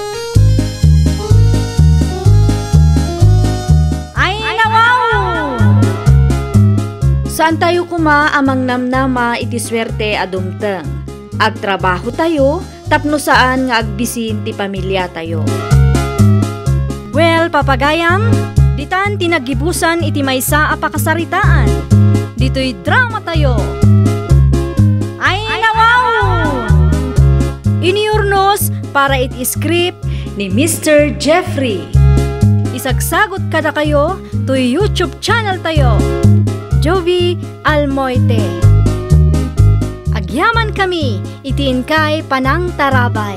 S1: Ay, nawaw! Saan tayo kuma amang namnama iti swerte adumteng? Agtrabaho tayo, tapno saan nga agbisin ti pamilya tayo. Well, papagayam, ditan tinagibusan iti maysa a pakasaritaan. Dito'y drama tayo. Ay, nawaw! Iniurnos para iti script ni Mr. Jeffrey. Isagsagot kada kayo to YouTube channel tayo. Jovi Almoite. Agyaman kami, itiin kay Panang Tarabay.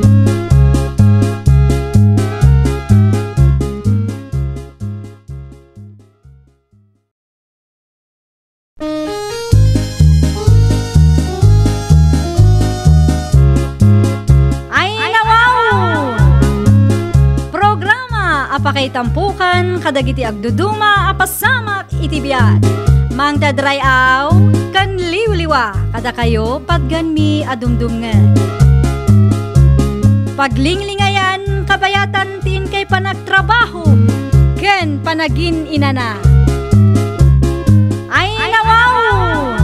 S1: Ay, nawaw! Programa apakay tampukan kadagiti agduduma apasamak itibiyat. Mang dadrayaw kan liwliwa kada kayo padganmi adumdumngan. Paglinglingayan kabayatan tin kay panagtrabaho ken panagin inana. Ay, nawaw!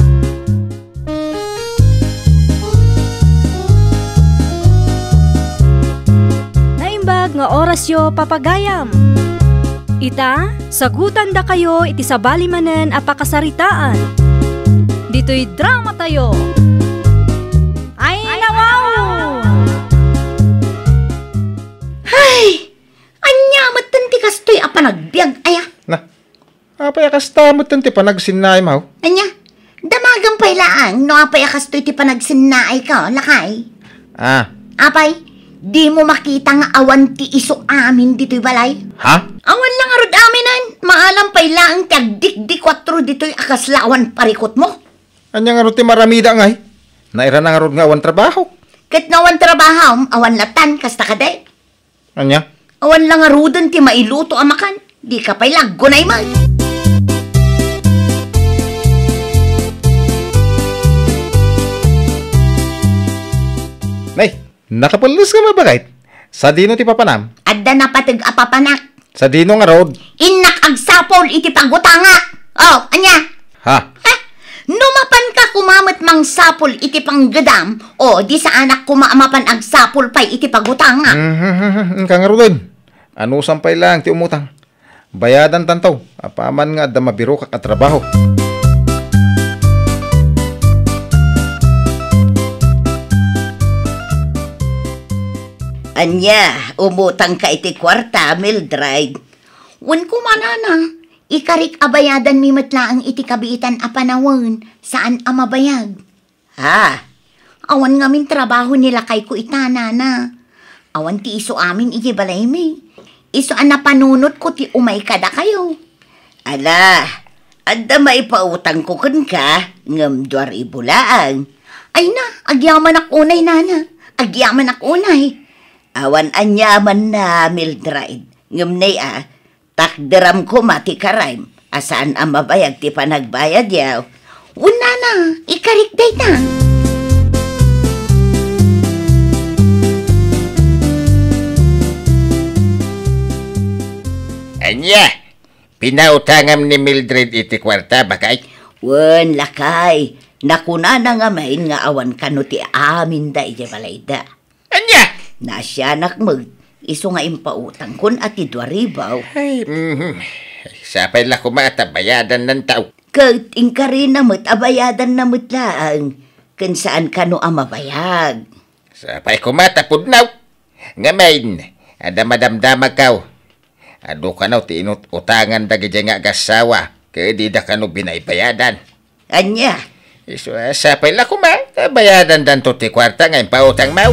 S1: Naimbag nga orasyo papagayam. Ita, sagutan da kayo iti sabali manen apakasaritaan. Dito'y drama tayo. Ay, nawaw!
S3: Ay! Anya matanti kastoy a panagbiag aya.
S4: Na, apay akasta mo tanti pa nagsinay mau.
S3: Anya, damagang pailaan no apay kastoy ti panagsinnaay ka, lakay. Apay, di mo makita nga awan ti iso amin dito'y balay?
S4: Ha?
S3: Awan lang arod aminan. Maalam pailaan ti agdik-dik 4 dito'y akaslawan parikot mo.
S4: Anya nga rod ti maramida ngay. Naira na nga rod nga awan trabaho.
S3: Ket nawan trabaho, awan latan kasta kaday.
S4: Anya?
S3: Awan lang arudan ti mailuto amakan. Di ka pa'y laggunay man.
S4: Nay, nakapulus ka mabagayt? Sa dino ti papanam?
S3: Adda na patag apapanak.
S4: Sa dino nga rod?
S3: Inak agsapol iti pagutanga. Anya?
S4: Ha?
S3: Numapan ka kumamat mang sapol iti panggadam, di sa anak kumaamapan agsapol pa'y iti pagutanga.
S4: Kang rodon. Ano sampay lang ti umutang? Bayadan tantaw. Apaman nga da mabiro ka katrabaho.
S3: Anya, umutang ka iti kwarta, Mildred. Wan ko manana, ikarik abayadan mi matlaang iti kabiitan a panawon, saan a mabayag? Ha? Awan ngamin trabaho nila kay ko itana na. Awan ti iso amin iti balay mi. Iso an napanunot ko ti umay kada kayo. Ala, adda maipautang ko kun ka, ngam 2,000 laang. Ay na, agyaman ak unay nana. Agyaman ak unay. Awan anyaman na Mildred. Ngam nay takderam ko mati karaym. Asaan ang mabayag ti panagbayad yaw. Una na, ikarik day na.
S4: Anya, pinautangam ni Mildred iti kwarta, bakay?
S3: Wen, lakay. Nakuna na nga main nga awan kano ti amin da iti balayda.
S4: Anya?
S3: Nasyanak mag, iso nga impautang kun at idwaribaw.
S4: Ay, sapay la kumata, bayadan ng tao.
S3: Kat ingkari namit, abayadan namit laang. Kan saan kano amabayag.
S4: Sapay kumata, pudnaw. Ngamain, ada madamdamag kaw. Ado ka na, utangan dagi nga gasawa, kaya di da ka no binaybayadan.
S3: Anya?
S4: Iso, sapay la kumata, bayadan dan to ti kwarta ngayon pautang mau.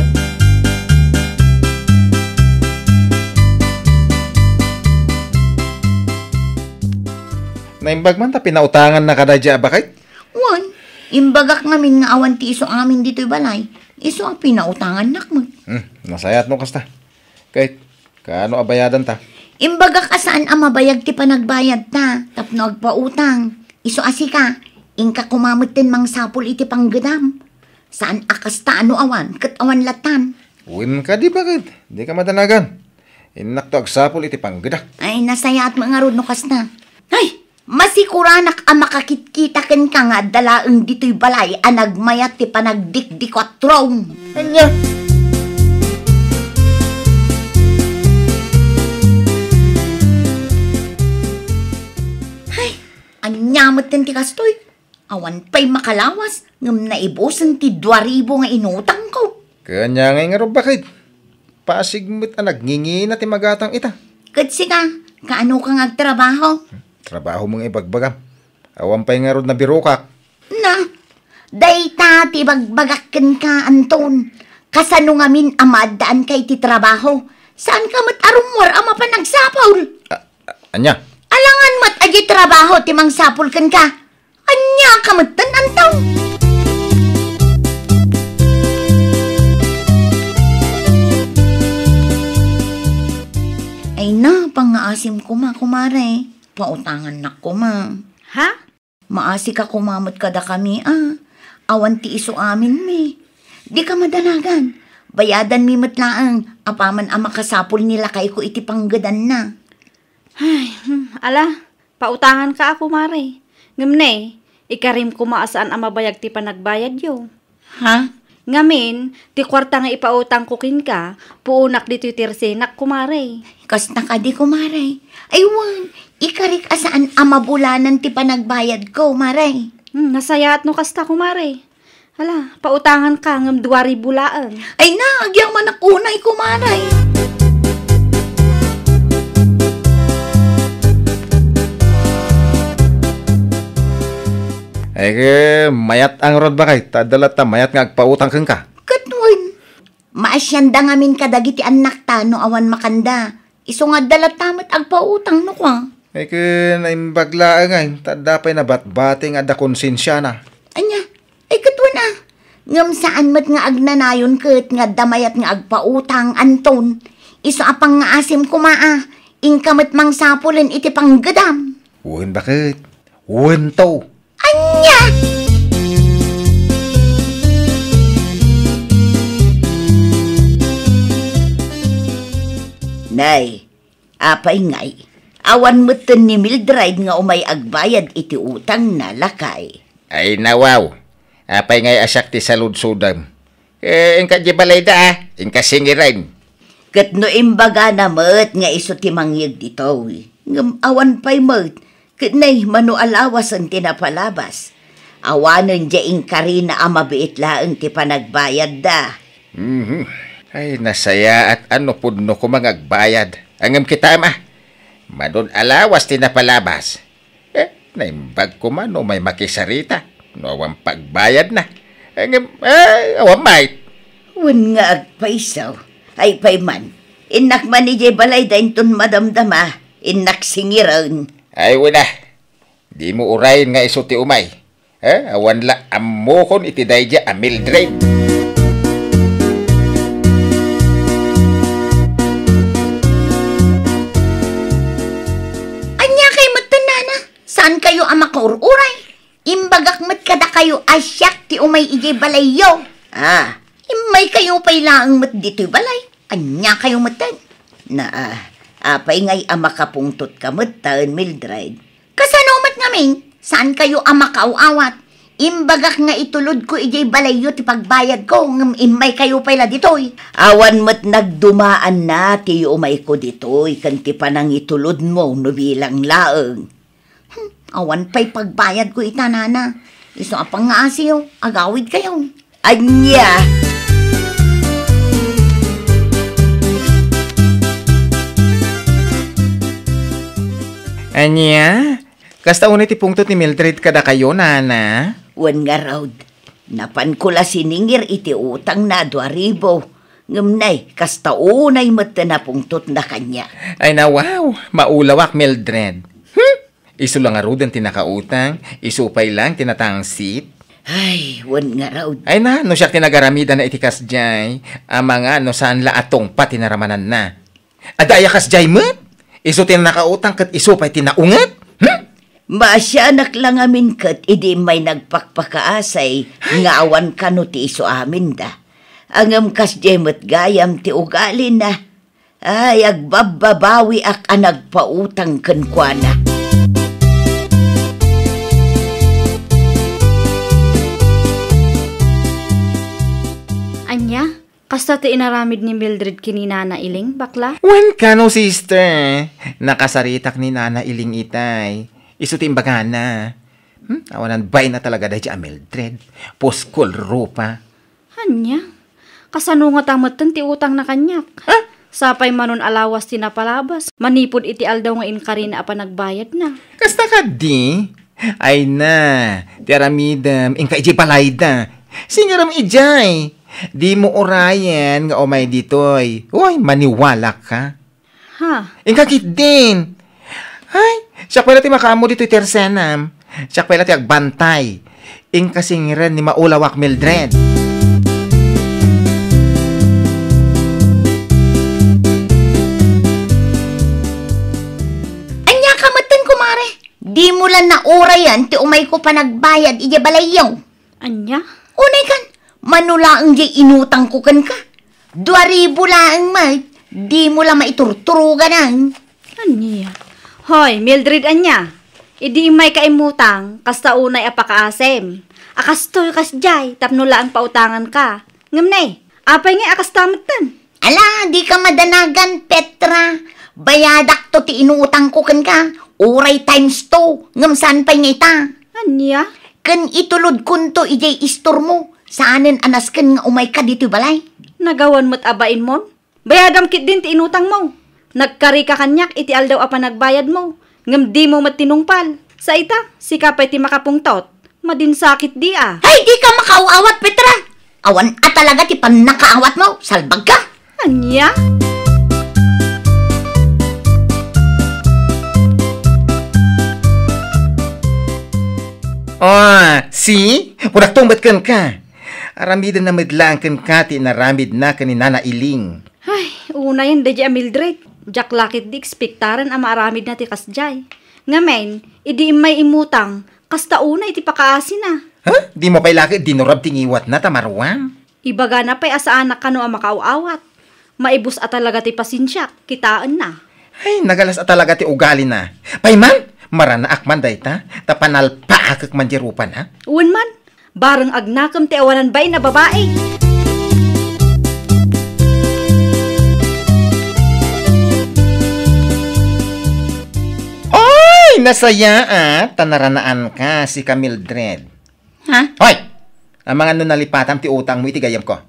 S4: Naimbag man ta pinautangan na kadadya bakit?
S3: Wan, imbagak namin nga awan ti iso amin dito'y balay. Iso ang pinautangan nakmo.
S4: Nasayat no kasta. Kahit, kaano abayadan ta?
S3: Imbagak asaan ang mabayag ti panagbayad ta, tapno agpautang. Iso asika, ingka kumamot din mang sapul iti panggedam. Saan akas ta ano awan, kat awan latan.
S4: Win ka di bakit? Di ka madanagan. Inak to agsapul iti panggedak.
S3: Ay, nasaya at mga rod no kas na. Ay, masikuranak ang makakitkitaken ka nga dalaang dito'y balay anagmayat ti panagdikdikwatrong.
S4: Anya?
S3: Anyamot din ti kastoy. Awan pa'y makalawas. Ngam naibusan ti 2,000 nga inutang ko.
S4: Kanya nga ro bakit? Pasigmit ang nagngingi na ti magatang ita.
S3: Kadsi ka, kaano ka ngagtrabaho?
S4: Trabaho mong ibagbagam. Awan pa'y nga ro na birokak.
S3: Na, dayta ti bagbagakken ka, Anton. Kasano ngamin amadaan kay ti trabaho. Saan ka mat arumwar ama pa nagsapaw?
S4: Anya?
S3: Alangan mat agi trabaho ti mangsapul ken ka. Anya kamatan antaw. Ay na, pangaasim ko kumare. Pautangan na ma.
S2: Ha?
S3: Maasi ka kumamot kada kami Awan ti iso amin mi. Di ka madalagan. Bayadan mi matlaang. Apaman ang makasapul nila kay ko iti panggadan na.
S2: Ay, ala, pautangan ka ako, mare. Ngamne, ikarim ko maasaan ang mabayag ti panagbayad yo.
S3: Ha?
S2: Ngamin, ti kwarta nga ipautang kukin ka, puunak dito tirsenak, kumare.
S3: Kas na ka di kumare. Aywan, ikarik asaan ang mabulanan ti panagbayad ko, mare.
S2: Nasayat no kasta, kumare. Hala, pautangan ka ngam 2,000 laang.
S3: Ay na, agyang manakunay, kumare.
S4: Ay, mayat ang rod bakay. Tadalat ta, mayat nga agpautang kang ka.
S3: Katwin. Maasyanda ngamin kadagiti anak ta no awan makanda. Iso nga dalat tamat agpautang no kwa.
S4: Ay, naimbagla nga. Tadapay na batbating ada konsensya na.
S3: Anya, ay katwin Ngam saan mat nga agnanayon ket nga damayat nga agpautang Anton. Iso apang nga asim kumaa. Ingkamat mang sapulen iti panggadam.
S4: Wen bakit? Wen to.
S3: Anya! Nay, apay ngay. Awan mo ni Mildred nga umay agbayad iti utang na lakay.
S4: Ay nawaw. Apay ngay asak ti saludsudam. Ingka di balay da Ingka singiran.
S3: Kat no imbaga na mat nga iso ti mangyag dito. Ngam awan pa'y mat. Kat nay mano alawas ang tinapalabas. Awanan dya ingkari na amabiit laang ti panagbayad da.
S4: Ay nasaya at ano pudno ko mangagbayad. Angam kita ma. Madon alawas tinapalabas. naimbag ko man, no may makisarita. No, awang pagbayad na. Awang mait.
S3: Wan nga agpaisaw. Ay payman. Inak man ni Jay balay dahin ton madamdama. Inak singiran.
S4: Ay, wala. Di mo urayin nga iso ti umay. Awan la amuhon iti dayja a Mildred.
S3: Anya kay matanana. Saan kayo ang makaururay? Imbagak mat kada kayo asyak ti umay ijay balayo. Imay kayo pay laang mat dito'y balay. Anya kayo matan. Apay ngay ang makapungtot ka matan, Mildred. Kasano mat ngamin? Saan kayo ang makauawat? Imbagak nga itulod ko ijay balayo ti pagbayad ko. Imay kayo pay la dito'y. Awan mat nagdumaan na ti umay ko dito'y. Kanti pa nang itulod mo no bilang laeng. Awan pa'y pagbayad ko itanana. Iso apang nga asiyo, agawid kayo. Anya!
S4: Anya? Kasta unay ti pungtot ni Mildred kada kayo, nana?
S3: Wan nga raud. Napan ko la siningir iti utang na 2,000. Ngamnay, kasta unay mata na pungtot na kanya.
S4: Ay na wow, maulawak Mildred. Iso lang arudan tinakautang, isupay lang tinatangsit.
S3: Ay, wan nga raud.
S4: Ay na, no siya tinagaramidan na itikas jay, ang mga no saan la atong pa tinaramanan na. Adaya kas jay mat? Iso tinakautang kat isupay tinaungat?
S3: Masya anak lang amin kat, idi may nagpakpakaasay, nga awan ka no ti iso amin da. Angam kas jay mat gayam ti ugali na. Ay, agbababawi ak anagpautang kenkwana.
S2: Anya, kasta ti inaramid ni Mildred kini Nana Iling, bakla?
S4: Wan ka no, sister. Nakasaritak ni Nana Iling itay. Iso ti imbagana. Awanan bay na talaga dahil siya Mildred. Poskol rupa.
S2: Anya, kasano nga tamatan ti utang na kanyak? Sapay manon alawas tinapalabas. Manipod iti aldaw nga inkarin na apa nagbayad na.
S4: Kasta ka di? Ay na, ti aramidam, inka ijay palayda. Singaram ijay. Di mo orayan nga umay ditoy. Uy, maniwala ka. Ingkakit din. Ay, siya pala ti makamo dito'y tersenam. Siya pala ti agbantay. Ingkasingiran ni maulawak Mildred.
S3: Anya ka matan kumare. Di mo lang na orayan ti umay ko pa nagbayad ija balayaw.
S2: Anya?
S3: Unay kan. Manulaang di inutang ko kan ka. 2,000 laang mait. Di mo lang maiturturugan ang.
S2: Anya? Hoy, Mildred anya. Idi may kaimutang, kasta unay apakaasem. Akastoy kas jay, tapnula ang pautangan ka. Ngamnay, apay nga akas tamatan.
S3: Ala, di ka madanagan, Petra. Bayadak to ti inutang ko kan ka. Uray times 2. Ngamsan pa'y nga ita.
S2: Anya?
S3: Kan itulod kun to ijay istor mo. Saanin anas kan nga umay ka dito balay?
S2: Nagawan mo't abain mo? Bayadam kit din ti inutang mo. Nagkari ka kanyak iti aldaw apa nagbayad mo. Ngam di mo matinungpal. Sa ita, si kapay ti makapungtot. Madinsakit di ah.
S3: Ay, di ka makaawat, Petra. Awan talaga ti pan nakaawat mo. Salbag ka.
S2: Anya?
S4: See? Punak tumbat kan ka. Aramidan na madlang kan ka ti naramid na kan ni Nana Iling.
S2: Ay, una yan da Mildred. Jak lakit di ekspektaran ang maaramid na ti kasjay. Ngamen, idi may imutang, kasta una iti pakaasin na.
S4: Di mo pa'y lakit dinurab tingiwat na tamarwang?
S2: Ibaga na pa'y asaanak ka no ang makaawat. Maibus at talaga ti pasinsyak, kitaan na.
S4: Ay, nagalas at talaga ti ugali na. Payman, marana akman dayta, tapanal paakak man dirupan ha?
S2: Uwan man, bareng agnakam ti awanan bay na babae.
S4: Oy, nasaya tanaranaan ka si Mildred.
S3: Ha?
S4: Hoy, ang mga nalipatam ti utang mo iti gayam ko.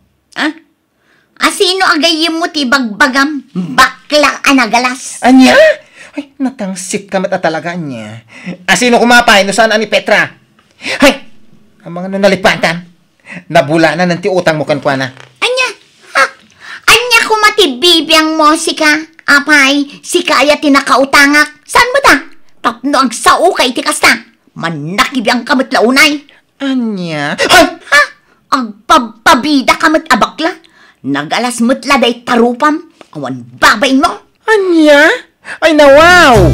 S3: Asino agayim mo ti bagbagam? Bakla anagalas.
S4: Anya? Ay, natangsit ka mata talaga niya. Sino kumapay? No saan ani Petra? Ay, ang mga nalipatan. Nabula na ng ti utang mo kan kwa na.
S3: Anya, ha? Anya kumatibibiyang mo si ka? Apay, si kaya tinakautangak. Saan mo ta? Tapno ang sao kay tikasta. Manakibiyang kamot launay.
S4: Anya? Ay!
S3: Ha? Ang pabida kamot abakla. Nagalas mutla day tarupam. Awan babain mo.
S4: Anya? Ay, nawaw!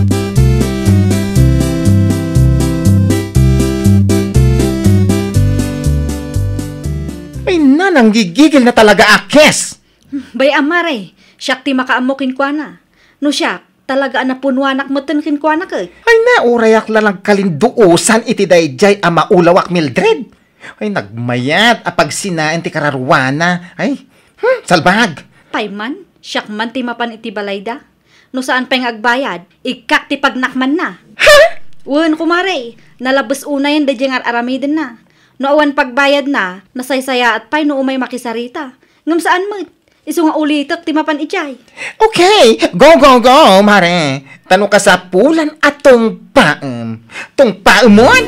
S4: Ay, nanang gigigil na talaga akes.
S2: Bay amare, siyak ti makaamukin kwa na. No siyak, talaga napunwanak moten kin kwa na ka.
S4: Ay, naurayak lang kalinduusan iti dayjay a maulawak Mildred. Ay, nagmayat apag sinain ti kararwana. Ay, salbag.
S2: Payman, siyak man ti mapan iti balayda. No saan pang agbayad, ikak ti pagnakman na.
S4: Ha?
S2: Uwan kumare, nalabas una yan da jengar aramidin na. No awan pagbayad na, nasaysaya at pay no umay makisarita. Ngam saan mo, iso nga ulitak ti mapan ijay.
S4: Okay, go, mare. Tanong ka sa pulan at tong paem. Tong paemon.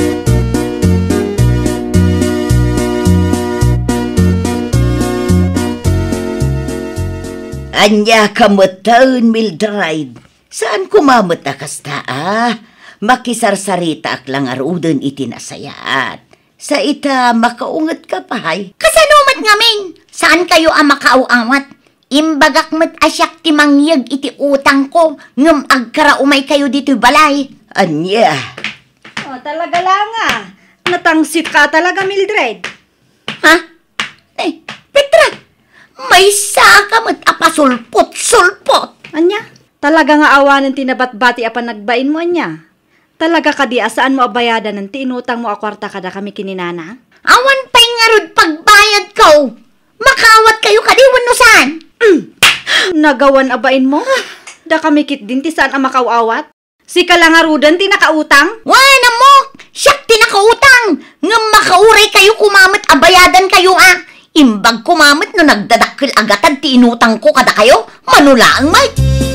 S3: Anya kamutan, Mildred. Saan kumamot na kasta, Makisarsarita ak lang aruden iti nasayat. Sa ita, makaungat ka pahay. Kasanumat ngamin. Saan kayo ang makauawat? Imbagak mat asyak ti mangyag iti utang ko. Ngam agkaraumay kayo dito balay. Anya.
S2: Oh, talaga lang natangsit ka talaga, Mildred.
S3: Ha? Eh, Petra, may saka mat apasulpot-sulpot.
S2: Anya, talaga nga awanan tinabat-bati apan nagbain mo, anya. Talaga kadi asaan mo abayadan ng tinutang mo akwarta kada kami kininana?
S3: Awan pa'y ngarod pagbayad ko. Makawat kayo kadiwan no saan?
S2: Nagawan abain mo? Da kami kit din ti saan ang makawawat? Si kalangarudan ti nakautang?
S3: Wana mo! Siyak ti nakautang! Ngam makauray kayo kumamit abayadan kayo Imbag kumamit no nagdadakil agatan ti inutang ko kada kayo, manulaang may.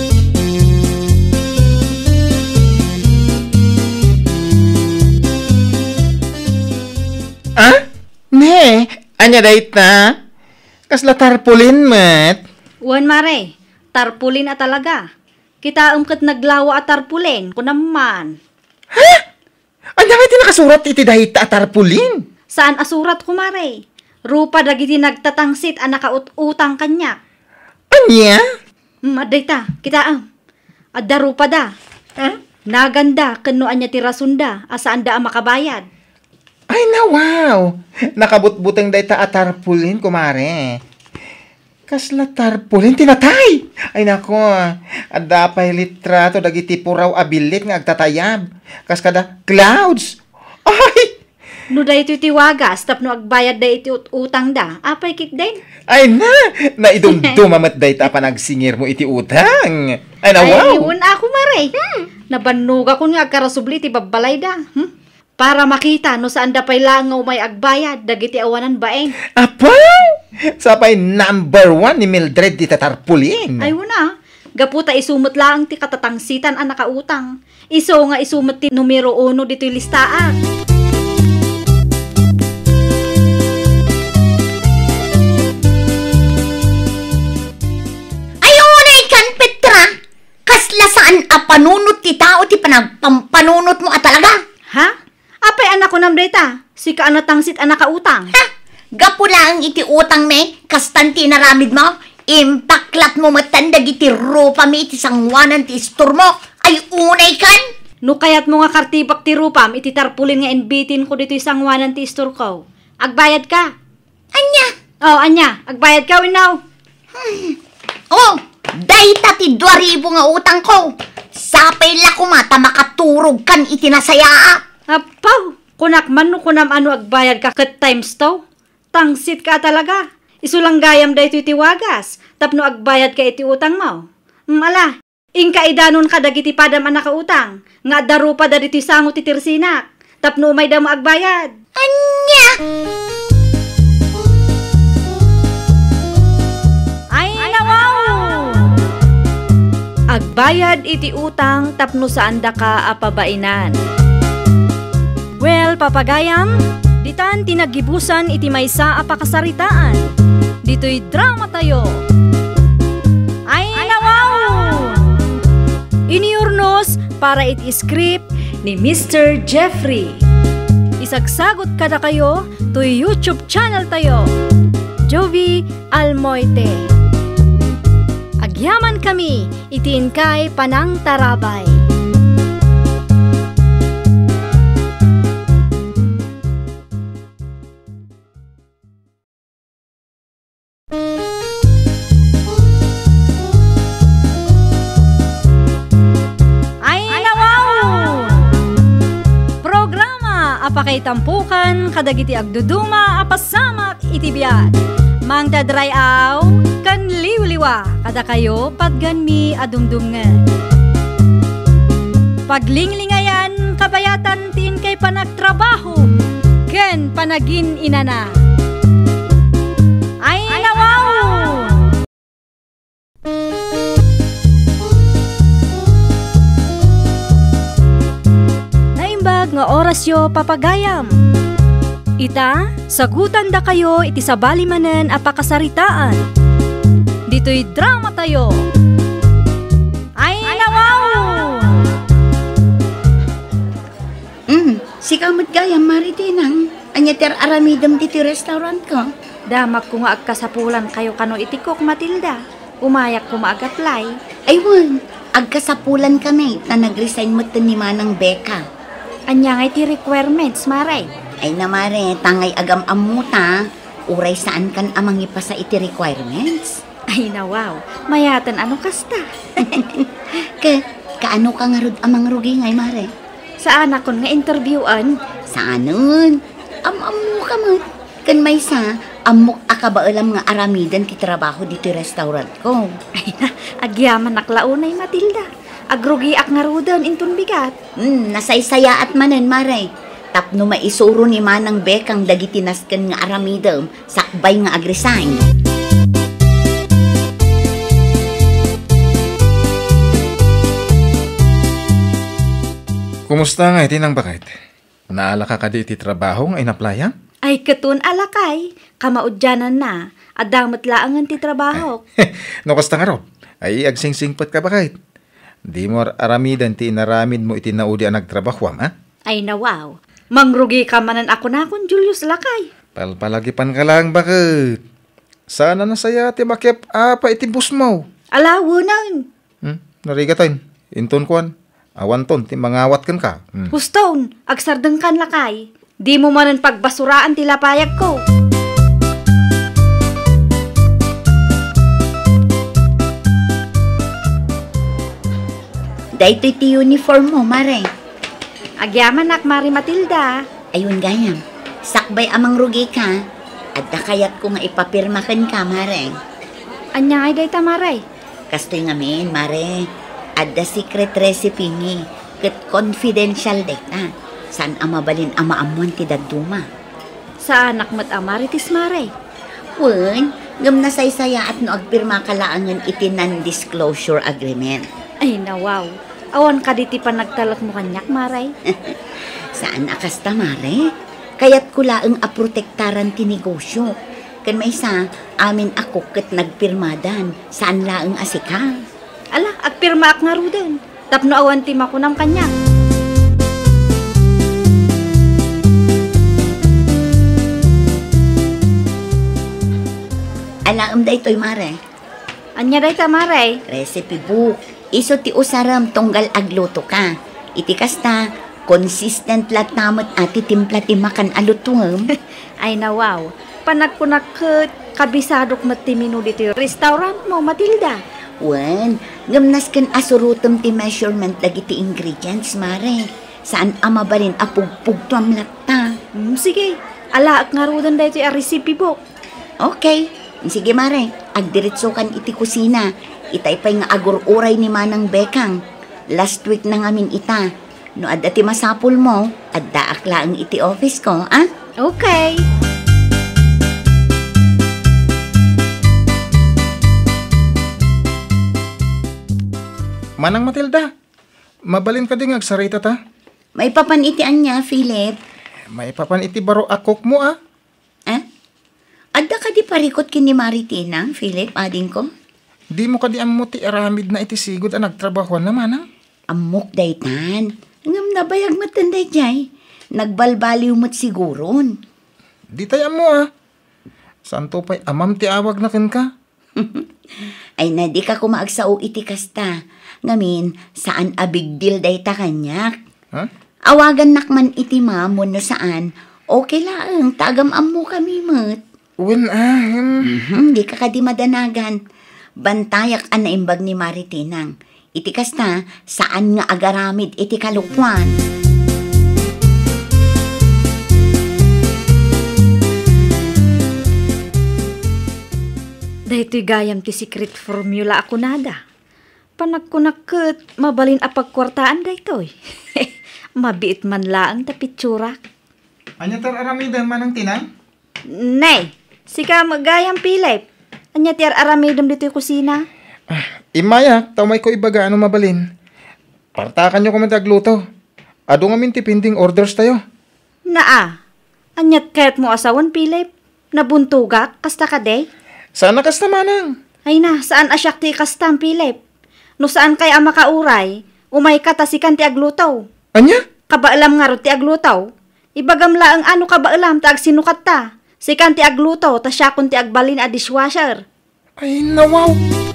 S4: Ne, anya dayta? Kasla tarpulin mat.
S2: Uwan mare, tarpulin at talaga. Kita kat naglawa at tarpulin, kunaman.
S4: Ha? Anya nga nakasurat iti dayta at tarpulin?
S2: Saan asurat ko mare? Rupa dagiti nagtatangsit ang nakautang kanya.
S4: Anya?
S2: Adayta, kita Adda rupa da. Naganda, kano anya tirasunda, asaan da ang makabayad.
S4: Ay, wow! Nakabutbuteng dayta at tarpulin, kumare. Kasla tarpulin, tinatay! Ay, nako, adda pa'y litrato, dagiti puraw abilit nga agtatayab. Kas kada clouds! Ay!
S2: No da ito tiwagas, tapno agbayad da iti utang da, apay kit din.
S4: Ay naidumdumamat dayta pa nagsingir mo iti utang. Ay, wow!
S2: Ay, yun ako, mare. Nabanuga ko nga agkarasubli ti babalay da. Para makita no saan da pa'y langaw may agbayad, dagiti awanan baen.
S4: Apa? Sa pa'y number 1 ni Mildred di tatarpulin.
S2: Ay, wala. Gaputa isumot lang ti katatangsitan ang nakautang. Iso nga isumot ti numero 1 dito yung listaan.
S3: Ayun kan Petra. Kasla saan panunot ti tao ti panagpampanunot mo talaga?
S2: Ha? Apay anak ko nam data. Si kaanatangsit anak kautang.
S3: Ha? Gapo lang iti utang me, kastanti naramid mo. Impaklat mo matandag iti rupa mi iti sangwanan ti istor mo. Ay unay kan?
S2: No kayat mo nga kartibak ti rupam, iti tarpulin nga inbitin ko dito isang wanan ti istor ko. Agbayad ka.
S3: Anya?
S2: Oh, anya. Agbayad ka, winaw.
S3: Oh, dayta ti 2,000 nga utang ko. Sapay la ko mata makaturog kan iti nasaya.
S2: Apaw, kunak man no kunam ano agbayad ka kat times to. Tangsit ka talaga. Isulang gayam da ito itiwagas. Tapno agbayad ka iti utang mo. Mala, ingka idanon ka dagiti padam anak ka utang. Nga daru pa da dito sangot titirsinak. Tapno umay da mo agbayad.
S3: Anya?
S2: Ay, nawaw! Magbayad iti utang tapno saan da ka apabainan. Well, papagayam, ditan tinagibusan iti maysa apakasaritaan. Dito'y drama tayo. Ay nawaw! Iniurnos para iti script ni Mr. Jeffrey. Isagsagot kada kayo to YouTube channel tayo, Jovi Almoite. Agyaman kami, itiin kay Panang Tarabay. Apakay tampukan, kadagiti agduduma, apasamak itibiyat. Mang dadrayaw, kan liwliwa, kada kayo patganmi adumdumngan. Paglinglingayan, kabayatan tin kay panagtrabaho, ken panagin inana. Ay nawaw! Nga orasyo papagayam. Ita, sagutan da kayo iti sabali manen apakasaritaan. Dito'y drama tayo. Ay nawaw!
S3: Si kamot gayam maritinang. Anya ter aramidam diti restaurant ko.
S2: Damag ko nga agkasapulan kayo kano itikok, Matilda. Umayak ko maag-apply.
S3: Aywan, agkasapulan kami na nag-resign mo ni Manang Becca.
S2: Anya nga iti requirements, Maray.
S3: Ay na Mare, tangay agam amuta. Uray saan kan amang ipasa iti requirements?
S2: Ay na wow, mayatan ano kasta.
S3: Kaano ka nga rod amang rugi ngay Mare?
S2: Saan akon nga interviewan?
S3: Saanon? Amu ka mo. Kan may sa, amok akabaalam nga aramidan ti trabaho dito restaurant ko.
S2: Ay na, agyaman naklaunay, Matilda. Agrugi ak nga rudan intun bigat.
S3: Nasaysaya at manen, Maray. Tapno maisuro ni Manang Bekang dagiti nasken nga aramidem, sakbay nga agresign.
S4: Kumusta nga iti nang bakit? Naala ka kadi iti trabaho nga inaplaya?
S2: Ay katun alakay, kamaudyanan na, adamot laangan ti trabaho.
S4: No kasta nga ro, ay agsingsingpot ka bakit? Di mo aramidan ti inaramid mo iti naudi ang nagtrabahwam, ha?
S2: Ay nawaw, mangrugi ka manan ako na akong Julius Lakay.
S4: Palpalagipan ka lang, bakit? Sana nasaya ti makip apa iti bus mo.
S2: Alawo na.
S4: Narigatan, inton kuan. Awan ton, ti mangawat kan ka.
S2: Huston, agsardeng kan Lakay. Di mo manan pagbasuraan ti lapayag ko.
S3: Dahito iti uniform mo, Mare.
S2: Agyaman nak, Mari Matilda.
S3: Ayun gayam, sakbay amang rugi ka. At kayat ko nga ipapirmakan ka, Mare.
S2: Anya ay day tamaray.
S3: Kastoy ngamin, Mare. At the secret recipe ni, ket confidential data. Saan amabalin amaamuan ti daduma.
S2: Sa anak mat amaritis, Mare.
S3: Wen, ngam nasaysaya at no agpirma kalaangan iti non-disclosure agreement.
S2: Ay nawaw, awan ka diti pa nagtalak mo kanyak, Maray.
S3: Saan akasta, Mare? Kaya't kulaang aprotektaran ti negosyo. Kan may sa amin ako ket nagpirmadan, saan laang asika?
S2: Ala, agpirma ak nga rudan. Tapno awan ti makunam kanyak.
S3: Alaam da ito'y, Mare.
S2: Anya day ta, Maray?
S3: Recipe book. Iso ti usaram tunggal agluto ka. Iti kasta, consistent lat namot ati timpla ti makan alutuam.
S2: Ay nawaw, panagpunakot kabisadok matimino dito restaurant mo, Matilda.
S3: Wen, gamnas kan asurutom ti measurement dagiti ingredients, Mare. Saan amabalin apugpug tuam latta.
S2: Sige, ala at ngarudan dito yung recipe book.
S3: Okay, sige, Mare. Agdiritso kan iti kusina. Itay pa'y nga agur-uray ni Manang Bekang. Last week na ngamin ita. No adda ti masapul mo, adda akla ang iti office ko, ah?
S2: Okay.
S4: Manang Matilda, mabalin ka din agsarita ta.
S3: May papanitian niya, Philip.
S4: May papaniti baro akok mo
S3: Adda ka di parikot kini Maritinang, Philip, ading ko?
S4: Di mo ka di ammo ti aramid na iti sigod ang nagtrabaho na manang.
S3: Amok daytan. Ngam nabayag matanday jay. Nagbalbaliw mo't siguron.
S4: Di tayo mo Santo pa'y amam ti awag na ken ka.
S3: Ay na di ka kumaagsao iti kasta. Ngamin, saan a big deal dayta kanyak? Awagan nakman iti mamon no saan. Okay lang, tagam-am mo kami mat.
S4: Uwan
S3: Di ka kadi madanagan. Bantayak an naimbag ni Maritinang. Iti kasta, saan nga agaramid iti kalukwan.
S2: Dahito'y gayam ti secret formula ako nada. Panagkunakot, mabalin apagkwartaan dahito'y. Mabiit man laang tapitsurak.
S4: Anya tar aramida manang tinang?
S2: Nay, sika magayam Philip. Anya ti aramidam dito'y kusina.
S4: Imaya, tamay ko ibaga ano mabalin. Partakan nyo kung matagluto. Ado nga minti pending orders tayo.
S2: Anyat kahit mo asawan Philip. Nabuntugak, kasta ka day?
S4: Sana kasta manang.
S2: Ay na, saan asyak ti kastam Philip? No saan kay ama kauray, umay ka tasikan ti aglutaw.
S4: Anya?
S2: Kabaalam nga ro ti aglutaw. Ibagam laang ano kabaalam ta agsinukat ta. Sikan ti aglutaw, ta siya kun ti agbalin a dishwasher.
S4: Ay nawaw.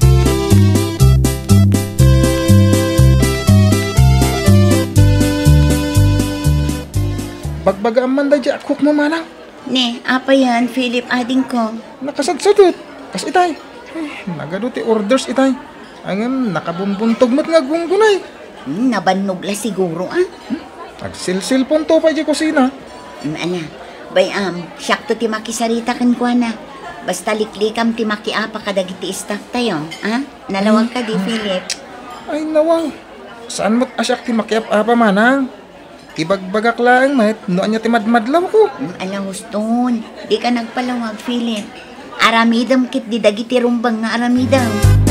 S4: Bagbaga ang manda di akok mo manang.
S3: Ne, apa yan, Philip, ading ko?
S4: Nakasadsadot. Kas itay. Nagado ti orders itay. Angam nakabumbuntog mo't nga gunggunay.
S3: Nabannog la siguro,
S4: Agsilsilpon to pa di kusina.
S3: Ana, bayam, siyak to ti makisarita kan kwa na. Basta liklikam ti makiapa kadagiti staff tayo, Nalawag ka di, Philip.
S4: Ay nawang. Saan mo't asyak ti makiap-apa manang? Ibagbagak lang, mat. Noan niya ti madmadlaw ko.
S3: Alam huston, di ka nagpalawag, Philip. Aramidam kit di dagiti rumbang nga aramidam.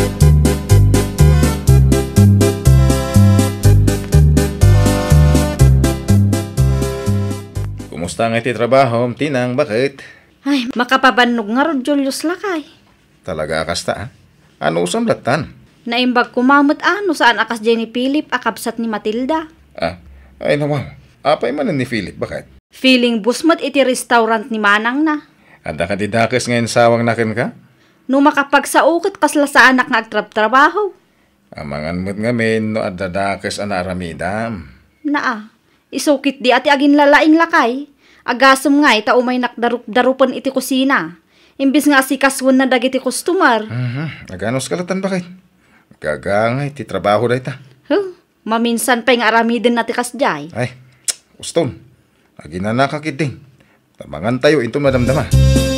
S5: Kumusta nga iti trabaho, tinang, bakit?
S2: Ay, makapabannog nga ro Julius lakay.
S5: Talaga kasta, Ano usam latan?
S2: Naimbag kumamot ano saan akas Jenny Philip akabsat ni Matilda.
S5: Ay nawaw. Apay man ni Philip, bakit?
S2: Feeling busmat iti restaurant ni Manang na.
S5: Anda ka didakes ngayon sawang nakin ka?
S2: No makapagsaukit kasla sa anak nga agtrab-trabaho.
S5: Amangan mo't ngamin no adadakes ana aramidam.
S2: Isukit di ati agin lalaing lakay. Agasom nga ita umay nakdarupan iti kusina. Imbis nga si kaswan na dagiti customer.
S5: Naganos kalatan bakit? Gagangay ti trabaho da ita.
S2: Maminsan pa yung aramidin nati kasjay.
S5: Ay, uston. Agi na nakakiting. Tabangan tayo ito madamdama.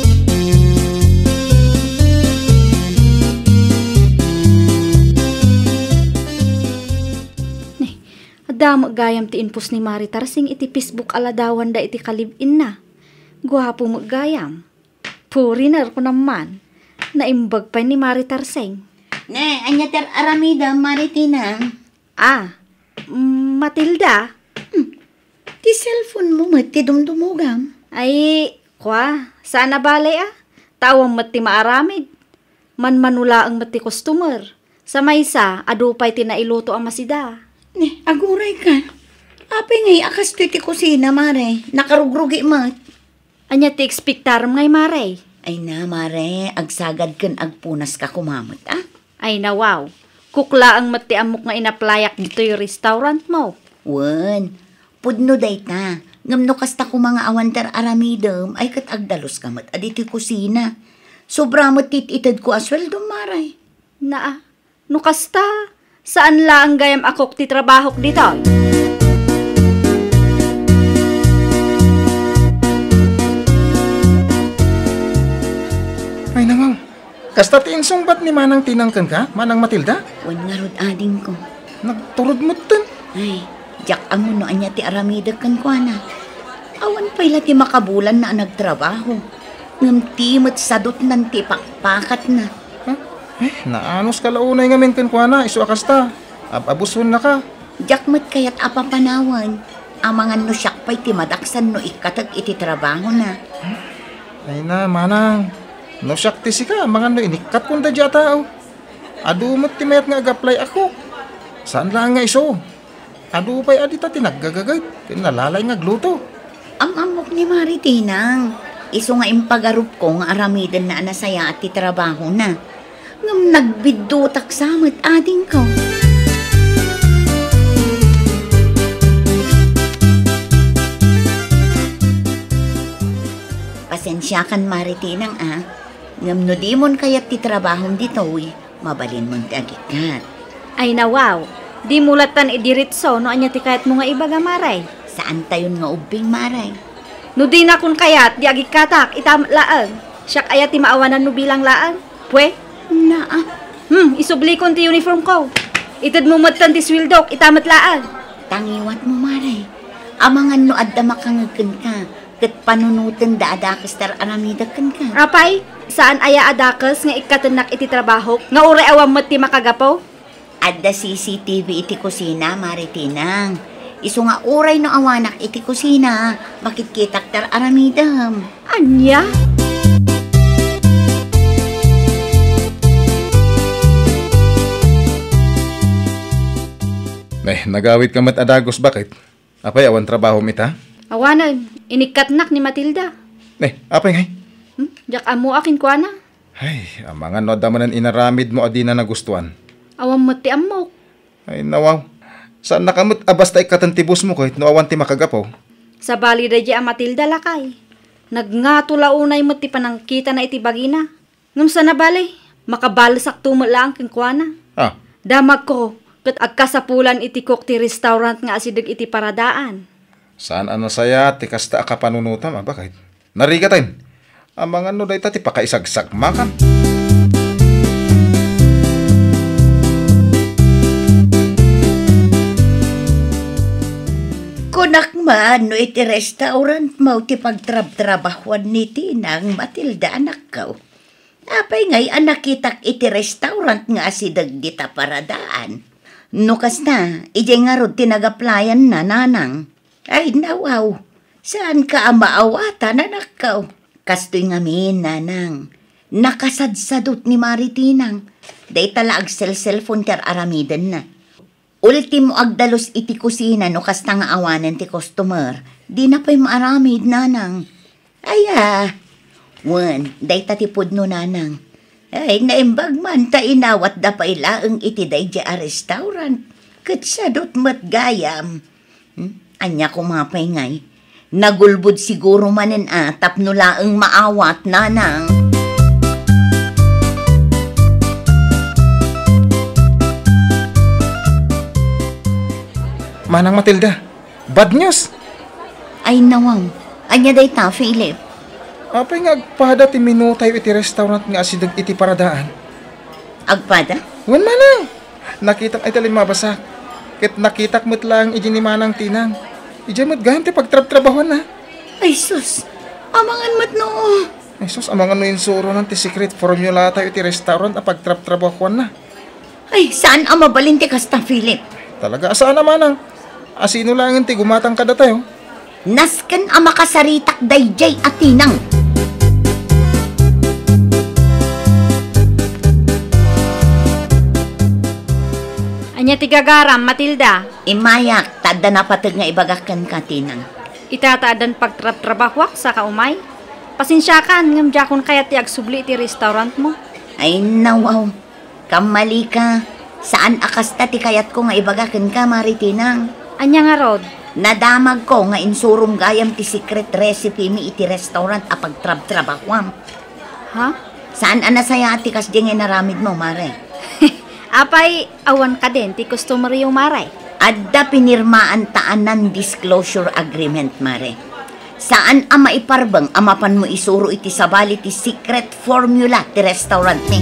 S2: Adama gayam ti inpus ni Maritar sing iti Facebook aladawan da iti kalibin na. Guwapo magayam. Puriner ko naman. Naimbag pa ni Maritar sing.
S3: Ne, anya ter aramida, Maritinang.
S2: Matilda?
S3: Ti cellphone mo mati dumdumugam.
S2: Ay, sana balay Tawang mati maaramid. Manmanula ang mati customer. Sa maysa, adupay tinailuto ang masida.
S3: Ne, aguray ka. Apay ngay akas ti kusina, Mare. Nakarugrugi mat.
S2: Anya ti ekspektaram ngay, Mare.
S3: Ay na, Mare. Agsagad kan agpunas ka kumamot,
S2: Ay na, wow. Kukla ang mati amok nga inaplayak dito yung restaurant mo.
S3: Wan, pudno dayta. Ngamno kasta ko mga awantar aramidam ay kat agdalos kamat aditi kusina. Sobra mo tititad ko asweldo, Maray.
S2: No kasta, saan la ang gayam akok ti trabahok dito?
S4: Ay nawaw. Kasta ti insungbat ni Manang tinangkan ka, Manang Matilda?
S3: Wan nga rod ading ko.
S4: Nagturod mo tan.
S3: Ay, jak amo no anya ti aramida kan kwa na. Awan pa'y ti makabulan na nagtrabaho. Ngamtimot sadot nan ti pakpakat na.
S4: Naanos ka launay ngamin kan kwa na, iso akasta. Abuson na ka.
S3: Jakmat kayat apapanawan. Amangan no siyak pa'y timadaksan no ikatag iti trabaho na.
S4: Ay na, manang. No siyak ti si ka, mga no inikat kong dadya tao. Adu mo't timayat nga ag-apply ako. Saan lang nga iso? Adu pa'y adita tinaggagagay. Kinalalay nga gluto.
S3: Ang amok ni Maritinang. Iso nga impagarup ko nga aramidan na anasaya at ti trabaho na. Ngam nagbidutak samot ading ko. Pasensya kan Maritinang ngam no di mon kayat ti trabahong dito mabalin mon ti agikat.
S2: Ay nawaw, di mulatan idiritso no anya ti kayat mo nga ibaga maray.
S3: Saan tayon nga ubing maray?
S2: No di na kun kayat, di agikatak, itam laang. Siyak ayat ti maawanan no bilang laang. Pwe? Isubli kon ti uniform ko. Itad mo matan ti swildok, itamat laang.
S3: Tangiwat mo maray. Amangan no adda makangagkan ka. Kat panunutan da adakas tar aramidakan ka.
S2: Rapay, saan aya adakas nga ikatanak iti trabaho? Nga ure awam mat ti makagapo?
S3: Adda CCTV iti kusina, Maritinang. Iso nga uray no awanak iti kusina, bakit kitak tar aramidam?
S2: Anya?
S4: Nagawit ka mat adagos, bakit? Apay awan trabaho mita?
S2: Awanan, inikatnak ni Matilda.
S4: Apay ngay?
S2: Jak amo akin kwa na.
S4: Ay, amangan no damanan inaramid mo adi na nagustuhan.
S2: Awam mo ti amok.
S4: Ay, nawaw. Saan nakamot abasta ikatantibus mo kahit no awan ti makagapaw?
S2: Sa bali da di Matilda lakay. Nagngatula unay mo ti panangkita na iti bagina. Ngam sa nabali, makabalasak tumula ang kinkwana. Damag ko, kat agkasapulan iti cook ti restaurant nga asidag iti paradaan.
S4: Saan saya ti kasta akapanunutam, bakit? Narigatayin. Amangan no dahi ti pakaisagsag makan.
S3: Kunak man no iti restaurant mo ti pagtrab-trabahuan ni Tinang Matilda anak ko. Apay ngay anakitak iti restaurant nga asidag dita paradaan. No kasta, ije nga rod tinagaplayan na nanang. Ay nawaw, saan ka maawatan anak ko? Kastoy nga min nanang, nakasadsadot ni Maritinang. Day tala ag cellphone ter aramidan na. Ultimo agdalos iti kusina no kasta nga awanan ti customer, di na pa'y maaramid nanang. Aya, day tatipod no nanang. Ay, naimbag man ta inawat da pa'y laeng iti day di a restaurant. Katsadot mat gayam. Anya ko mapay ngay. Nagulbud siguro manin tapno laeng maawat nanang.
S4: Manang Matilda, bad news.
S3: Ay nawang, anya day ta, Philip.
S4: Apay nga agpada ti menu tayo iti restaurant nga asidag iti paradaan.
S3: Agpada?
S4: Wan manang, nakitak ay talim mabasak. Ket nakitak mo't lang iji ni Manang Tinang. Iji mo't gahan ti pagtrab-trabahuan na.
S3: Ay sus, amangan mo't noo.
S4: Ay sus, amangan no insuro ng ti secret formula tayo iti restaurant a pagtrab-trabahuan na.
S3: Ay, saan ang mabalin ti kasta, Philip?
S4: Talaga, asaan na Manang? Asino lang ti gumatang kada tayo?
S3: Nasken ang makasaritak dayjay at Tinang.
S2: Anya ti gagaram, Matilda.
S3: Imayak, tada na patag nga ibagakan ka, Tinang.
S2: Itataadan pagtrabahwak sa kaumay. Pasensyakan, ngam jakon kaya ti agsubli ti restaurant mo.
S3: Ay nawaw, kamali ka. Saan akasta ti kayat ko nga ibagakan ka, Maritinang?
S2: Anya nga rod?
S3: Nadamag ko nga insurum gayam ti secret recipe mi iti restaurant a pagtrab-trabakwam.
S2: Ha?
S3: Saan anasaya ati kas di nga naramid mo, Mare?
S2: Apay, awan ka din, ti customer yung maray.
S3: Adda pinirmaan taan ng disclosure agreement, Mare. Saan ang maiparbang amapan mo isuro iti sabali ti secret formula ti restaurant ni?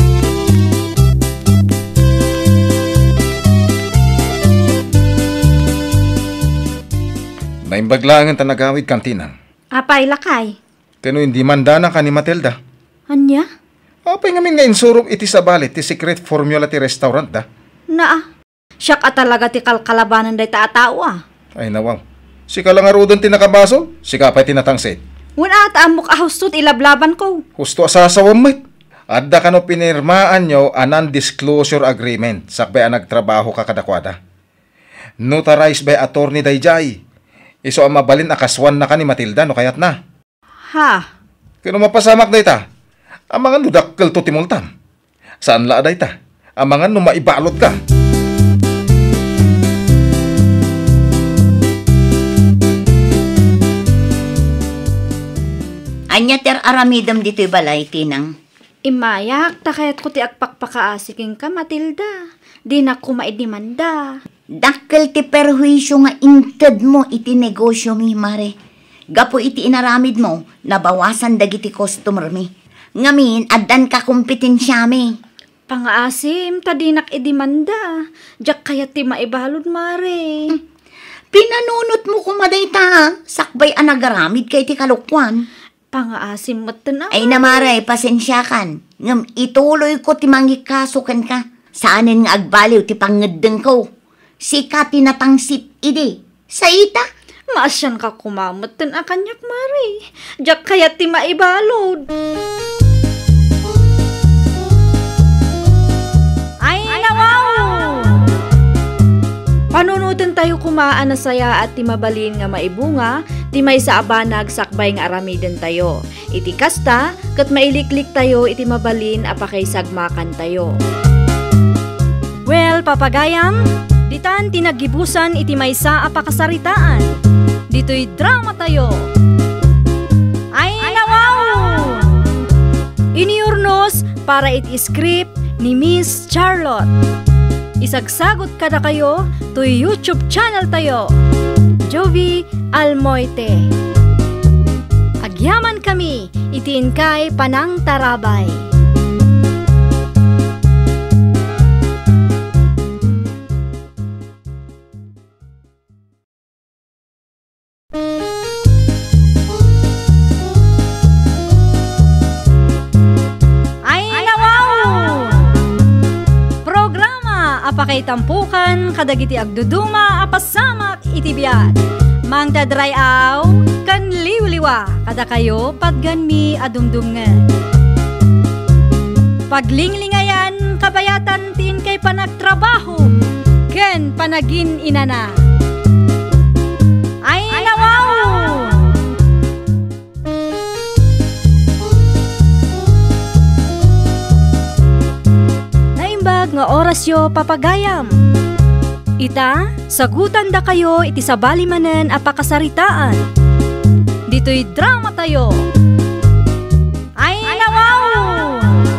S4: Naimbaglangan ta nagawid kantinang.
S2: Apay, lakay.
S4: Kano hindi mandana ka ni Matilda?
S2: Anya?
S4: Apay ngamin nga insurong iti sabali ti secret formula ti restaurant da.
S2: Naa. Siya ka talaga ti kalkalabanan day taatao ah.
S5: Ay nawang. Sika lang arudan tinakabaso, sika pa'y tinatangsit.
S2: Wala at amok ahustot ilablaban ko.
S5: Husto asasawam mo't. Adda ka no pinirmaan nyo a non-disclosure agreement sakbay ang nagtrabaho ka kadakwada. Notarized by attorney Dayjay. Iso ang mabalin akaswan na ka ni Matilda no kayat na.
S2: Ha?
S5: Kano mapasamak day ta? Ang mga nudakkel to timultam. Saan la day ta? Ang mga numaibalot ka.
S3: Anya ter aramidam dito'y balay, tinang.
S2: Imayak, takayat ko ti agpakpakaasiking ka, Matilda. Di na ko maidimanda.
S3: Dakkel ti perhuisyo nga inted mo iti negosyo mi, mare. Gapo iti inaramid mo, nabawasan dagiti customer mi. Ngamin, addan ka kompetensya mi.
S2: Pangaasim, tadinak idimanda. Diyak kayat ti maibalod, mare.
S3: Pinanunot mo kumaday ta, sakbay anagaramid kay ti kalukwan.
S2: Pangaasim matan
S3: Ay namaray, pasensyakan. Ngam ituloy ko ti mangikasukan ka. Saanin nga agbaliw ti pangedeng ko. Sika tinatangsit idi. Sa ita?
S2: Maasyan ka kumamatan a kanyak, mare. Diyak kayat ti maibalod. Ay, nawaw! Panunutan tayo kumaan na saya at ti mabalin nga maibunga, ti may sa abanag sakbay nga aramiden tayo. Iti kasta, kat mailiklik tayo iti mabalin apakay sagmakan tayo. Well, papagayam, ditan tinagibusan iti maysa apakasaritaan. Dito'y drama tayo. Ay, nawaw! Iniurnos para iti script ni Miss Charlotte. Isagsagot kada kayo to YouTube channel tayo. Jovi Almoite. Agyaman kami, itiin kay Panang Tarabay. Apakay tampukan, kadagiti agduduma, apasamak itibiyat. Mang dadray aw, kan liwliwa, kada kayo padganmi adumdumngan. Paglinglingayan, kabayatan tin kay panagtrabaho, ken panagin inana. Ay, nawaw! Nga orasyo papagayam. Ita, sagutan da kayo iti sabali manen apakasaritaan. Dito'y drama tayo. Ay, nawaw!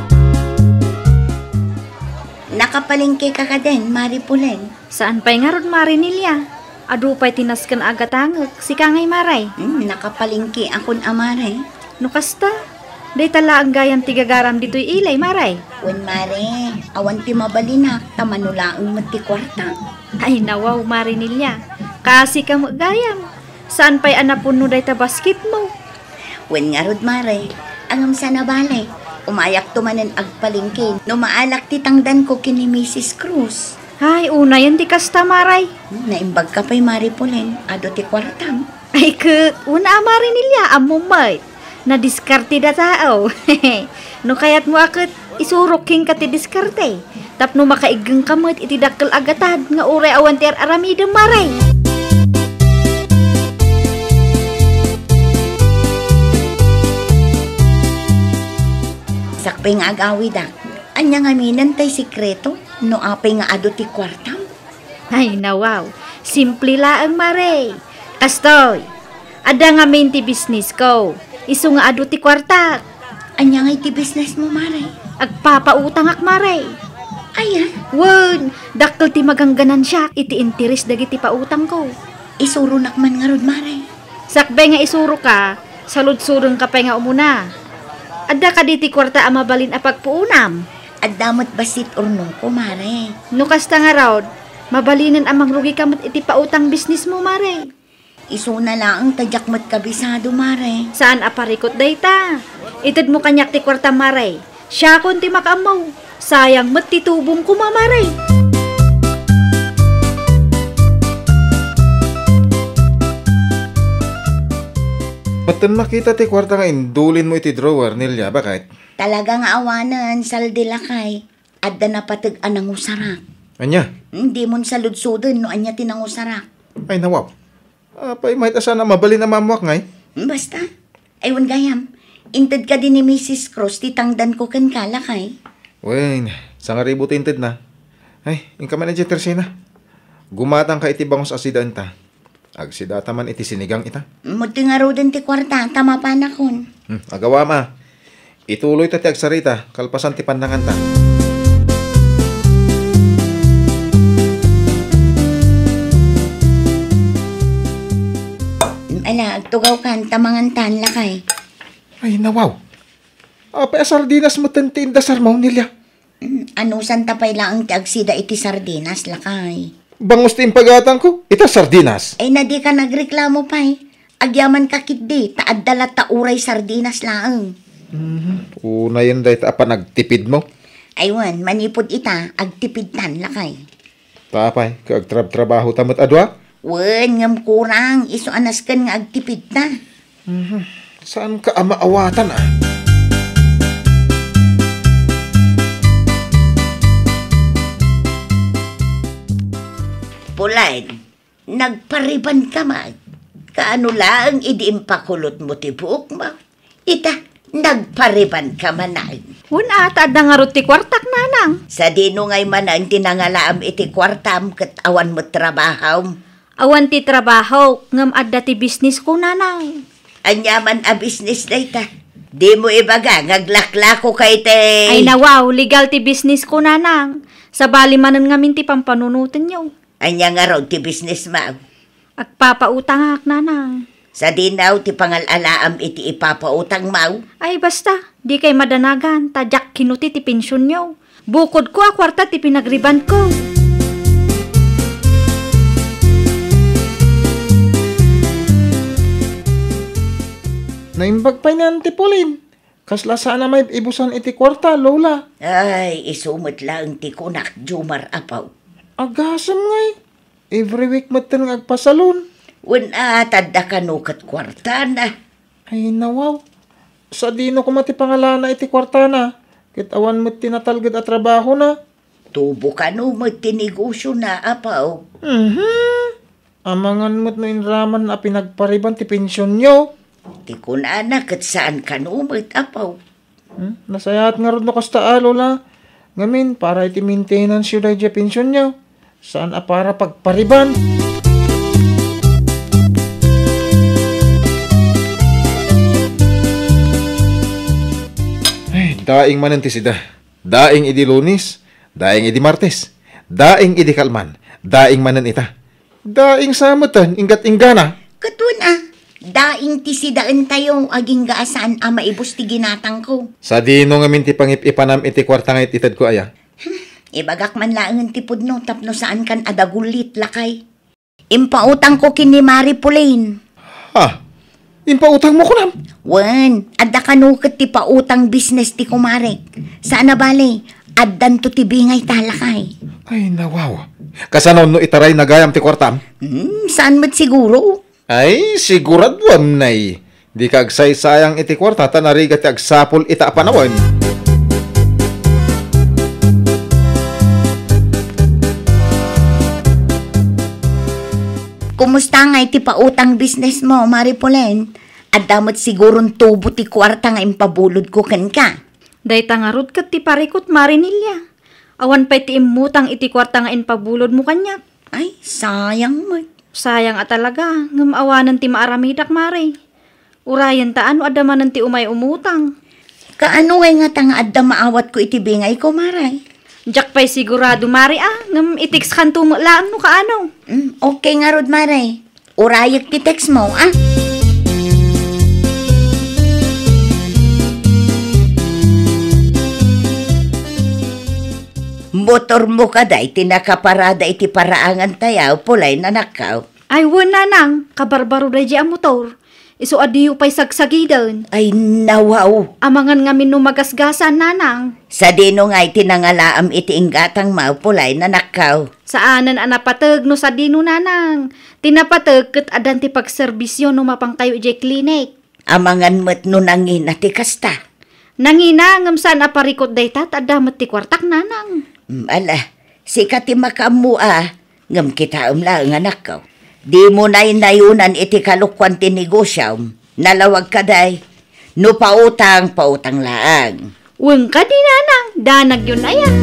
S3: Nakapalingke ka ka din, Mari Pulen.
S2: Saan pa'y nga ron, Marinilya? Adu pa'y tinaskan agatangag, si Kangay Maray.
S3: Nakapalingke akon amaray.
S2: Nukasta, day tala ang gayam tigagaram dito'y ilay, Maray.
S3: Wen mare, awan ti mabalinak, tamanulaang mati kwarta.
S2: Ay nawaw, Marinilya. Kasi ka mo gayam. Saan pa'y anapun no day ta basket mo?
S3: Wen nga rod mare, angam sa nabale. Umayak tumanen agpalingke. No maalak ti tangdan ko kini Mrs. Cruz.
S2: Ay, una yan di kasta, Maray.
S3: Naimbag ka pa'y Mari Pulen, ado ti kwartam.
S2: Ay una Marinilya, amumay. Na diskarte da tao. No kayat mo akit isuruking ka ti diskarte. Tapno makaigang kamot iti dakkel agatad nga uray awan ti aramidem, Maray.
S3: Sakpay nga agawi da. Anya nga minan tay sikreto no apay nga ado ti kwartam.
S2: Ay nawaw, simple laang, Maray. Kastoy, ada nga main ti business ko. Isu nga ado ti kwarta.
S3: Anya nga iti business mo, Maray?
S2: Agpapautang ak, Maray.
S3: Ayan.
S2: Wag, dakkel ti magangganan siya. Iti interes dagiti pautang ko.
S3: Isuro nakman nga rod, Maray.
S2: Sakbay nga isuro ka, salud-surong ka pa nga umuna. Adda ka diti kwarta amabalin a pagpuunam.
S3: Addamot basit urno ko, Maray.
S2: No kasta nga raod, mabalinan amang rugi kamot iti pautang business mo, Maray.
S3: Iso na lang ang tadyak mo't kabisado, Maray.
S2: Saan aparikot dayta? Itad mo kanyak ti kwarta, Maray. Siya kon ti makamaw. Sayang mo't titubong ko, Maray.
S4: Matan makita ti kwarta nga indulin mo iti drawer nilya, bakit?
S3: Talagang awanan, saldi lakay. Adda na patag-an ang usarak.
S4: Anya?
S3: Hindi mo saludsudin no anya tinang usarak.
S4: Ay nawaw. Apay may asa na mabali na mamuak ngay.
S3: Basta. Aywan gayam. Inted ka din ni Mrs. Cross, titangdan ko kan kalakay.
S4: Wen, sa nga ribo tinted na. Ay, ingka man iti tersina. Gumatang ka iti bangos asidan ta. Agsidata man iti sinigang ita.
S3: Muti nga ro din ti kwarta, tama pa na kon.
S4: Agawa ma. Ituloy ta ti agsarita, kalpasan ti pandangan ta.
S3: Ala, agtugaw kan, tamangan tan lakay.
S4: Ay nawaw. Apay sardinas mo tentiin da sarmaw nilya.
S3: Ano santa pay lang ti agsida iti sardinas lakay.
S4: Bangos ti impagatang ko, ita sardinas.
S3: Ay na di ka nagreklamo pay. Agyaman ka kitdi, taad dala tauray sardinas laang.
S4: Una yun dahi ta apa nagtipid mo.
S3: Aywan, manipod ita, agtipid tan lakay.
S4: Tapay, kagtrab-trabaho tamot adwa.
S3: Wen, ngam kurang, iso anas kan nga agtipid ta.
S4: Saan ka amaawatan
S3: Pulain, nagpariban ka mag. Kaano lang idiimpakulot mo ti buok mo. Ita, nagpariban ka manag.
S2: Una, taad na nga ro ti kwartak nanang.
S3: Sa dino ngay manang tinangalaam iti kwartam kat awan mo trabahaw.
S2: Awan ti trabaho, ngam adda ti business ko nanang.
S3: Anyaman a business na ita. Di mo ibaga, ngaglaklako kay te.
S2: Ay nawaw, legal ti business ko nanang. Sa bali manan ngamin ti pampanunutin nyo.
S3: Anya nga raw ti business ma.
S2: Agpapautang ak nanang.
S3: Sa dinaw ti pangalalaam iti ipapautang mau.
S2: Ay basta, di kay madanagan, tadyak kinuti ti pensyon nyo. Bukod ko a kwarta ti pinagriban ko.
S4: Naimbag pa niyan ti Pauline. Kasla sana may ibusan iti kwarta, Lola.
S3: Ay, isumot lang ti kunak Jumar apaw.
S4: Agasam ngay. Every week matan nga agpasalon.
S3: Wala, tadda ka nukat kwarta na.
S4: Ay nawaw. Sa dino ko mati pangalana iti kwarta na. Kitawan mo't tinatalgad at trabaho na.
S3: Tubo ka no mo tinigusyo na apaw.
S4: Amangan mo't no inraman na pinagpariban ti pensyon nyo.
S3: Ti kun anak at saan ka no mo apaw.
S4: Nasayat nga rin no kasta Lola. Ngamin, para iti maintenance yun dahil di pensyon nyo. Saan a para pagpariban? Ay, daing manan ti sida. Daing idi Lunes, daing idi Martes, daing idi Kalman, daing manan ita. Daing samatan, ingat inggana.
S3: Katun daing ti sidaan tayo aging gaasaan maibus ti ginatang ko.
S4: Sa dino ngamin ti pangip-ipanam iti kwarta nga ititad ko aya.
S3: Ibagak man laangan ti pudno tapno saan kan adagulit lakay. Impautang ko kini Mari Pauline.
S4: Ha? Impautang mo ko nam?
S3: Wen, adda kanukat ti pautang business ti kumare. Saan na bale? Addan to ti bingay talakay.
S4: Ay, nawaw. Kasanon no itaray nagayam ti kwartam?
S3: Saan mo't siguro?
S4: Ay, siguraduan nay. Di ka agsaysayang iti kwarta, tanariga ti agsapol ita panawan.
S3: Kumusta nga iti pautang business mo, Mari Pauline? At damot sigurong tubo ti kwarta nga impabulod ko kan ka.
S2: Day tangarot kat ti parikot marinilya. Awan pa iti imutang iti kwarta nga impabulod mo kanyak.
S3: Ay, sayang mo.
S2: Sayang at talaga, ngam awanan ti maaramidak mare. Urayan ta ano adamanan ti umay umutang.
S3: Kaano nga nga adda maawat ko iti bingay ko, Maray?
S2: Diyak pa'y sigurado mare ngam itiks kan tumulaan mo kaano.
S3: Okay nga rod, Maray. Urayak ti text mo, Motor mo ka day, tinakaparada iti paraangan tayaw, pulay na nakaw.
S2: Ay wala nang, kabarbaro day di ang motor. Iso adiyo pa'y sagsagidan.
S3: Ay nawaw.
S2: Amangan nga minumagasgasan nanang.
S3: Sa dino nga itinangalaam iti inggatang mau, pulay na nakaw.
S2: Saanan anapatag no sa dino nanang. Tinapatag kat adan ti pagserbisyo no mapang kayo iti klinik.
S3: Amangan met no nangin ati kasta.
S2: Nangina ngam saan aparikot dayta tadamat ti kwartak nanang.
S3: Ala, si kati makamu ngam kita lang anak ko. Di mo na inayunan iti kalukwan ti negosyo. Nalawag ka day. No pautang laang.
S2: Weng ka di nanang, danag yun na yan.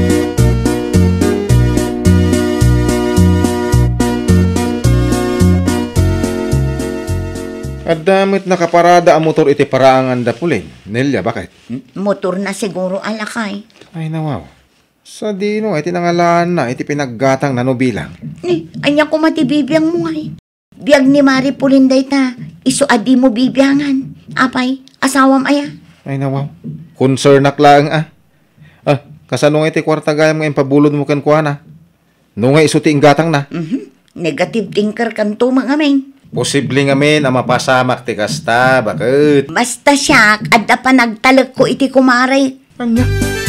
S4: At damit nakaparada ang motor iti paraangan da pulin. Nelia, bakit?
S3: Motor na siguro alakay.
S4: Ay nawaw. Sa dino, iti nangalaan na, iti pinaggatang nanubilang.
S3: Anya ko matibibiyang mo ay. Biyag ni Mari Pulinday ta, iso adi mo bibiyangan. Apay, asawam aya.
S4: Ay nawaw. Concern lang kasano nga iti kwarta gaya mo impabulod mo kan kuha na. No nga iso ti inggatang na.
S3: Negative thinker kanto mga men.
S4: Posible nga men, mapasamak ti kasta, bakit?
S3: Basta siya, adda pa nagtalag ko iti kumaray.
S4: Anya?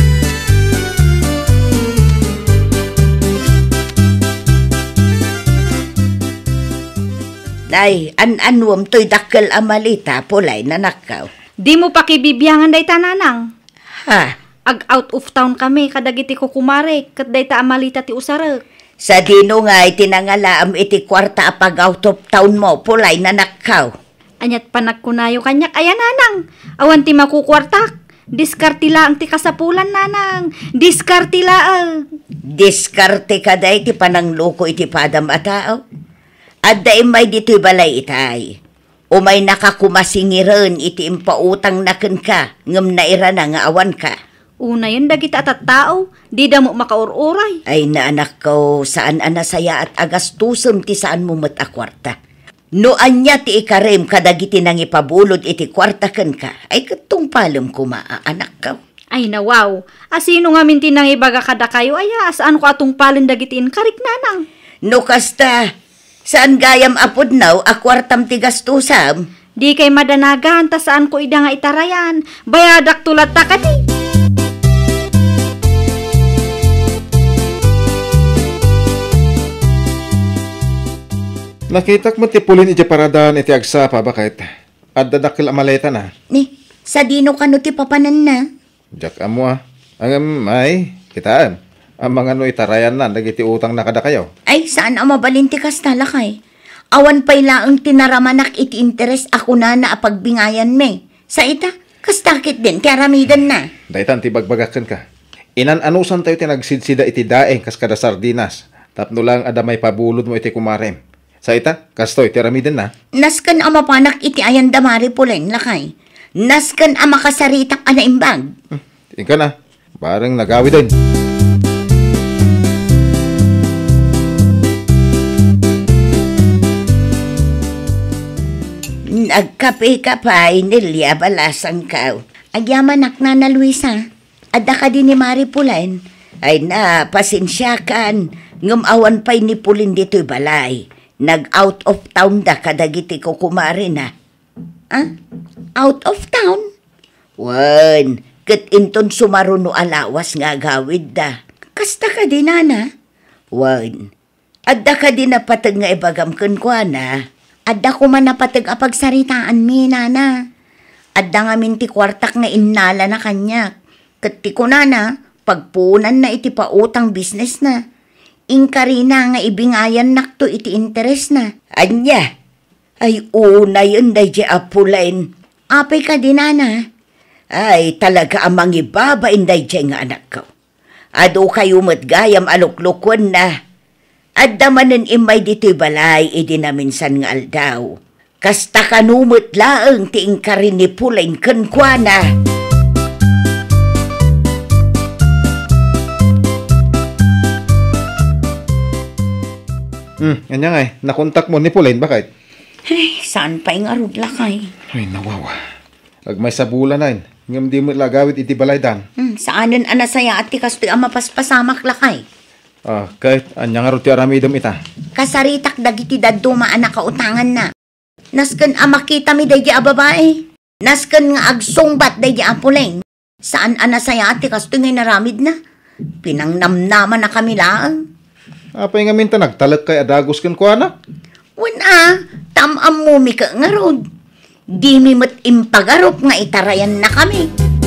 S3: Ay, an-anwam to'y dakkel amalita, pulay nanakaw.
S2: Di mo pa kibibiyangan dayta nanang.
S3: Ha?
S2: Ag out of town kami, kadagiti ko kumare, kat dayta amalita ti usarek.
S3: Sa dino nga itinangalaam iti kwarta apag out of town mo, pulay nanakaw.
S2: Anyat panagkunayo kanyak, ayan nanang. Awan ti makukwartak. Diskartila ang ti kasapulan nanang. Diskartila.
S3: Diskarte ka day ti panangluko iti padam atao. At daim may dito'y balay itay. O may nakakumasingiran iti impautang naken ka, ngam naira na nga awan ka.
S2: Una yun dagita at tao, di da mo makaururay.
S3: Ay na anak ko, saan anasaya at agastusem ti saan mo mat a kwarta. No anya ti ikarem kadagiti nang ipabulod iti kwarta ken ka, ay katong palem kumaa anak ko.
S2: Ay nawaw, asino nga minti nang ibaga kada kayo, aya saan ko atong palin dagitiin karik nanang.
S3: No kasta, saan gayam apod naw a kwartam ti gastusam?
S2: Di kay madanagan, ta saan ko ida nga itarayan, bayadak tulat ta kadi.
S4: Nakitak mo ti pulin iti paradaan iti agsapa, bakit? At dadakil amaleta na.
S3: Sa dino ka no ti papanan na?
S4: Diyak amo ay, kita ang mga no itarayan na, nagiti utang na kada kayo.
S3: Ay, saan ang mabalinti kastala kay? Awan pa'y laang tinaramanak iti interes ako na apagbingayan me. Sa ita, kastakit din, kaya ramidan na.
S4: Daitan ti bagbagakan ka. Inan-anusan tayo tinagsidsida iti daeng kas kada sardinas. Tapno lang adamay pabulod mo iti kumarem. Sa ita, kastoy, tiramiden na.
S3: Naskan ang mapanak iti ayan damari pulen, lakay. Naskan ang makasaritak ana imbag.
S4: Tingka na, parang nagawi din.
S3: Nagkape ka pa, Nelia, balasang ka. Agyamanak na na Luisa. Adda ka din ni Mari Pulen. Ay na, pasensyakan. Ngumawan pa'y ni Pulin dito'y balay. Nag-out of town da kadagiti ko kumari na. Out of town? Wan, kat inton sumaruno alawas nga gawid da. Kasta ka din, Ana? Wan, adda ka din napatag nga ibagam ko na. Adda ko man napatag apagsaritaan mi, Nana. Adda nga minti kwartak nga innala na kanya. Kat ti ko, Nana, pagpunan na iti pautang business na. Inkarina nga ibingayan nakto iti interes na. Anya, ay una yun day di apulain. Apay ka din, Nana. Ay talaga amang ibabain day di nga anak ko. Ado kayo matgayam aluklukon na. At damanan imay dito'y balay, idi na minsan nga aldaw. Kasta kanumot laang ti inkarin ni pulain kankwana.
S4: Yan nga nakontak mo ni Pauline, bakit?
S3: Ay, saan pa yung arod lakay?
S4: Ay, nawawa. Ag may sabula na yun. Ngam di mo lagawit iti balaydan.
S3: Saanan anasaya at tikastoy ang mapaspasamak lakay?
S4: Kahit anyang arod ti aramidom ita.
S3: Kasaritak dagiti daddo maanak kautangan na. Nasken amakita mi day a babae. Nasken nga agsungbat day a Pauline. Saan anasaya at tikastoy ngay naramid na? Pinangnamnaman na kami lang.
S4: Apay nga minta nagtalag kay adagos kan ko anak.
S3: Wala, tamam mo mi ka nga rod. Di mi mo't impagarop nga itarayan na kami.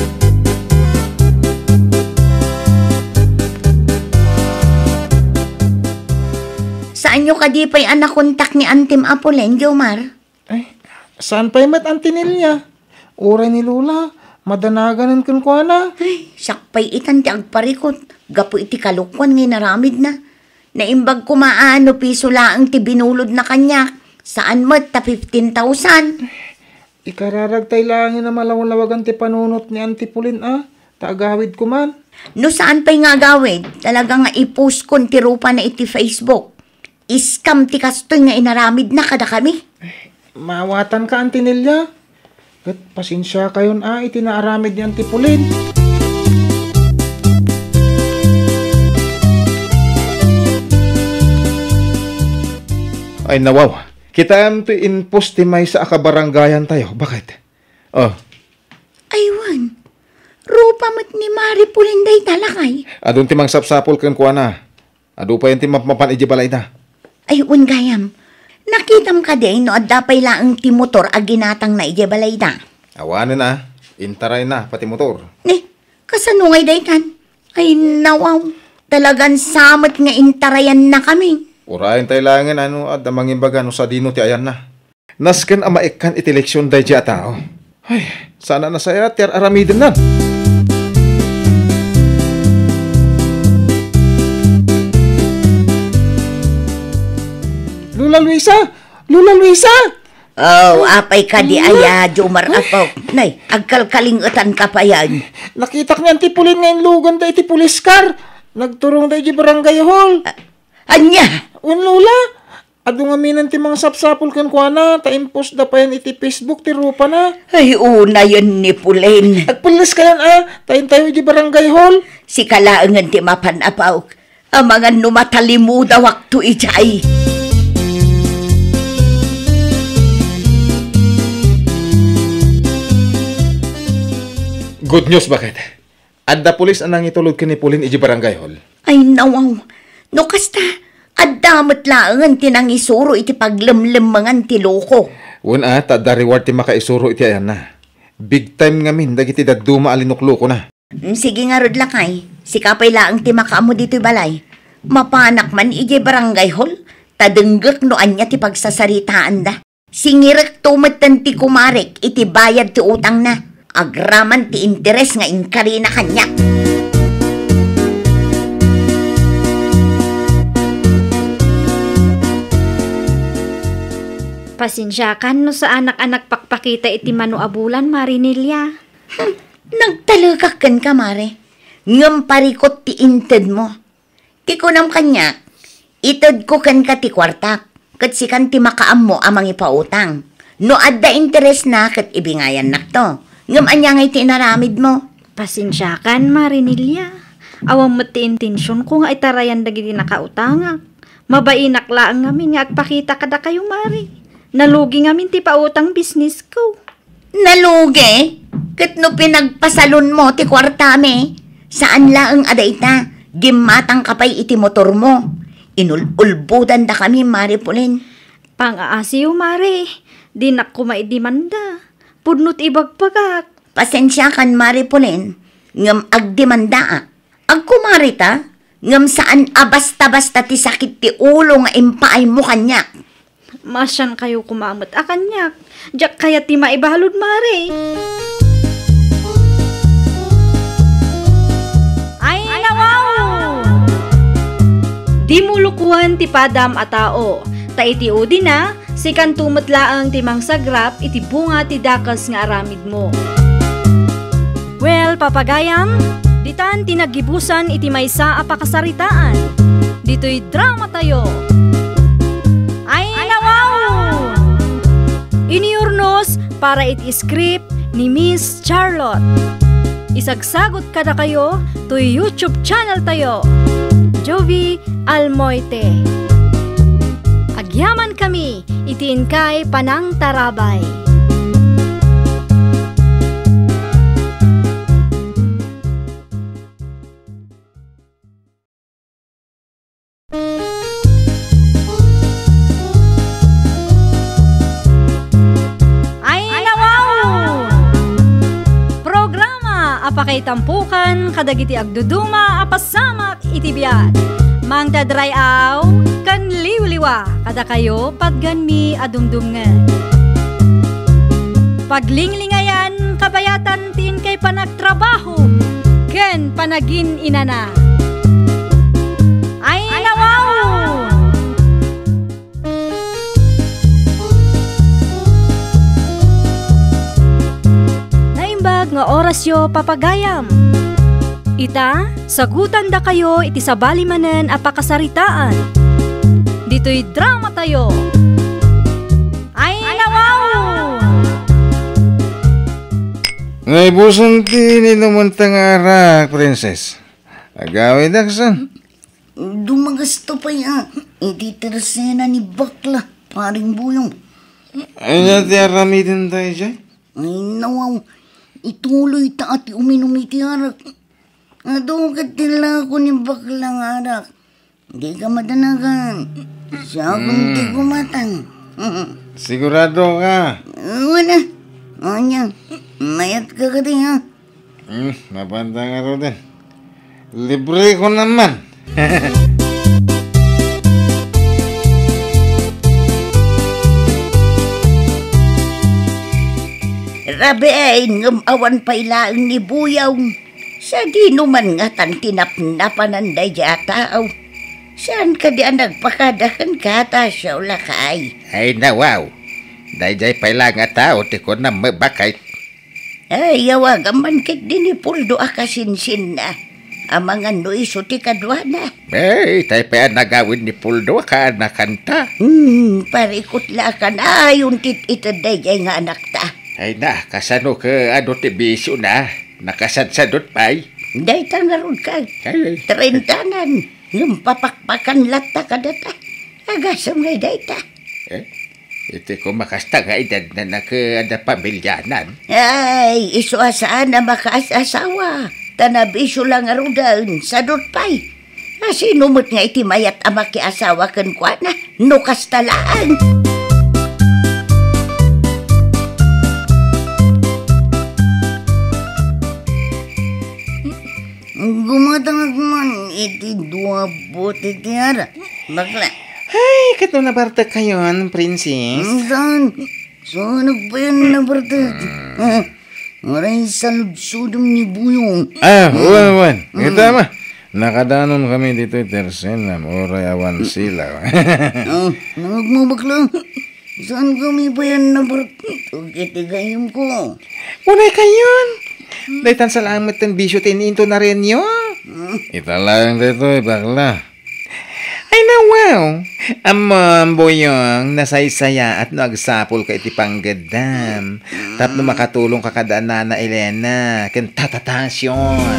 S3: Saan nyo kadi pa'y anak kontak ni Antim Apolen, Jomar?
S4: Ay, saan pa'y mat antinilya? Uray ni Lula, madanaganan kun ko na.
S3: Ay, sakpay itan ti agparikot. Gapo iti kalukwan nga naramid na. Naimbag kumaano piso laang ti binulod na kanya. Saan mo't ta 15,000?
S4: Ikararag tay langin na malawalawagan ti panunot ni Antipulin Taagawid ko man.
S3: No saan pa'y nga gawid? Talaga nga i-post kon ti rupa na iti Facebook. Iskam ti kastoy nga inaramid na kada kami.
S4: Mawatan ka Antinilya. Kat pasensya kayon iti naaramid ni Antipulin. Ay nawaw. Kita am to inpost ti may sa akabaranggayan tayo. Bakit?
S3: Aywan. Rupa mo't ni Mari Pulinday talakay.
S4: Adun ti mang sapsapol kan kuha na. Adu pa yung ti mapan iji balay na.
S3: Aywan gayam. Nakitam ka din no adapay laang ti motor aginatang na ije balay na.
S4: Awanin Intaray na pati motor.
S3: Kasanungay daytan. Ay nawaw. Talagan samot nga intarayan na kami.
S4: Urayan tayo langin at mangimbaga sa dino ti ayan na. Nasken amaikan iti leksyon day dya tao. Ay, sana na saya tiar aramidin na. Lula Luisa! Lula Luisa!
S3: Oh, apay ka di aya, Jomar ako. Nay, agkalkalingutan ka pa yan.
S4: Nakita niyan ti Pulin ngayon lugan day ti pulis car. Nagturong day di barangay hall.
S3: Anya?
S4: Un Lula, adu nga minan ti mga sapsapol kan kuha na, ta-impose da pa yan iti Facebook ti rupa na.
S3: Ay, una yun ni Pulin.
S4: Agpulis ka yan tayo tayo di barangay hall.
S3: Si kalaangan ti mapanapaw. Ang mga numatalimuda waktu ijay.
S4: Good news bakit? Adda pulis anang itulog ka ni Pulin iji barangay hall.
S3: Ay, nawaw. No kasta, adamot laangan tinang isuro iti paglemlemangan ti loko.
S4: Una, tada reward ti makaisuro iti ayan na. Big time nga min, dagiti daduma alinukluko na.
S3: Sige nga rod lakay, si kapay laang ti makaamo dito'y balay. Mapanak man iji barangay hall, tadenggak no anya ti pagsasaritaan da. Singirek tumatan ti kumarek, iti bayad ti utang na. Agraman ti interes nga inkari na kanya.
S2: Pasensyakan no sa anak-anak pakpakita iti manuabulan, Marinilya.
S3: Nagtalagak ka, Mare. Ngam parikot ti inted mo. Ti kunam kanya, ited ko kan ka ti kwartak. Kat si kan ti makaam mo amang ipautang. No adda interes na kat ibingayan nakto. Ngam anya nga iti inaramid mo.
S2: Pasensyakan, Marinilya. Awang mati intensyon ko nga itarayan dagiti nakautangak. Mabainak laang ngamin nga agpakita kada kayo, Mari. Nalugi ngamin ti pautang business ko.
S3: Nalugi? Kat no pinagpasalon mo ti kwartame. Saan laang adayta? Gimatang kapay iti motor mo. Inululbudan da kami, Mari Pulin.
S2: Pang-aasiyo, Mari. Di na ko maidimanda. Pudnot ibagpagak.
S3: Pasensya kan, Mari Pulin. Ngam agdimanda. Agkumarita. Ngam saan abasta-basta ti sakit ti ulo nga impaay mo kanyak.
S2: Masyan kayo kumamot akanyak. Diyak kaya ti maibalod, Mari. Ay, nawaw! Di mulukuhan ti padam a tao. Ta iti udi na, si kantumot laang ti mangsagrap iti bunga ti dakas nga aramid mo. Well, papagayam, ditan tinagibusan iti maysa a pakasaritaan. Dito'y drama tayo. Ay, nawaw! Iniurnos para iti script ni Miss Charlotte. Isagsagot kada kayo to YouTube channel tayo. Jovi Almoite. Agyaman kami, itiin kay Panang Tarabay. Ay, nawaw!
S1: Dray tampukan kadagiti agduduma apasamak iti biat. Mang dadray aw kan liwliwa kada kayo patgan mi adumdumngan. Paglinglingayan kabayatan tin kay panagtrabaho ken panagin inana. Ay nawaw! Naimbag nga orasyo papagayam. Ita, sagutan da kayo iti sabali manen apakasaritaan. Dito'y drama tayo. Ay nawaw!
S4: Naibusan ti naman tangarak, princess. Agawin daksan.
S3: Dumagasto pa ya. Iti tersena ni bakla, paring buyong.
S4: Ay nati aramitin tayo dyan.
S3: Ay nawaw, ituloy ta ati uminom iti arak. Adugat nila ako ni baklang arak. Di ka madanagan. Siya akong di kumatang.
S4: Sigurado ka.
S3: Wala. Anya, mayat ka ka din ha.
S4: Mapanta nga ro din. Libre ko naman.
S3: Rabi ay ngamawan pa ilaang ni Buyaw. Sa di numan nga tan tinapnapanan day tao. Saan ka di ang nagpakadakan kata siya lakay?
S4: Ay nawaw. Dayjay pala nga tao ti ko na mabakay.
S3: Ay yawag man kit din ni Puldo akasinsin na. Ang mga nuiso ti kadwana.
S4: Ay, tayo pa nagawin ni Puldo ka nakanta.
S3: Parikot la ka na yung itaday nga anak ta.
S4: Ay na, kasano ka ano ti bisyo na. Nakasadsadot pa'y.
S3: Day tangarod ka.
S4: Ay.
S3: 30 yung papakpakan lata ka data. Agasam ngay day ta.
S4: Ito ko makasta nga edad na nakaada pamilyanan.
S3: Ay, iso asaan na makaasawa. Tanabisyo lang arudan sa dutpay. Sinumot nga iti mayat ama ki asawa ken kwa na nukas talaan. Gumatang man iti dua bote tiara. Bakla.
S4: Ay, kato na barta kayon, princess.
S3: Saan? Saan nagbayan na barta? Maray sa ludsudom ni Buyong.
S4: Wan. Kita ma. Nakadanon kami dito tersenam. Oray awan sila.
S3: Nagmabakla. Saan kami bayan na barta? Tugitigayam ko.
S4: Unay kayon. Daitan salamat ang bisyo tininto na rin yun. Ita lang dito, bakla. Ay na wow. Amon Boyong, nasaysaya at nagsapol ka iti panggadam. Tapno makatulong ka kada Nana Elena. Ken tatatasyon.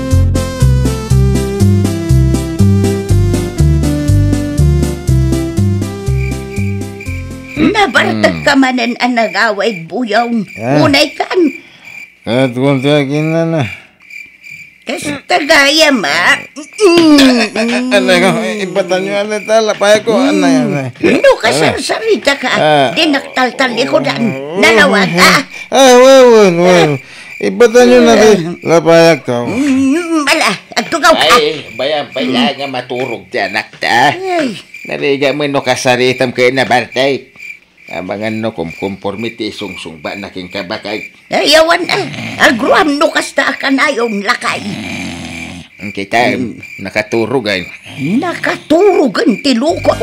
S3: Nabartag ka manan ang nag-away Buyong. Unay kan.
S4: At kung tiyagin na.
S3: Kasi tagaya ma.
S4: Anay ko, ibatan nyo anay tala. Paya ko, anay.
S3: No, kasarsarita ka. Dinaktaltal ko dan. Nalawag ka.
S4: Wan. Ibatan nyo na lapayag ka.
S3: Bala, agtugaw ka.
S4: Ay, bayan pala nga maturog ti anak ta. Nariga mo no kasaritam kayo na bartay. Abangan no kumkonformity sungsungba na king kabakay.
S3: Ayawan na. Agruam no kasta ka na yung lakay.
S4: Kita nakaturugan.
S3: Nakaturugan tiluko.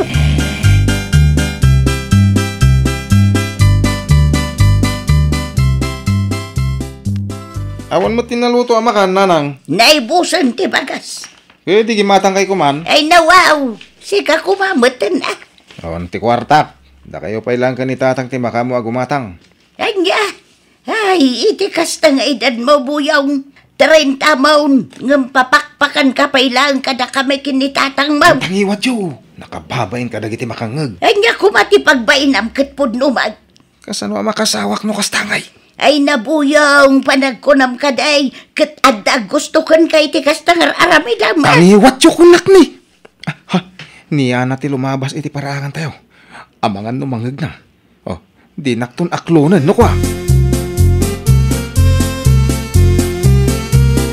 S4: Awan mo tinaluto amakan, nanang.
S3: Naibusan ti bagas.
S4: Di gimatang kay kuman.
S3: Ay nawaw. Sika kumamatan na.
S4: Awan ti kwartak. Da kayo pa ilang kanitatang ti makamu agumatang.
S3: Anya. Ay, iti kasta nga edad mo Buyong. 30 maun. Ngam papakpakan ka pa ilang kada kami kinitatang mo.
S4: Tangiwat yo. Nakababain ka dagiti makangag.
S3: Anya kumati pagbainam katpud numag.
S4: Kasano makasawak no kastangay.
S3: Ay nabuyong panagkunam kaday. Kat adda gusto kan kay ti kasta nga aramidam.
S4: Tangiwat yo kunak ni. Niya na ti lumabas iti paraangan tayo. Amangan no mangag na. Di nakton aklonan no kwa.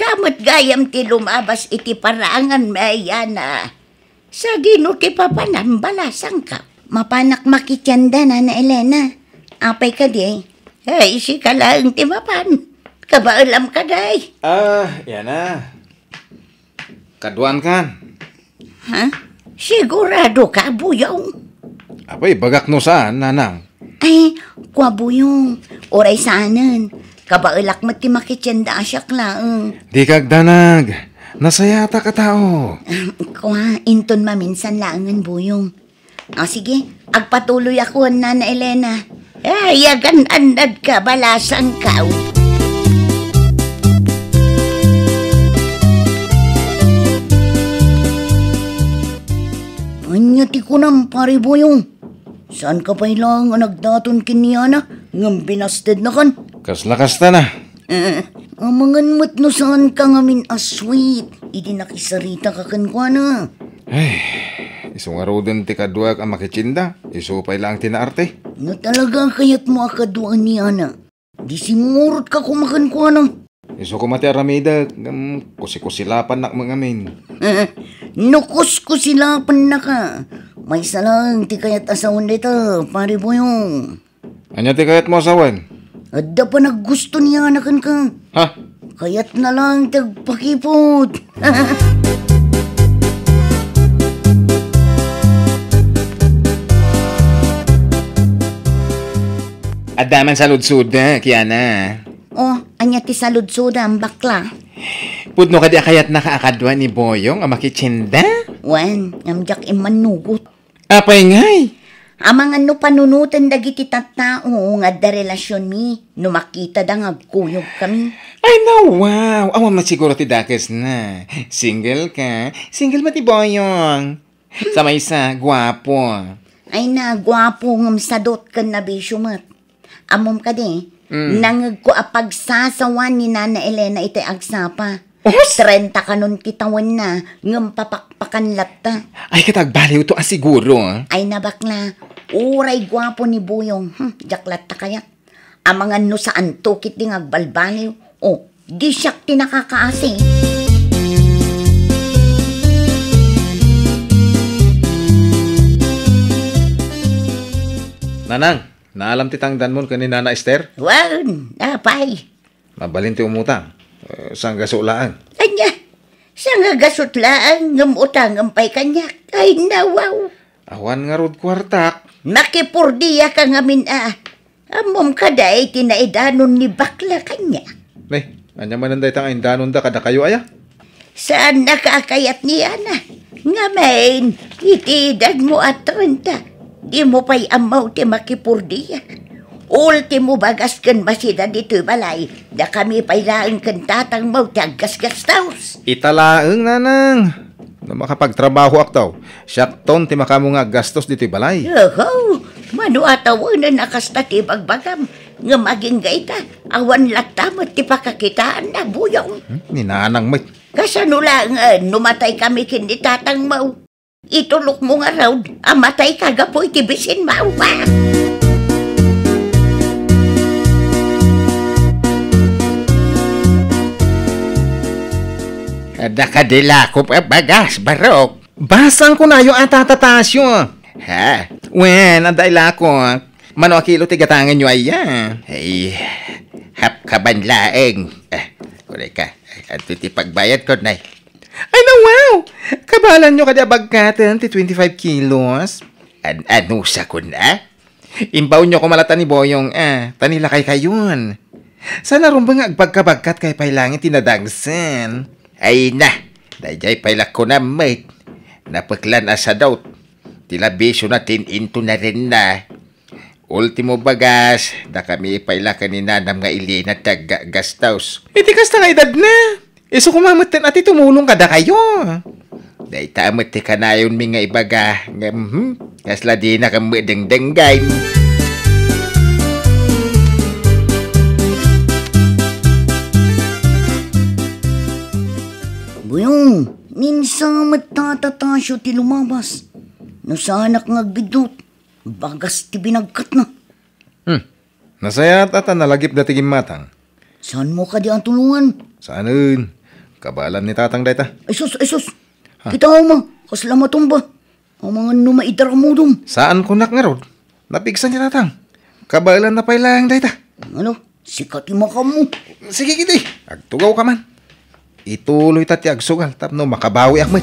S3: Kamot gayam ti lumabas iti parangan mayana. Sa dino ti papanambalasang ka. Mapanak makityanda na Elena. Apay ka di. Ay, si ka lang ti mapan. Kabaalam ka day.
S4: Yan na. Kaduan kan.
S3: Ha? Sigurado ka, Buyong?
S4: Apay, bagak no saan, nanang?
S3: Ay, kwa Buyong. Oray saanan. Kabaalak mo ti makityanda asyak lang.
S4: Di kagdanag. Nasayata ka tao.
S3: Kwa, inton maminsan langan, Buyong. Sige, agpatuloy ako, Nana Elena. Ay, agan-andad ka, balasang ka. Anyati ko nam, pare Buyong. Saan ka pa ilang nagdaton kiniyana? Ngam binasted na kan.
S4: Kaslakas ta na.
S3: Amangan mo't no saan ka ngamin asweet. Idi nakisarita ka kankwana.
S4: Ay, isong arodan ti kaduak ang makichinda. Isupay lang tinaarte.
S3: No talaga kayat mo akaduan niyana. Di simurot ka kumakankwana.
S4: Iso ko mati aramida. Kusi-kusilapan nak mga min.
S3: Nukos ko sila na ka. May salang ti kayat asawan dito, pare Buyong.
S4: Anya ti kayat mo asawan?
S3: Adda pa naggusto niya anakan ka.
S4: Ha?
S3: Kayat na lang tagpakipot.
S4: Adaman sa ludsud, Kiana.
S3: Anya ti saludsod ang bakla.
S4: Pudno ka di kayat nakaakadwa ni Boyong ang makichinda?
S3: Wan, ngamjak imanugot.
S4: Apay ngay.
S3: Amang ano panunutan dagiti tattao nga da relasyon mi, no makita da nga kuyog kami.
S4: Ay no, wow. Awan man siguro ti dakes na. Single ka? Single ba ti Boyong? Sa may isa, gwapo.
S3: Ay na, gwapo ngam sadot kan na bisyomat. Amom ka di, nangag ko apagsasawan ni Nana Elena iti agsapa. 30 kanon kitawan na, ngam papakpakan latta.
S4: Ay katagbaliw to asiguro.
S3: Ay nabakla, uray gwapo ni Buyong. Jaklat ta kaya. Amangan no saan to kit ding agbalbaliw. Di siyak tinakakaasi.
S4: Nanang, naalam ti tangdan mo kanina na Esther?
S3: Wan, napay.
S4: Mabalin ti umutang. Sang gasulaan.
S3: Anya, sa nga gasutlaan, ngam utang ampay kanyak. Ay nawaw.
S4: Awan nga rod kwartak.
S3: Makipurdiya ka ngamin Amom ka day tinaidanon ni bakla kanya.
S4: Anya mananday tang indanon da kada kayo aya?
S3: Saan nakakayat niya na? Nga main, itidan mo at 30. Di mo pa'y amaw ti makipurdiya. Ultimo bagas kan masida dito balay. Da kami pa'y laang kan tatang mo ti aggas-gastaws.
S4: Italaang nanang. Na makapagtrabaho aktaw. Syakton ti makamu nga gastos dito balay.
S3: Mano atawanan nakasta ti bagbagam. Nga maging gaita, awan latamot ti pakakitaan na Buyong.
S4: Ninanang may.
S3: Kasano lang, numatay kami kindi tatang mau. Itulok mo nga raw, amatay kagapoy ti bisin mau pa.
S4: Kada kadila ko pa bagas, barok. Basang ko na yung atatatasyo. Ha? Wen, adaila ko. Mano akilo ti gatangan nyo aya. Ay, hap kabanlaeng. Kulay ka. At ti pagbayad ko na. Ay no, wow! Kabalan nyo kada bagkatan ti 25 kilos. Ano sa ko na? Imbaw nyo ko malata ni Boyong, tanila kay kayon. Sana rumbang agpagkabagkat kay pailangin tinadagsan. Ay na, dayjay pailak ko na mate. Napaklan asa daw. Tilabisyo natin into na rin na. Ultimo bagas, da kami pailak kanina ng mga ilina tag-gastaws. Iti kasta nga edad na. Iso kumamatan at tumulong ka da kayo. Day tamat ti kanayon mi nga ibaga. Kasla di na kami dengdenggay.
S3: Buyong, minsan matatatasyo ti lumabas. Nasanak nga bidot, bagas ti binagkat na.
S4: Nasaya at nalagip datigin matang.
S3: Saan mo ka di ang tulungan?
S4: Saanin? kabalan ni tatang dayta.
S3: Ay sus. Kita mo, kasla matumba. Ang mga numaidara mo dum.
S4: Saan ko nakngarod? Napigsan ni tatang. Kabalan na pailang dayta.
S3: Ano, sikat yung maka mo.
S4: Sige kiti, agtugaw ka man. Ituloy tati agsugal, tapno makabawi akmet.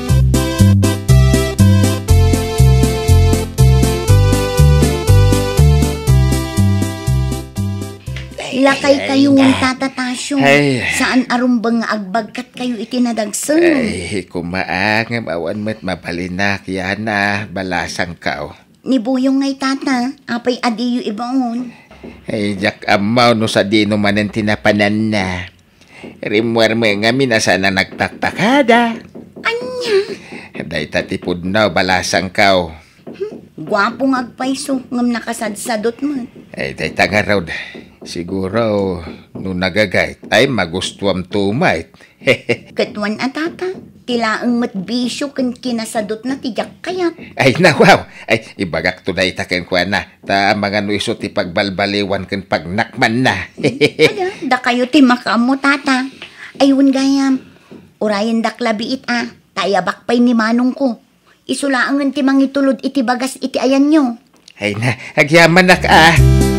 S3: Lakay kayo ng tatatasyo.
S4: Ay.
S3: Saan arumbang agbagkat kayo itinadagsan?
S4: Ay, kumaangam awan met mapalinak yan na balasang kao.
S3: Ni Buyong ngay tata, apay adiyo ibaon.
S4: Ay, jak amaw no sa dino manan tinapanan na. Rimwar mo nga minasa na nagtaktakada.
S3: Anya?
S4: Day tatipod na balasang kao.
S3: Gwapong agpayso, ngam nakasadsadot mo.
S4: Ay, day tangarod. Siguro, nung nagagayt, ay magustuam tumait.
S3: Katwan atata, tilaang matbisyo kan kinasadot na tijak kayat.
S4: Ay, nawaw. Ay, ibagak to na itakin ko na. Ta mga nuiso ti pagbalbaliwan kan pagnakman na.
S3: Ada, da kayo ti makamo tata. Ayun gayam, urayan daklabiit tayabak pa'y ni manong ko. Isulaangan ti mangitulod iti bagas iti ayan nyo.
S4: Ay na, agyaman na ka.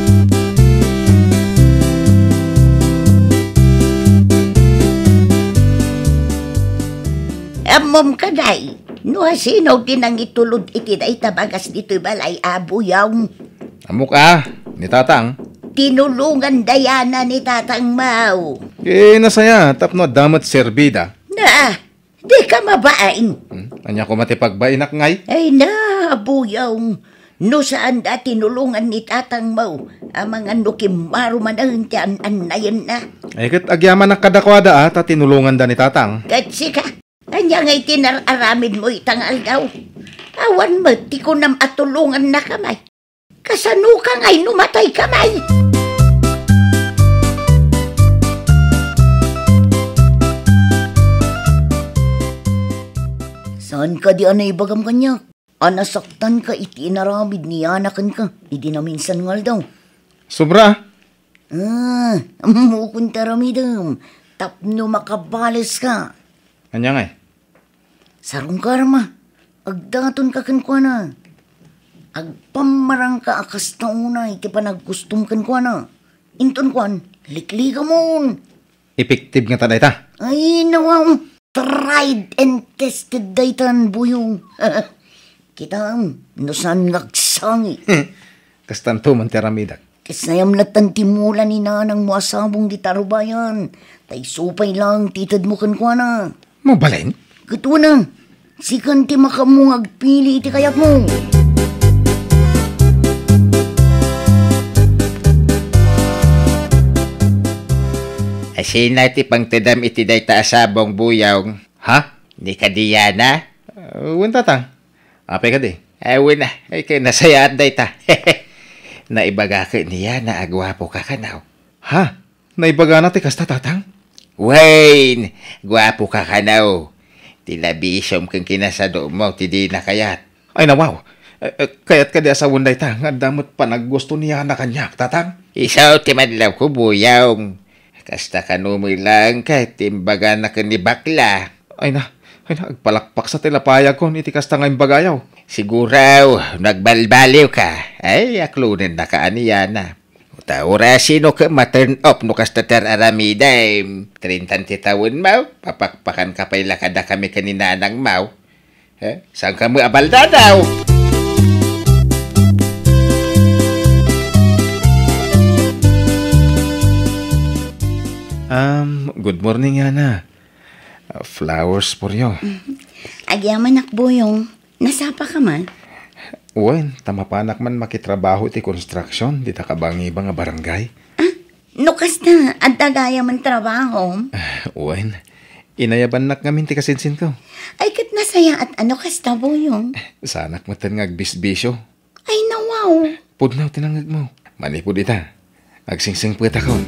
S3: Amom kaday, no sino tinang itulod iti day tabagas dito'y balay abuyaw.
S4: Amok ni tatang.
S3: Tinulungan dayana ni Tatang Mau.
S4: Nasaya, tapno damat serbida.
S3: Na, di ka mabain.
S4: Anya ko matipagbainak ngay?
S3: Ay na, abuyaw. No saan da tinulungan ni Tatang Mau, ang mga nukimaro man ang anayan na.
S4: Ay kat agyaman na kadakwada ta tinulungan da ni tatang.
S3: Katsi ka, anya ngay tinararamid mo itangal daw. Awan mo, ti ko nam atulungan na kamay. Kasano ka ngay numatay kamay. Saan ka di anay bagam kanya? Anasaktan ka iti inaramid ni anakan ka. Idi na minsan ngal daw.
S4: Sobra?
S3: Mukun taramidam. Tapno makabales ka.
S4: Anya ngay?
S3: Sarong karma. Agdaton ka kankwana. Agpamarang ka akas na una. Iti pa nagkustom kankwana. Inton kwan, likliga mo.
S4: Effective nga taday ta.
S3: Ay, nawaw. Tried and tested daytan buyong. Kita no saan ngagsangi.
S4: Kastanto man teramidak.
S3: Kasayam natantimulan ni nanang mo asabong di tarubayan. Tay supay lang titad mo kankwana.
S4: Mabalin?
S3: Gato na. Sikan ti makamungag pili iti kayak mo.
S4: Asina ti pang tedam iti day taasabong buyawng. Ha? Ni kadiyana? Uwan tatang. Apay ka di? Uwan na. Ay kay nasayaan day ta. Naibaga ka niya na agwapo ka kanaw. Ha? Naibaga na ti kasta tatang? Wayne! Gwapo ka kanaw. Tilabisyom kang kinasado mo, ti di na kayat. Ay nawaw. Kayat ka di asawon day ta. Nga damot pa naggusto niya na kanyak, tatang. Isaw ti madlaw ko buyawng. Kasta kanumoy lang kahit timbaga na kanibakla. Ay na, agpalakpak sa tilapayag ko, iti kasta ngayong bagayaw. Siguraw, nagbalbaliw ka. Ay, aklunin na kaaniya na. Ura sino ka ma-turn up no kasta aramida 30 tawon mau, papakpakan ka pa'y lakada kami kanina ng mau. Saan ka mo abalda daw? Good morning, Yana. Flowers for you.
S3: Agyaman nakbuyong. Nasapa ka man?
S4: Uwan, tamapanak man makitrabaho ti construction, di takabangi ba nga barangay?
S3: Nukas na, at dagaya man trabaho.
S4: Uwan, inayaban nak ngamin ti kasinsin ko.
S3: Ay kat nasaya at ano kasta buyong?
S4: Sanak mo tan ngagbisbisyo.
S3: Ay nawaw.
S4: Pudnaw tinangag mo. Manipod ita. Agsingsing puwet ako.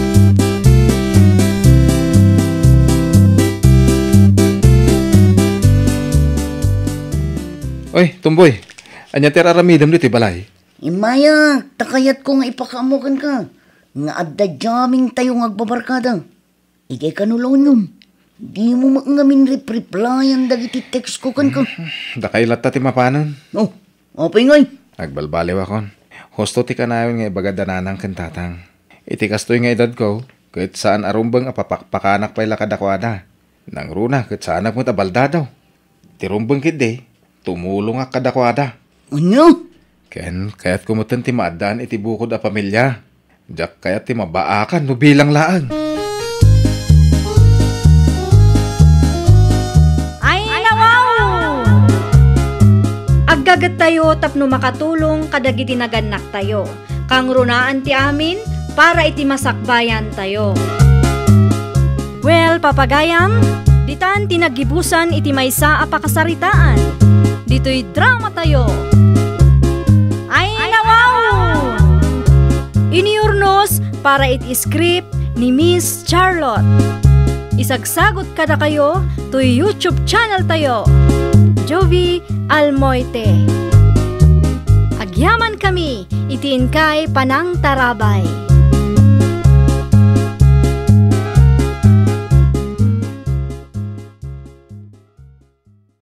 S4: Oy, tumboy. Anya tiraramidam dito balay.
S3: Imaya, takayat ko nga ipakamukan ka. Nga adda jaming tayo ngagbabarkada. Igay kanulong yun. Di mo ngamin reply ang dagiti text ko kan.
S4: Dakailat ta ti mapanon.
S3: Oh, apay ngay.
S4: Agbalbaliw akon. Husto ti kanayon nga ibagadananang kentatang. Iti kastoy nga edad ko, kahit saan arumbang apapakanak pa'y lakadakwada. Nang runa, kahit saan mo tabalda daw. Tirumbang kide, tumulong ak kadakwada.
S3: Ano?
S4: Kaya't kumutan ti maadaan iti bukod a pamilya. Diyak kaya't ti mabaakan no bilang laang.
S1: Ay, nawaw! Aggagat tayo tapno makatulong kadagiti naganak tayo. Kang runaan ti amin para iti masakbayan tayo. Well, papagayam, ditan tinagibusan iti maysa a pakasaritaan. Dito'y drama tayo. Ay, nawaw! Iniurnos para iti script ni Miss Charlotte. Isagsagot kada kayo to YouTube channel tayo. Jovi Almoite. Agyaman kami, itiin kay Panang Tarabay.